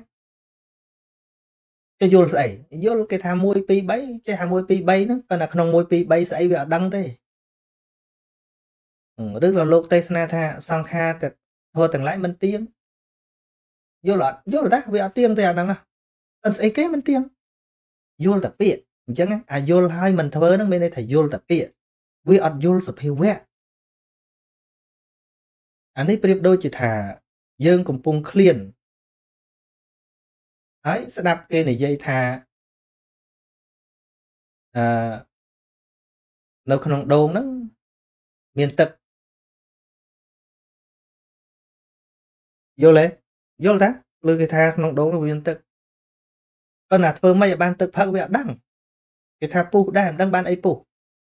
គេយល់ស្អីយល់គេថា1 2 3ចេះថា1 2 3ហ្នឹងប៉ុន្តែក្នុង1 2 3ស្អីវាអត់ដឹងទេឬក៏លោកទេសនាថាសង្ខារទៅធម៌ទាំងឡាយមិនទៀងយល់អត់យល់តាវាអត់ទៀងទេអាហ្នឹងណាអត់ស្អីគេមិនទៀងយល់តែពាក្យអញ្ចឹងអាយល់ហើយមិនធ្វើហ្នឹងមានន័យថាយល់តែពាក្យវាអត់យល់សភាវៈអានេះប្រៀបដូចជាថាយើងកំពុងឃ្លានហើយស្ដាប់គេនិយាយថានៅក្នុងដូងហ្នឹងមានទឹកយល់ទេយល់តាលើគេថាក្នុងដូងនោះមានទឹកប៉ុន្តែធ្វើម៉េចឲ្យបានទឹកផឹកវាអត់ដឹងគេថាពុះដែរមិនដឹងបានអីពុះ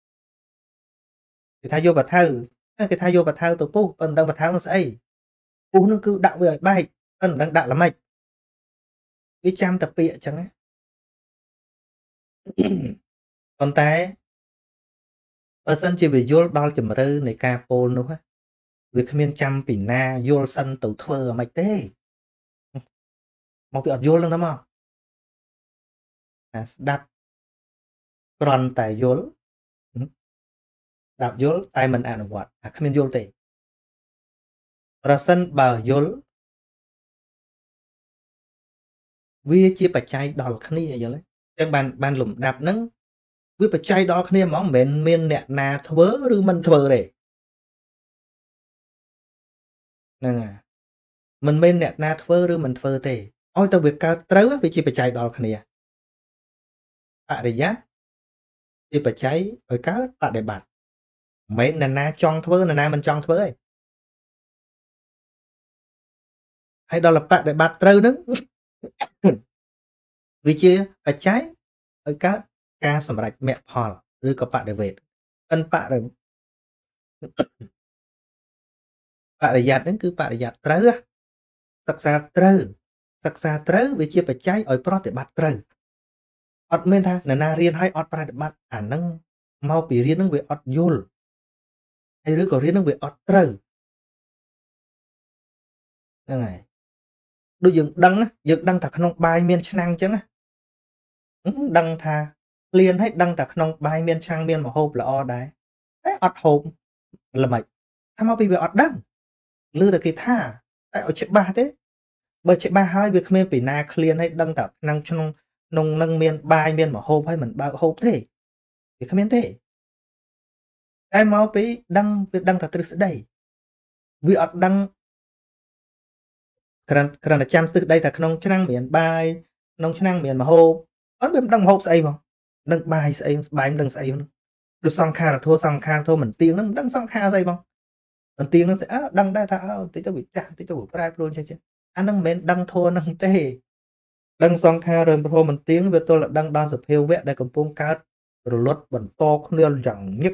គេថាយកបថៅគេថាយកបថៅទៅពុះប៉ុន្តែមិនដឹងបថៅនោះស្អីពុះនោះគឺដាក់វាឲ្យបែកប៉ុន្តែមិនដឹងដាក់ល្មិចវាចាំតែពាក្យអញ្ចឹងណាប៉ុន្តែបើសិនជាវាយល់ដល់ជំរឿនៃការពោលនោះវាគ្មានចាំពីណាយល់សិនទៅធ្វើអ្មិនទេមកពីអត់យល់នឹងទៅមកស្ដាប់គ្រាន់តែយល់ស្ដាប់យល់តែមិនអនុវត្តគ្មានយល់ទេប្រសិនបើយល់វាជាបច្ច័យដល់គ្នាយល់ទេអញ្ចឹងបានលំដាប់ហ្នឹងវាបច្ច័យដល់គ្នាហ្មងមិនមែនមានអ្នកណាធ្វើឬមិនធ្វើទេហ្នឹងហើយមិនមែនអ្នកណាធ្វើឬមិនធ្វើទេឲ្យតែវាកើតត្រូវវាជាបច្ច័យដល់គ្នាបរិយ័តជាបច្ច័យឲ្យកើតបដិបត្តិមិនមែនអ្នកណាចង់ធ្វើអ្នកណាមិនចង់ធ្វើទេហើយដល់បដិបត្តិត្រូវហ្នឹងវាជាបច្ច័យឲ្យកើតការសម្រេចមគ្គផលឬក៏បដិវេទបរិយ័តហ្នឹងគឺបរិយ័តត្រូវសិក្សាត្រូវវាជាបច្ច័យឲ្យប្រតិបត្តិត្រូវអត់មានថាអ្នកណារៀនហើយអត់ប្រតិបត្តិអាហ្នឹងមកពីរៀនហ្នឹងវាអត់យល់ហើយឬក៏រៀនហ្នឹងវាអត់ត្រូវហ្នឹងហើយដូចយើងដឹងថាក្នុងបាយមានឆ្នាំងអញ្ចឹងដឹងថាលៀនហើយដឹងថាក្នុងបាយមានឆ្នាំងមានម្ហូបល្អដែរតែអត់ហូបល្មិចថាមកពីវាអត់ដឹងឮតែគេថាតែឲ្យច្បាស់ទេបើច្បាស់ហើយវាគ្មានពីណាឃ្លានហើយដឹងតែក្នុងនឹងមានបាយមានម្ហូបហើយមិនបើកហូបទេវាគ្មានទេតែមកពីវាដឹងតែទ្រឹស្ដីវាអត់ដឹងគ្រាន់តែចាំទ្រឹស្ដីតែក្នុងឆ្នាំងមានបាយក្នុងឆ្នាំងមានម្ហូបអត់វាមិនដឹងម្ហូបស្អីផងដឹងបាយស្អីបាយមិនដឹងស្អីហ្នឹងដូចសង្ខារធัวមិនទៀងហ្នឹងមិនដឹងសង្ខារស្អីផងមិនទៀងហ្នឹងស្អីដឹងដែរថាបន្តិចទៅវាចាស់បន្តិចទៅវាប្រែប្រួលចេះអាហ្នឹងមិនមែនដឹងធัวហ្នឹងទេដឹងសង្ខារឬព្រោះមិនទៀងវាទល់តែដឹងដល់សភាវៈដែលកំពុងកើតរលត់បន្តគ្នាយ៉ាងញឹក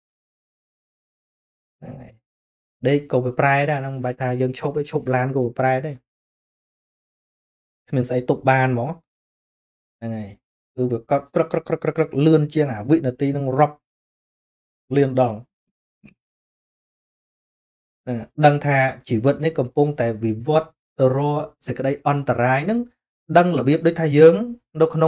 ហ្នឹងហើយដេកក៏វាប្រែដែរហ្នឹងមិនបាច់ថាយើងឈប់ឡានក៏វាប្រែដែរគ្មានស្អីទប់បានហ្មងហ្នឹងហើយគឺវាកត់ក្រឹកលឿនជាងអាវិនាទីនឹងរាប់លឿនដល់ដឹងថាជីវិតនេះកំពុងតែវិវត្តទៅរកសេចក្តីអន្តរាយហ្នឹងដឹងរបៀបដូចថាយើងនៅក្នុង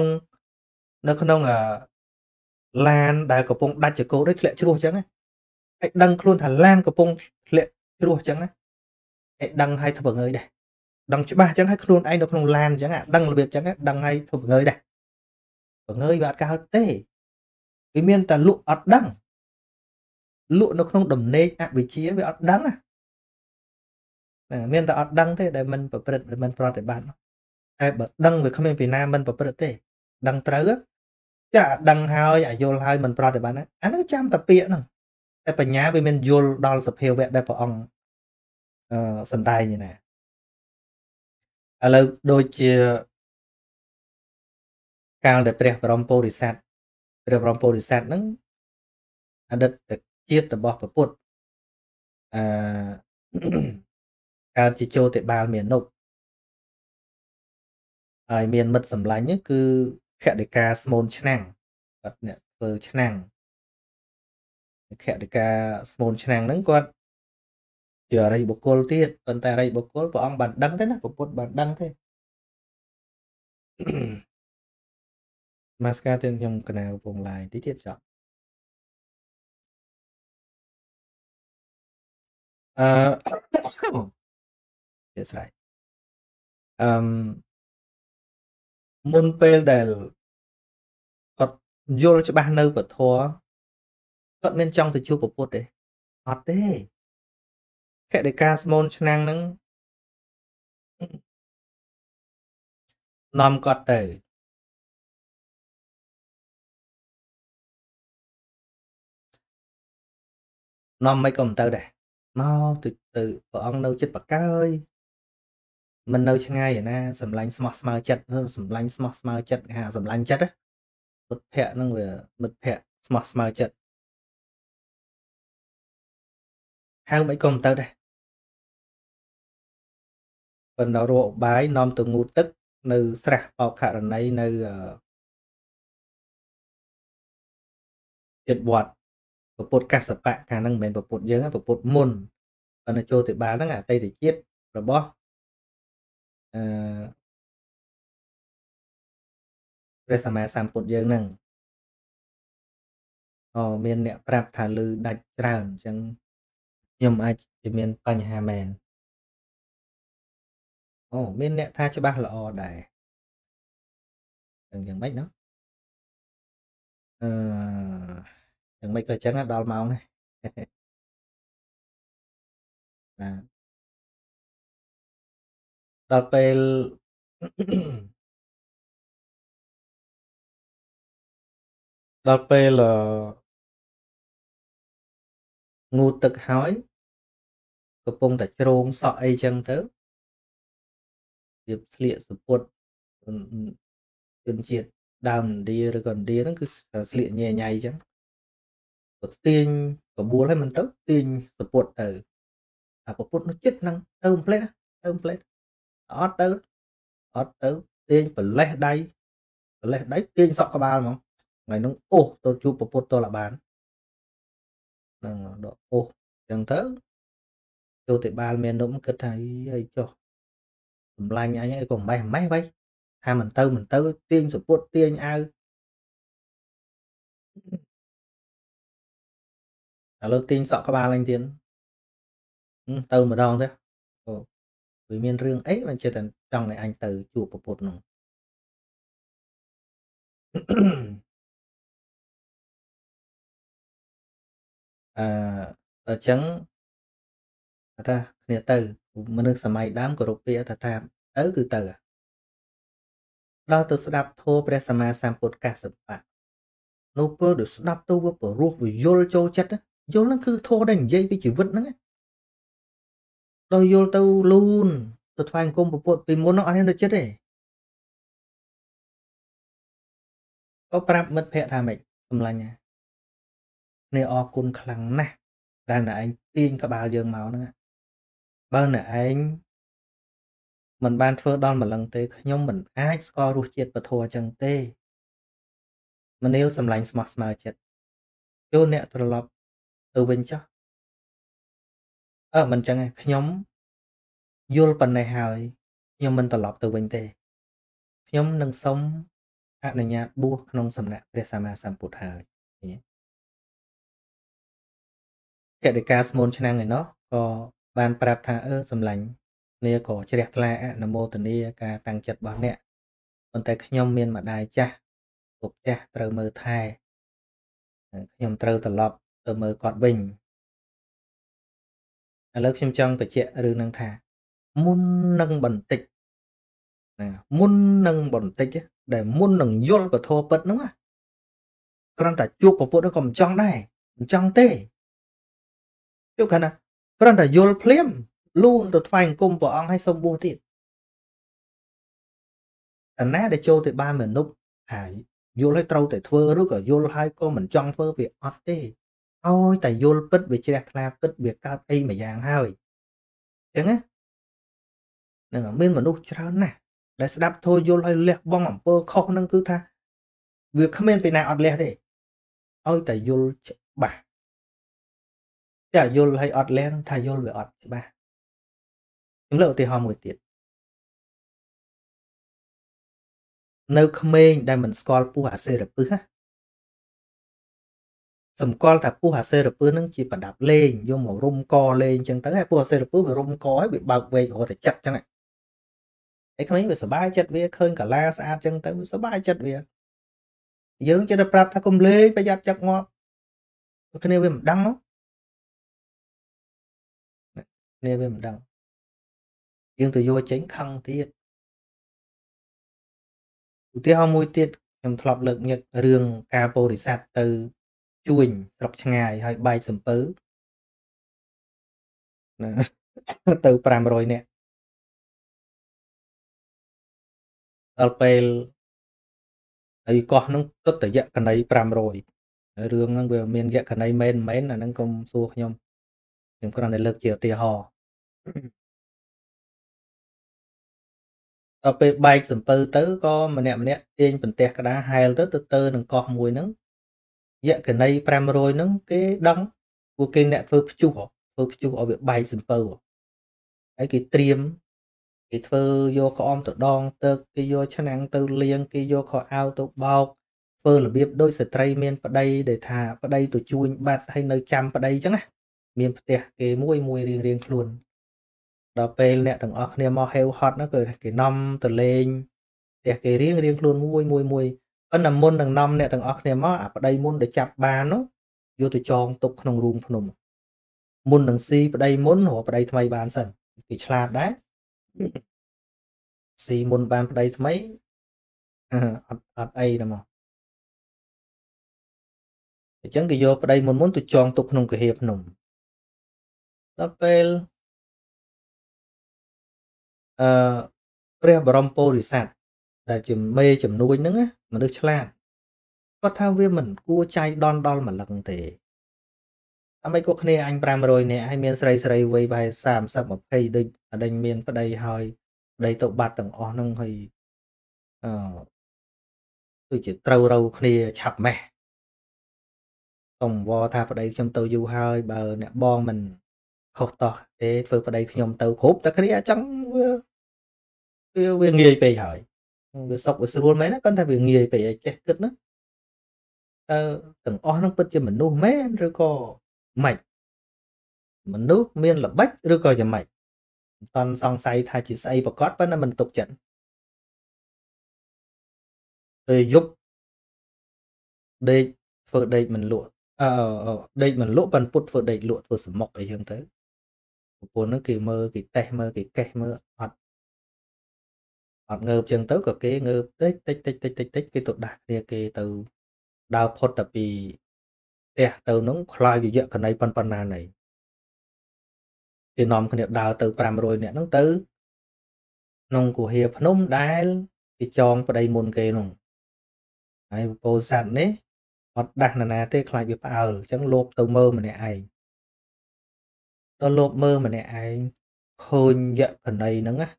ឡានដែលកំពុងដាច់ចង្កូតដូចធ្លាក់ជ្រោះអញ្ចឹងហើយដឹងខ្លួនថាឡានកំពុងធ្លាក់ជ្រោះអញ្ចឹងហើយដឹងឲ្យធ្វើងើយដែរដឹងច្បាស់អញ្ចឹងហើយខ្លួនឯងនៅក្នុងឡានអញ្ចឹងដឹងរបៀបអញ្ចឹងដឹងឲ្យធ្វើងើយដែរងើយវាអត់កើតទេវាមានតែលក់អត់ដឹងលក់នៅក្នុងដំណេកអវិជ្ជាវាអត់ដឹងមានតែអត់ដឹងទេដែលមិនប្រព្រឹត្តមិនប្រតិបត្តិតែបើដឹងវាគ្មានពីណាមិនប្រព្រឹត្តទេដឹងត្រូវចាដឹងហើយអាយល់ហើយមិនប្រតិបត្តិអាហ្នឹងចាំតែពាក្យហ្នឹងតែបញ្ញាវាមានយល់ដល់សភាវៈដែលព្រះអង្គសំដែងនេះណាឥឡូវដូចជាកាលដែលព្រះបរមពុរិស័ទហ្នឹងអតីតជាតិរបស់ព្រះពុទ្ធការជាចូលទៅបាលមាននុកហើយមានមិត្តសម្លាញ់គឺខតិកាស្មូនឆ្នាំងគាត់អ្នកធ្វើឆ្នាំងខតិកាស្មូនឆ្នាំងហ្នឹងគាត់ជាអរិយបុគ្គលទៀតប៉ុន្តែអរិយបុគ្គលព្រះអង្គបានដឹងទេណាពុទ្ធបានដឹងទេមកស្ការទៅខ្ញុំកណាវពងឡាយតិចទៀតចប់ជាស្រ័យមុនពេលដែលគាត់យល់ច្បាស់នៅពធគាត់មានចង់ទៅជួបពុទ្ធទេអត់ទេខតិកាស្មូនឆ្នាំងហ្នឹងនាំគាត់ទៅនាំមិនក៏មិនទៅដែរមកទៅព្រះអង្គនៅចិត្តបកើយមិននៅឆ្ងាយឯណាសម្លាញ់ស្មោះស្មៅចិត្តសម្លាញ់ស្មោះស្មៅចិត្តគេហៅសម្លាញ់ចិត្តមិត្តភ័ក្ដិហ្នឹងវាមិត្តភ័ក្ដិស្មោះស្មៅចិត្តហៅមិនក៏មិនទៅដែរប៉ុន្តែរកឧបាយនាំទៅងូតទឹកនៅស្រះបោកករណីនៅចិត្តវត្តពុទ្ធកសបៈកាលហ្នឹងមិនមែនពុទ្ធយើងទេពុទ្ធមុនប៉ុន្តែចូលទៅបាលហ្នឹងអតីតជាតិរបស់ព្រះសម្មាសម្ពុទ្ធយើងហ្នឹងមានអ្នកប្រាប់ថាលឺដាច់ច្រើនអញ្ចឹងខ្ញុំអាចជាមានបញ្ហាមែនមានអ្នកថាច្បាស់ល្អដែរយ៉ាងម៉េចណាយ៉ាងម៉េចក៏អញ្ចឹងដល់ម៉ោងហើយបាទដល់ពេលងូតទឹកហើយកំពុងតែជ្រងសក់អីចឹងទៅវាស្លៀកសពុតជនជាតិដើមឥណ្ឌាឬក៏ឥណ្ឌាហ្នឹងគឺស្លៀកញ៉ៃញ៉ៃចឹងក៏ទាញបបួលឲ្យមិនទៅទាញសពុតទៅអាពពុតនោះចិត្តហ្នឹងទៅផ្លេតទៅផ្លេតអត់ទៅទាញប្រលេះដៃទាញសក់ក្បាលហ្មងថ្ងៃហ្នឹងអូសទៅជួបពពុទ្ធតលបានហ្នឹងដកអូសចឹងទៅចូលទៅបាលមាននំគិតថាអីចុះសម្លាញ់អញអីក៏ម៉េះម៉េះវ៉ៃថាមិនទៅទាញសពុតទាញអាវឥឡូវទាញសក់ក្បាលអញទៀតទៅម្ដងទៅវាមានរឿងអីមិនចេះតែចង់ឲ្យអញទៅជួបពពុទ្ធនោះអញ្ចឹងថាគ្នាទៅមនុស្សសម័យដើមគោរពពាក្យថាទៅគឺទៅដល់ទៅស្ដាប់ធម៌ព្រះសម្មាសម្ពុទ្ធកសបៈនោះពេលដែលស្ដាប់ទៅវាព្រោះវាយល់ចូលចិត្តយល់ហ្នឹងគឺធម៌ដែលនិយាយពីជីវិតហ្នឹងដល់យល់ទៅលូនទៅថ្វាយអង្គមពុទ្ធពីមុនហ្នឹងអត់មានទៅចិត្តទេក៏ប្រាប់មិត្តភ័ក្តិថាម៉េចសម្លាញ់គ្នាអរគុណខ្លាំងណាស់ដែលអ្នកឯងទាញក្បាលយើងមកហ្នឹងបើអ្នកឯងមិនបានធ្វើដល់ម្លឹងទេខ្ញុំមិនអាចស្គាល់រសជាតិពធអញ្ចឹងទេមនាលសម្លាញ់ស្មោះស្មៅចិត្តចូលអ្នកត្រឡប់ទៅវិញចុះមិនចឹងទេខ្ញុំយល់ប៉ុណ្ណេះហើយខ្ញុំមិនត្រឡប់ទៅវិញទេខ្ញុំនឹងសុំអនុញ្ញាតបួសក្នុងសំណាក់ព្រះសម្មាសម្ពុទ្ធហើយកតិកាស្មូនឆ្នាំងឯណោះក៏បានប្រាប់ថាសម្លាញ់គ្នាក៏ជ្រះថ្លាអនុមោទនាការតាំងចិត្តរបស់អ្នកប៉ុន្តែខ្ញុំមានម្ដាយចាស់ពុកចាស់ត្រូវមើលថែខ្ញុំត្រូវត្រឡប់ទៅមើលគាត់វិញឥឡូវខ្ញុំចង់បញ្ជាក់រឿងហ្នឹងថាមុននឹងបន្តិចដែលមុននឹងយល់ពធពិតហ្នឹងគ្រាន់តែជួបពពុទ្ធក៏មិនចង់ដែរមិនចង់ទេជួបគាត់ណាគ្រាន់តែយល់ភ្លាមលូនទៅថ្វាយអង្គមព្រះអង្គឲ្យសូមបួសទៀតអាណាដែលចូលទៅបានមនុស្សហើយយល់ឲ្យត្រូវតែធ្វើឬក៏យល់ហើយក៏មិនចង់ធ្វើវាអត់ទេ ôi tại vô bích về chia ra bích việc cao y mà dạng hơi chẳng á nên là mình mà nút cho nè để đáp thôi vô lại lẹ bong ẩm bơ khó năng cứ tha việc không nên phải nào ọt lẹ thế ôi tại vô bà chả vô hay ọt lẹ thay vô về ọt bà những lợi thì họ một tiệt nơi không nên đây mình scroll pu hạ xe được pư ha sầm con thà pu hạ xe được pư nó chỉ phải đạp lên vô một rung co lên chân tới hay pu hạ xe được pư về rung co ấy bị bao vây họ thể chặt chẳng này ấy không ấy về sờ bay chất về khơi cả la xa chân tới sờ bay chất về dưỡng cho nó prap ta cùng lên bây giờ chặt ngọt cái này về mình đăng nó này về mình đăng dương từ vô tránh khăn tiệt tiêu hao môi tiệt nhằm thọp lực nhật rương capo để sạt từ chuồn rọc ngày hay bay sầm pứ từ pram rồi nè alpel ấy có nó tốt tới dạng cái này pram rồi rương nó vừa miền dạng cái này men mến là nó công xua nhom nhưng còn này lực chiều tia hò ở bên bay sầm pứ tới có mà nè trên phần tè cái đá hai tới từ từ đừng có mùi nắng dạ cái này pram rồi nắng cái đắng của cái nè phơi chu ở việc bay sầm pứ ấy cái tiêm cái phơ vô có om tự đong tự cái vô cho năng tự liêng cái vô có ao tự bao phơ là biết đôi sợi trai miên vào đây để thả vào đây tụi chui bạt hay nơi chăm vào đây chứ á miên tè cái mũi mũi riêng riêng luôn đó pe nè thằng ở kia mò heo hot nó cười cái năm từ lên tè cái riêng riêng luôn mũi mũi mũi có nằm môn thằng năm nè thằng ở kia mò ở đây môn để chập ba nó vô tụi tròn tụcក្នុងroom phồng môn thằng si vào đây môn hoặc vào đây thay bàn sần cái chả đấy si môn bàn vào đây mấy ọt ấy đâu mà chẳng cái vô vào đây muốn tụi tròn tụcក្នុងcái hiệp nồng đó pel អឺព្រះបរមពោធិសត្វដែលជាមេជំនួយហ្នឹងណាមនុស្សឆ្លាតគាត់ថាវាមិនគួរចៃដន្យដល់ម្លឹងទេអមេគាត់គ្នាអញ500នាក់ហើយមានស្រីស្រីវ័យប្រហែល30 20ដូចអដេញមានប្តីហើយប្តីទៅបាត់ទាំងអស់ហ្នឹងហើយអឺដូចជាត្រូវរៅគ្នាឆាប់ម៉េះសុំវល់ថាប្តីខ្ញុំទៅយូរហើយបើអ្នកបងមិនខុសតោះទេធ្វើប្តីខ្ញុំទៅគ្រប់តែគ្នាអញ្ចឹងវាងាយពេកហើយវាសុកវាស្រួលមែនណាគាត់ថាវាងាយពេកឲ្យចេះគិតណាតើទាំងអស់ហ្នឹងពិតជាមនុស្សមែនឬក៏ម៉េចមនុស្សមានល្បិចឬក៏យ៉ាងម៉េចមិនតាន់សង្ស័យថាជាស្អីប្រកបប៉ុន្តែមិនទុកចិត្តពេលយប់ដេកធ្វើដេកមិនលក់ដេកមិនលក់ប៉ុន្តែពុតធ្វើដេកលក់ធ្វើសមុកអីចឹងទៅប្រពន្ធហ្នឹងគេមើលគេតេះមើលគេកេះមើលអត់ងើបចឹងទៅក៏គេងើបតិចតិចតិចតិចតិចតិចគេទៅដាស់គ្នាគេទៅដើរផុតតែពីផ្ទះទៅនោះខ្លាយវិយៈកណីប៉ុណ្ណាណីគេនាំគ្នាដើរទៅ500នាក់ហ្នឹងទៅក្នុងគុហាភ្នំដែលគេចងប្តីមុនគេនោះហើយពោធិសត្វនេះអត់ដាស់នរណាទេខ្លាចវាផ្អើលអញ្ចឹងលោកទៅមើលម្នាក់ឯងដល់លោកមើលម្នាក់ឯងឃើញយៈកណីហ្នឹងណា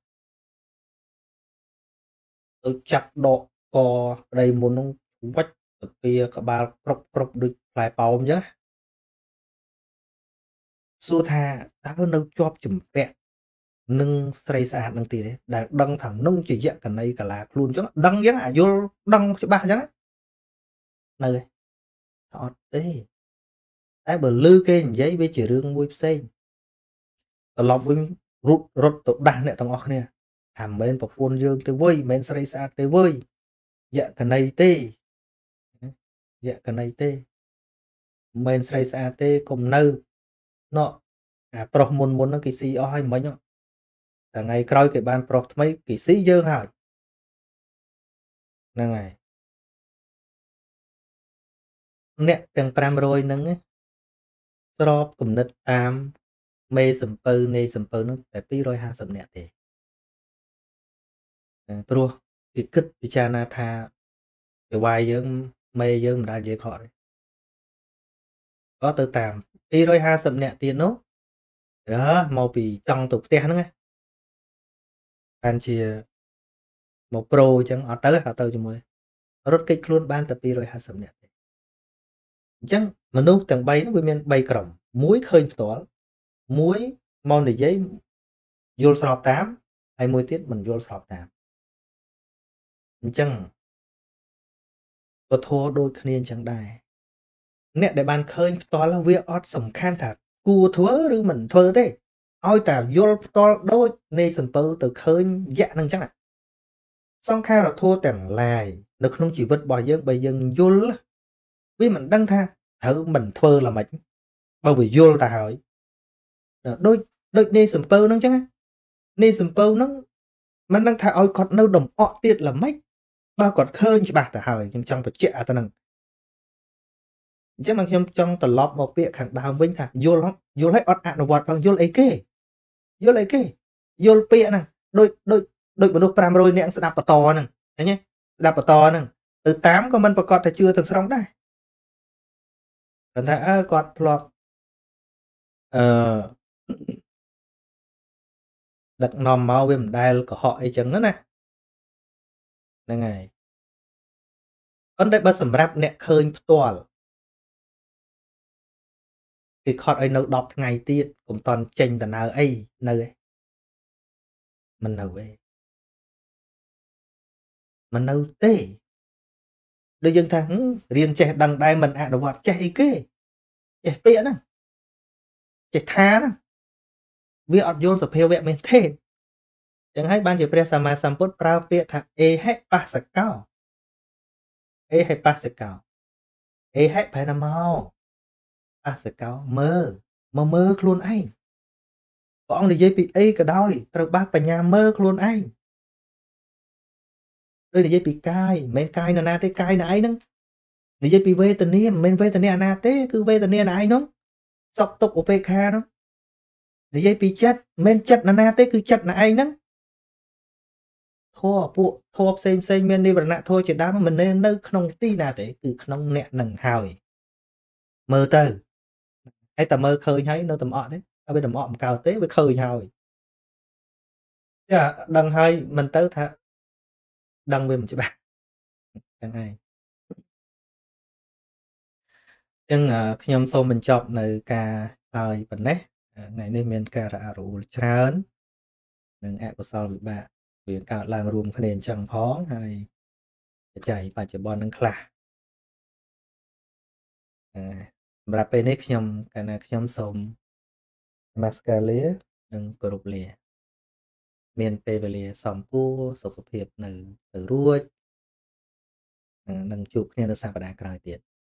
ទៅចាប់ដកកប្តីមុនហ្នឹងវិចទៅពីក្បាលគ្រប់ដូចផ្លែប៉ោមអញ្ចឹងសួរថាតើនៅជាប់ជំពាក់នឹងស្រីស្អាតនឹងទៀតទេដែលដឹងថានោះជាយៈកណីកាឡាខ្លួនអញ្ចឹងដឹងអញ្ចឹងអាយល់ដឹងច្បាស់អញ្ចឹងនៅទេអត់ទេតែបើលឺគេនិយាយវាជារឿងមួយផ្សេងត្រឡប់វិញរត់ទៅដាស់អ្នកទាំងអស់គ្នាថាមិនមែនប្រពន្ធយើងទេវើយមិនមែនស្រីស្អាតទេវើយយៈកណីទេយៈកណីទេមិនមែនស្រីស្អាតទេកុំនៅណោះអាប្រុសមុនហ្នឹងគេស៊ីអស់ហើយមិញតែថ្ងៃក្រោយគេបានប្រុសថ្មីគេស៊ីយើងហើយហ្នឹងហើយអ្នកទាំង500ហ្នឹងស្របគំនិតតាមមេសំពៅនៃសំពៅហ្នឹងតែ250នាក់ទេព្រោះគេគិតពិចារណាថាវាវាយយើងមេយើងមិនដែលនិយាយខកទេ có từ tam 250 nè tiền nó đó mau bị trong tục tiền nữa anh chia một pro chẳng ở tới cho mày rốt kích luôn ban tập 250nè chẳng mà nút tầng bay nó bên bay còng muối khơi tỏa muối mòn để giấy vô sọp tám hay muối tiết mình vô sọp tám chẳng có thua đôi khi chẳng đài nè để bàn khơi to là việc ót sầm khan thật cua thua rồi mình thua thế ôi ta vô to đôi nên sầm pơ từ khơi dạ năng chẳng ạ xong khai là thua chẳng lại nó không chỉ vứt bỏ dân bây dân vô vì mình đăng tha thử mình thua là mình bao vì vô ta hỏi đôi đôi nên sầm pơ nó chẳng á nên sầm pơ nó mình đăng tha ôi còn đâu đồng ọ tiết là mấy bao còn khơi cho bà ta hỏi trong vật trẻ ta năng chứ mà trong tờ lọp một việc hàng đào vinh thà vô hết ọt ạn vật bằng vô lấy kê vô pia nè đôi một đôi pram rồi nè sẽ đạp to nè thấy nhé đạp to nè từ 8 con mình và còn chưa thực sống đây còn thà còn lọp đặt nòm mau với mình đai của họ ấy chẳng nữa nè này ngày ấn đây bớt sầm rap nè khơi toal thì khọt ấy nấu đọc ngày tiết cũng toàn trình tận nào ấy nơi mình nấu ấy mình nấu tê đôi dân thắng riêng trẻ đằng đai mình đồ vật chạy kê chạy bịa nè chạy tha nè vì ọt vô sập heo vẹn mình thế chẳng hay ban chỉ pre sama samput prao bịa thằng e hay pascal e hay phải nằm mau pascal mơ luôn anh bọn này dây bị ấy cả đôi rồi bác bà nhà mơ luôn anh đây là dây bị cai men cai là na tới cai này nè này dây bị về tình niệm men về tình niệm na tế cứ về tình niệm này nó sọc tục của pk đó này dây bị chất men chất là na tế cứ chất là ai nè thua xem men đi vào nạ thôi chỉ đám mình nên nơi không tí nào để từ không nẹt nằng hào mơ từ hay tầm mơ khơi thấy nơi tầm ọ đấy ở bên tầm ọ cao tế với khơi hào dạ đằng hai mình tới thà đăng về mình cho bạn đằng hai nhưngខ្ញុំសូមបញ្ចប់នៅការហើយប៉ុណ្ណេះថ្ងៃនេះមានការរអាក់រអួលច្រើននិងអកុសលវិបាកវាកើតឡើងរួមគ្នាអញ្ចឹងផងហើយបច្ច័យបច្ចុប្បន្ននឹងខ្លះសម្រាប់ពេលនេះខ្ញុំកាលណាខ្ញុំសូមនមស្ការលានិងគោរពលាមានពេលវេលាសមគួរសុខភាពនៅទៅរួចនឹងជួបគ្នានៅសប្តាហ៍ក្រោយទៀត